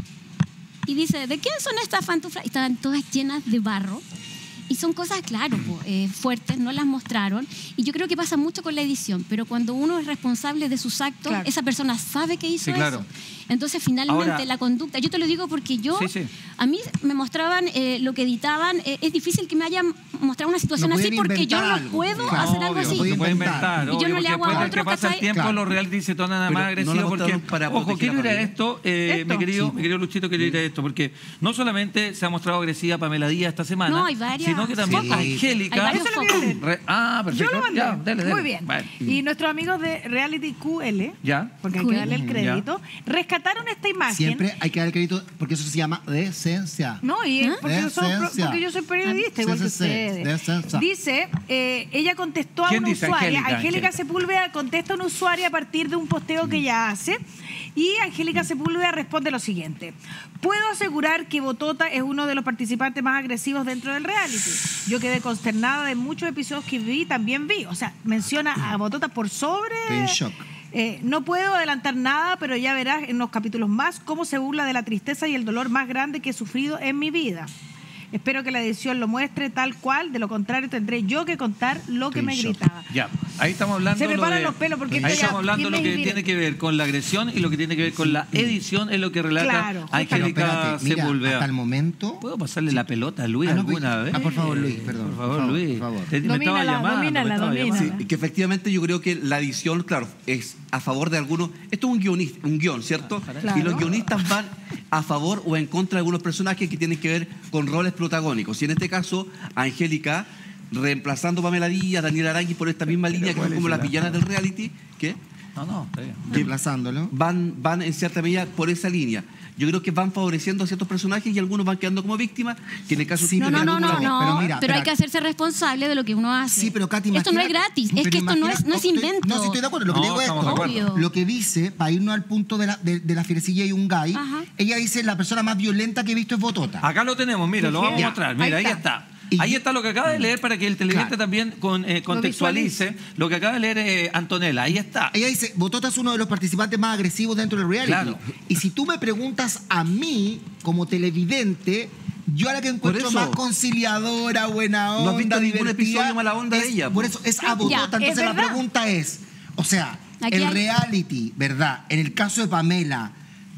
y dice, ¿de quién son estas pantuflas? Y estaban todas llenas de barro. Y son cosas, claro, fuertes, no las mostraron. Y yo creo que pasa mucho con la edición, pero cuando uno es responsable de sus actos, Claro. esa persona sabe que hizo Sí, claro. eso. Entonces, finalmente, Ahora- la conducta... Yo te lo digo porque yo... Sí, sí. A mí me mostraban lo que editaban. Es difícil que me hayan mostrado una situación No así pueden porque yo inventar no algo, puedo claro. hacer algo Obvio, así. no se puede inventar. inventar. Y yo no obvio, le hago porque a después otro, que pasa el ¿cachai? tiempo, Claro. los reality se tornan nada Pero más no la agresivos porque, mostraron para ojo, proteger quiero a ir a Pamela. esto, Esto. mi querido Luchito, quiero ir a esto, porque no solamente se ha mostrado agresiva Pamela Díaz esta semana, No, hay varias. sino que también Sí. Angélica... Hay varios Eso es lo que focos. perfecto. Yo lo mandé. Ya, dale. Muy bien. Vale. Y nuestros amigos de Reality QL, Ya. porque hay que QL. darle el crédito, rescataron esta imagen. Siempre hay que dar el crédito porque eso se llama decencia. No, y porque, Decencia. porque yo soy periodista, igual que Sí, sí, sí. ustedes. Decencia. Dice, ella contestó a ¿Quién una dice? usuaria, Angélica, Angélica Angélica. Sepúlveda contesta a una usuaria a partir de un posteo que ella hace, y Angélica Sepúlveda responde lo siguiente: puedo asegurar que Botota es uno de los participantes más agresivos dentro del reality. Yo quedé consternada de muchos episodios que vi, también vi. O sea, menciona a Botota por sobre... Estoy en shock. No puedo adelantar nada, pero ya verás en los capítulos más cómo se burla de la tristeza y el dolor más grande que he sufrido en mi vida. Espero que la edición lo muestre tal cual, de lo contrario tendré yo que contar lo que Estoy me en shock. gritaba. Ya, ahí estamos hablando Se me lo paran de- los pelos porque ahí esto ya- estamos hablando lo dime, que dime. tiene que ver con la agresión y lo que tiene que ver con la edición es lo que relata Claro, Pero Angélica espérate, mira, Sepúlveda. hasta el momento... ¿Puedo pasarle la pelota a Luis Ah, no, alguna vez? por favor, Luis, perdón. Por favor, Luis. Por favor. Me estaba Domínala, llamando. domínala, me estaba domínala. llamando. Sí, que efectivamente yo creo que la edición, claro, es a favor de algunos. Esto es un guión, ¿cierto? Claro. Y los guionistas van a favor o en contra de algunos personajes que tienen que ver con roles protagónicos. Y en este caso, Angélica, reemplazando a Pamela Díaz, Daniel Arangui por esta misma línea que son como las villanas del reality, ¿qué? No, está bien. Reemplazándolo. Van en cierta medida por esa línea. Yo creo que van favoreciendo a ciertos personajes y algunos van quedando como víctimas, que en el caso Sí, No, pero no, algunos- pero mira, hay espera. que hacerse responsable de lo que uno hace. Sí, pero Katy, esto no es imagina- gratis, es pero que esto no es imagina- invento. No, sí estoy de acuerdo. Lo que No, digo es estamos de acuerdo. Obvio. lo que dice, para irnos al punto de la Fierecilla y un gay, Ajá. ella dice la persona más violenta que he visto es Botota. Acá lo tenemos, mira, lo vamos a Ya, mostrar. Mira, ahí está. Y Ahí yo- está lo que acaba de leer para que el televidente Claro. también contextualice lo que acaba de leer Antonella. Ahí está. Ella dice, Botota es uno de los participantes más agresivos dentro del reality. Claro. Y si tú me preguntas a mí, como televidente, yo a la que encuentro Por eso. más conciliadora, buena onda, No has visto ningún divertida, episodio mala onda de es- ella, Por po. eso es a Ya, Botota. es Entonces la verdad. pregunta es, o sea, Aquí el hay- reality, ¿verdad? En el caso de Pamela,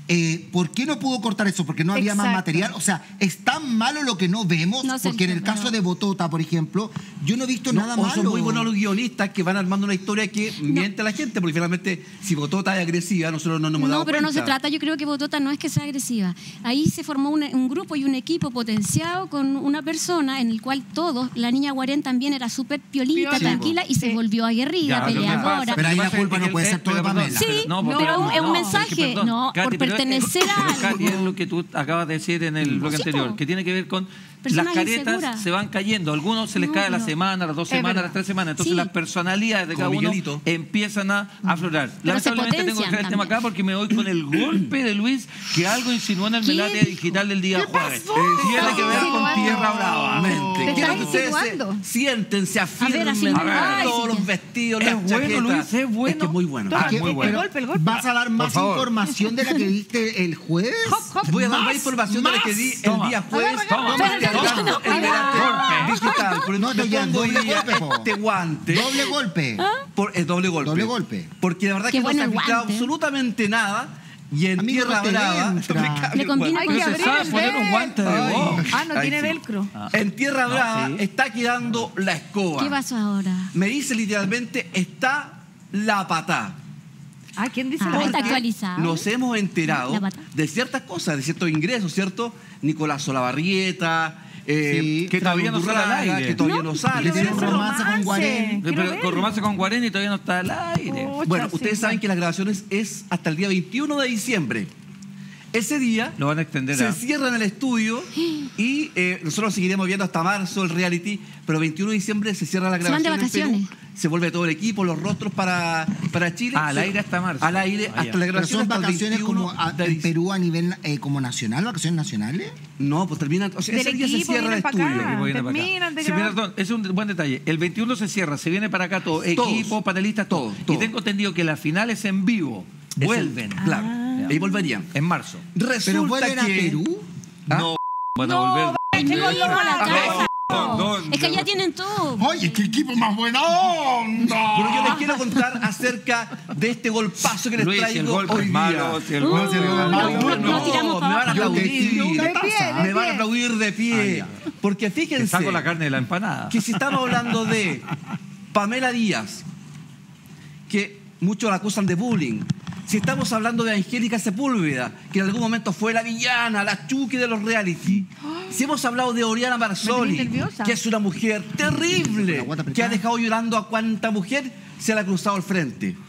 ¿por qué no pudo cortar eso? Porque no había más material. O sea, ¿es tan malo lo que no vemos? Porque en el caso de Botota, por ejemplo, yo no he visto nada malo. Son muy buenos los guionistas que van armando una historia que miente a la gente, porque finalmente si Botota es agresiva, nosotros no nos hemos dado cuenta. No, pero no se trata, yo creo que Botota no es que sea agresiva. Ahí se formó un grupo y un equipo potenciado con una persona en el cual todos, la niña Guarén también era súper piolita, tranquila, y se volvió aguerrida, peleadora. Pero ahí la culpa no puede ser todo de Pamela. Sí, pero es un mensaje, por pertenecer a algo. Katy, es lo que tú acabas de decir en el bloque anterior, que tiene que ver con las caretas se van cayendo. Algunos se les cae la semana, las 2 semanas, las 3 semanas. Entonces las personalidades de cada uno empiezan a aflorar. Lamentablemente tengo que dejar el tema acá porque me voy con el golpe de Luis que algo insinuó en el Melate Digital del día jueves. Tiene que ver con Tierra Brava. Quiero que ustedes siéntense, afirmen todos los vestidos, las chaquetas. Luis, es bueno. Es que es muy bueno. Muy bueno. El golpe. ¿Vas a dar más información de la que diste el jueves? Voy a dar más información de la que di el día jueves. Digital. Por eso te pongo hoy día este guante. Doble golpe. Doble golpe. Doble golpe. Porque la verdad que no se ha filtrado absolutamente nada. Y en Tierra Brava le conviene hay que abrir poner un guante de voz. No tiene velcro. En Tierra Brava está quedando la escoba. ¿Qué pasó ahora? Me dice literalmente, está la patá. ¿Quién dice la patá? Actualizado. Nos hemos enterado de ciertas cosas, de ciertos ingresos, ¿cierto? Nicolás Solabarrieta, que todavía no sale al aire. Que todavía no sale. Tiene un romance con Guarén. Con romance con Guarén y todavía no está al aire. Bueno, ustedes saben que las grabaciones es hasta el día 21 de diciembre. Ese día lo van a extender se cierran el estudio y nosotros seguiremos viendo hasta marzo el reality, pero el 21 de diciembre se cierra la grabación. Se van de vacaciones. En Perú, se vuelve todo el equipo, los rostros para Chile. Al aire hasta marzo. Al aire hasta la grabación. ¿Son vacaciones como en Perú a nivel como nacional, vacaciones nacionales? No, pues terminan, o sea, ese día se cierra el estudio. Terminan de grabar. Perdón, es un buen detalle. El 21 se cierra, se viene para acá todo, equipo, panelistas, todo. Y tengo entendido que las finales en vivo vuelven. Claro, ahí volverían. En marzo. Resulta ¿Pero vuelven a Perú? No, van a volver. Es que ya tienen todo. Oye, qué equipo más buena onda. Pero yo les quiero contar acerca de este golpazo que les traigo hoy día. Malo, si el gol es malo. No, me van a aplaudir. Me van a aplaudir de pie. Porque fíjense. Saco la carne de la empanada. Que si estamos hablando de Pamela Díaz, que muchos la acusan de bullying. Si estamos hablando de Angélica Sepúlveda, que en algún momento fue la villana, la Chucky de los reality. Si hemos hablado de Oriana Marsoli, que es una mujer terrible, que ha dejado llorando a cuanta mujer se le ha cruzado al frente.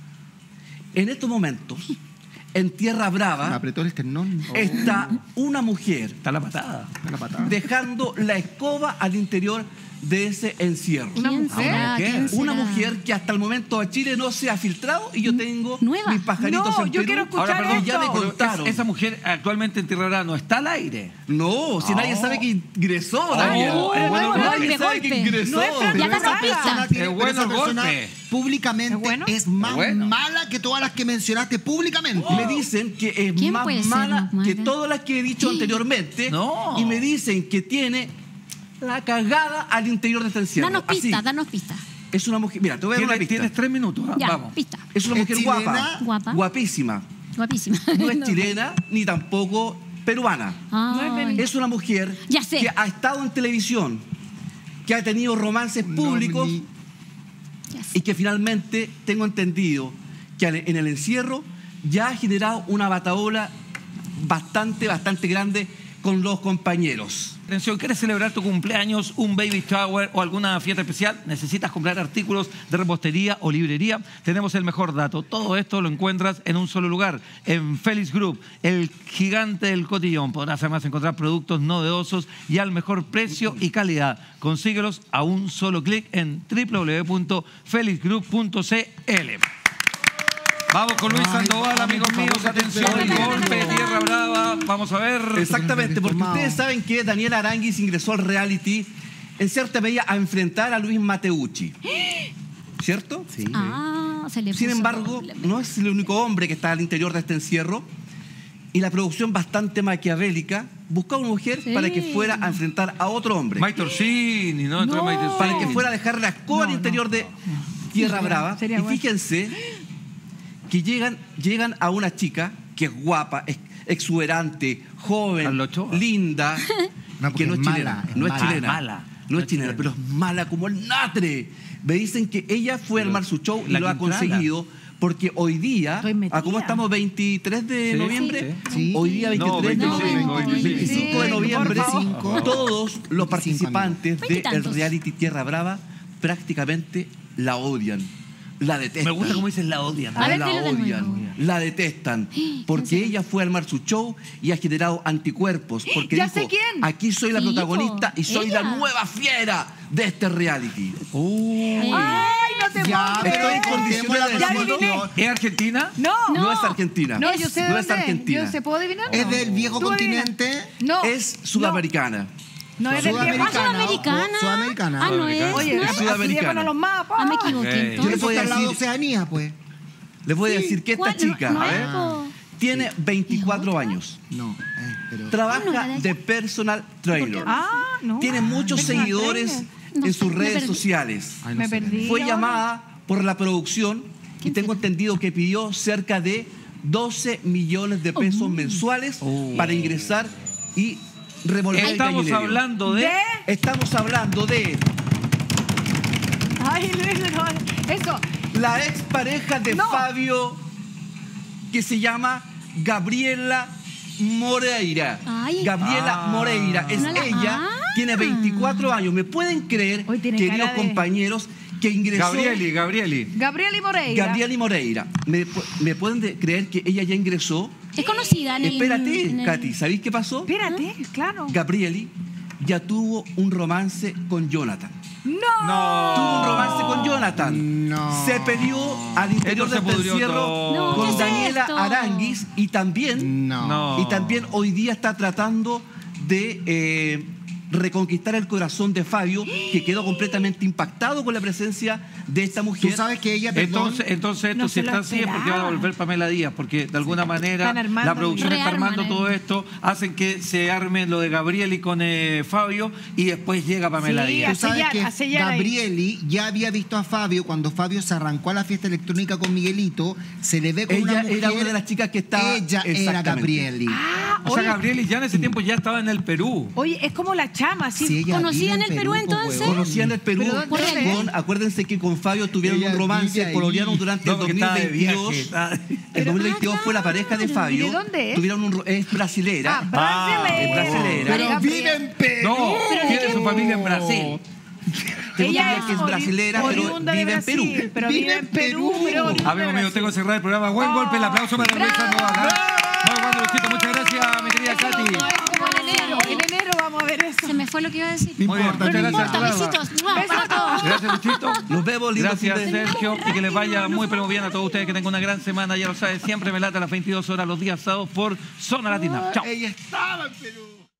En estos momentos, en Tierra Brava, me apretó el esternón. Está una mujer, está la patada, dejando la escoba al interior de ese encierro. ¿Una mujer que hasta el momento a Chile no se ha filtrado y yo tengo mis pajaritos en Perú. Quiero escuchar ahora, ya me contaron. Esa mujer actualmente en Tierra Brava no está al aire. No, si nadie sabe que ingresó, Daniel. Nadie sabe que ingresó. Ya danos pista. Qué bueno el golpe. Públicamente es más mala que todas las que mencionaste públicamente. Me dicen que es más mala que todas las que he dicho anteriormente. Y me dicen que tiene la cagada al interior de este encierro. Danos pista. Es una mujer. Mira, te voy a dar una pista. Tienes 3 minutos. Ya, vamos. Pista. Es una mujer guapa. Guapísima. No es chilena ni tampoco peruana. Es una mujer que ha estado en televisión, que ha tenido romances públicos y que finalmente tengo entendido que en el encierro ya ha generado una bataola bastante grande con los compañeros. Atención, ¿quieres celebrar tu cumpleaños, un baby shower o alguna fiesta especial? ¿Necesitas comprar artículos de repostería o librería? Tenemos el mejor dato. Todo esto lo encuentras en un solo lugar, en Félix Group, el gigante del cotillón. Podrás además encontrar productos novedosos y al mejor precio y calidad. Consíguelos a un solo clic en www.felixgroup.cl. Vamos con Luis Sandoval, amigos míos. Atención, el golpe de Tierra Brava. Vamos a ver. Exactamente, porque ustedes saben que Daniela Aranguis ingresó al reality en cierta medida a enfrentar a Luis Mateucci. ¿Cierto? Sí. Sin embargo, no es el único hombre que está al interior de este encierro. Y la producción bastante maquiavélica buscaba una mujer para que fuera a enfrentar a otro hombre. Maite Orsini, ¿no? Para que fuera a dejar la escoba al interior de Tierra Brava. Y fíjense que llegan a una chica que es guapa, es exuberante, joven, linda, que no es chilena. No es chilena. No es chilena, pero es mala como el natre. Me dicen que ella fue a armar su show y lo ha conseguido. Porque hoy día, ¿cómo estamos? 23 de noviembre. Sí. Hoy día, 23 de noviembre, 25 de noviembre, todos los participantes del reality Tierra Brava prácticamente la odian. La detestan. Me gusta cómo dices la odian. La odian. La detestan. Porque ella fue a armar su show y ha generado anticuerpos. Porque dijo, aquí soy la protagonista y soy la nueva fiera de este reality. ¡Ay, no te puedo! Estoy en condiciones de decirlo. ¿Es Argentina? No es Argentina. No, yo sé no es Argentina. ¿Se puede adivinar? ¿Es del viejo continente? No. Es sudamericana. No es del viejo. Sudamericana. No es. Oye, es sudamericana. los mapas. Me equivoqué. Yo les voy a decir, Oceanía, pues. Les voy a decir que esta chica, a ver, tiene 24 años. Trabaja de personal trainer. Tiene muchos seguidores en sus redes sociales. Me perdí. Fue llamada por la producción y tengo entendido que pidió cerca de 12 millones de pesos mensuales para ingresar y revolver el gallinero. Estamos hablando de... Ay, eso. La expareja de Fabio, que se llama Gabriela Moreira. Gabriela Moreira es ella, tiene 24 años. ¿Me pueden creer, queridos compañeros, que ingresó... Gabrieli Moreira. ¿Me pueden creer que ella ya ingresó? Es conocida en el... Espérate, Katy, ¿sabéis qué pasó? Espérate, claro. Gabrieli ya tuvo un romance con Jonathan. ¡No! Tuvo un romance con Jonathan. No. Se peleó al interior del encierro con Daniela Aranguis y también, y también hoy día está tratando de reconquistar el corazón de Fabio, que quedó completamente impactado con la presencia de esta mujer. Tú sabes que ella, perdón, entonces esto, si está así, es porque va a volver Pamela Díaz, porque de alguna manera la producción está armando todo esto, hacen que se armen lo de Gabrieli con Fabio y después llega Pamela Díaz. Tú sabes que Gabrieli ya había visto a Fabio cuando Fabio se arrancó a la fiesta electrónica con Miguelito, se le ve con una mujer. Ella era una de las chicas que estaba... Ella era Gabrieli. O sea, Gabrieli ya en ese tiempo ya estaba en el Perú. Oye, es como la chama, ¿sí? ¿Conocía en el Perú entonces? Conocía en el Perú. Acuérdense que con Fabio tuvieron un romance, pololearon durante el 2022. El 2022 fue la pareja de Fabio. ¿De dónde es? Tuvieron es brasilera. Es brasilera. Pero vive en Perú. No, tiene su familia en Brasil. Ella que es brasilera, pero vive en Perú. Pero vive en Perú. Amigo mío, tengo que cerrar el programa. Buen golpe, el aplauso para Luisa Novaga. Muchas gracias, mi querida Katy. En enero vamos a ver eso. Se me fue lo que iba a decir. Muy bien, no importa, besitos. Besos a todos. Gracias, Luchito. Nos vemos, gracias, Sergio. Y que les vaya muy, pero muy bien a todos ustedes. Que tengan una gran semana. Ya lo saben, siempre me late a las 22 horas los días sábados por Zona Latina. Chao. Ella estaba en Perú.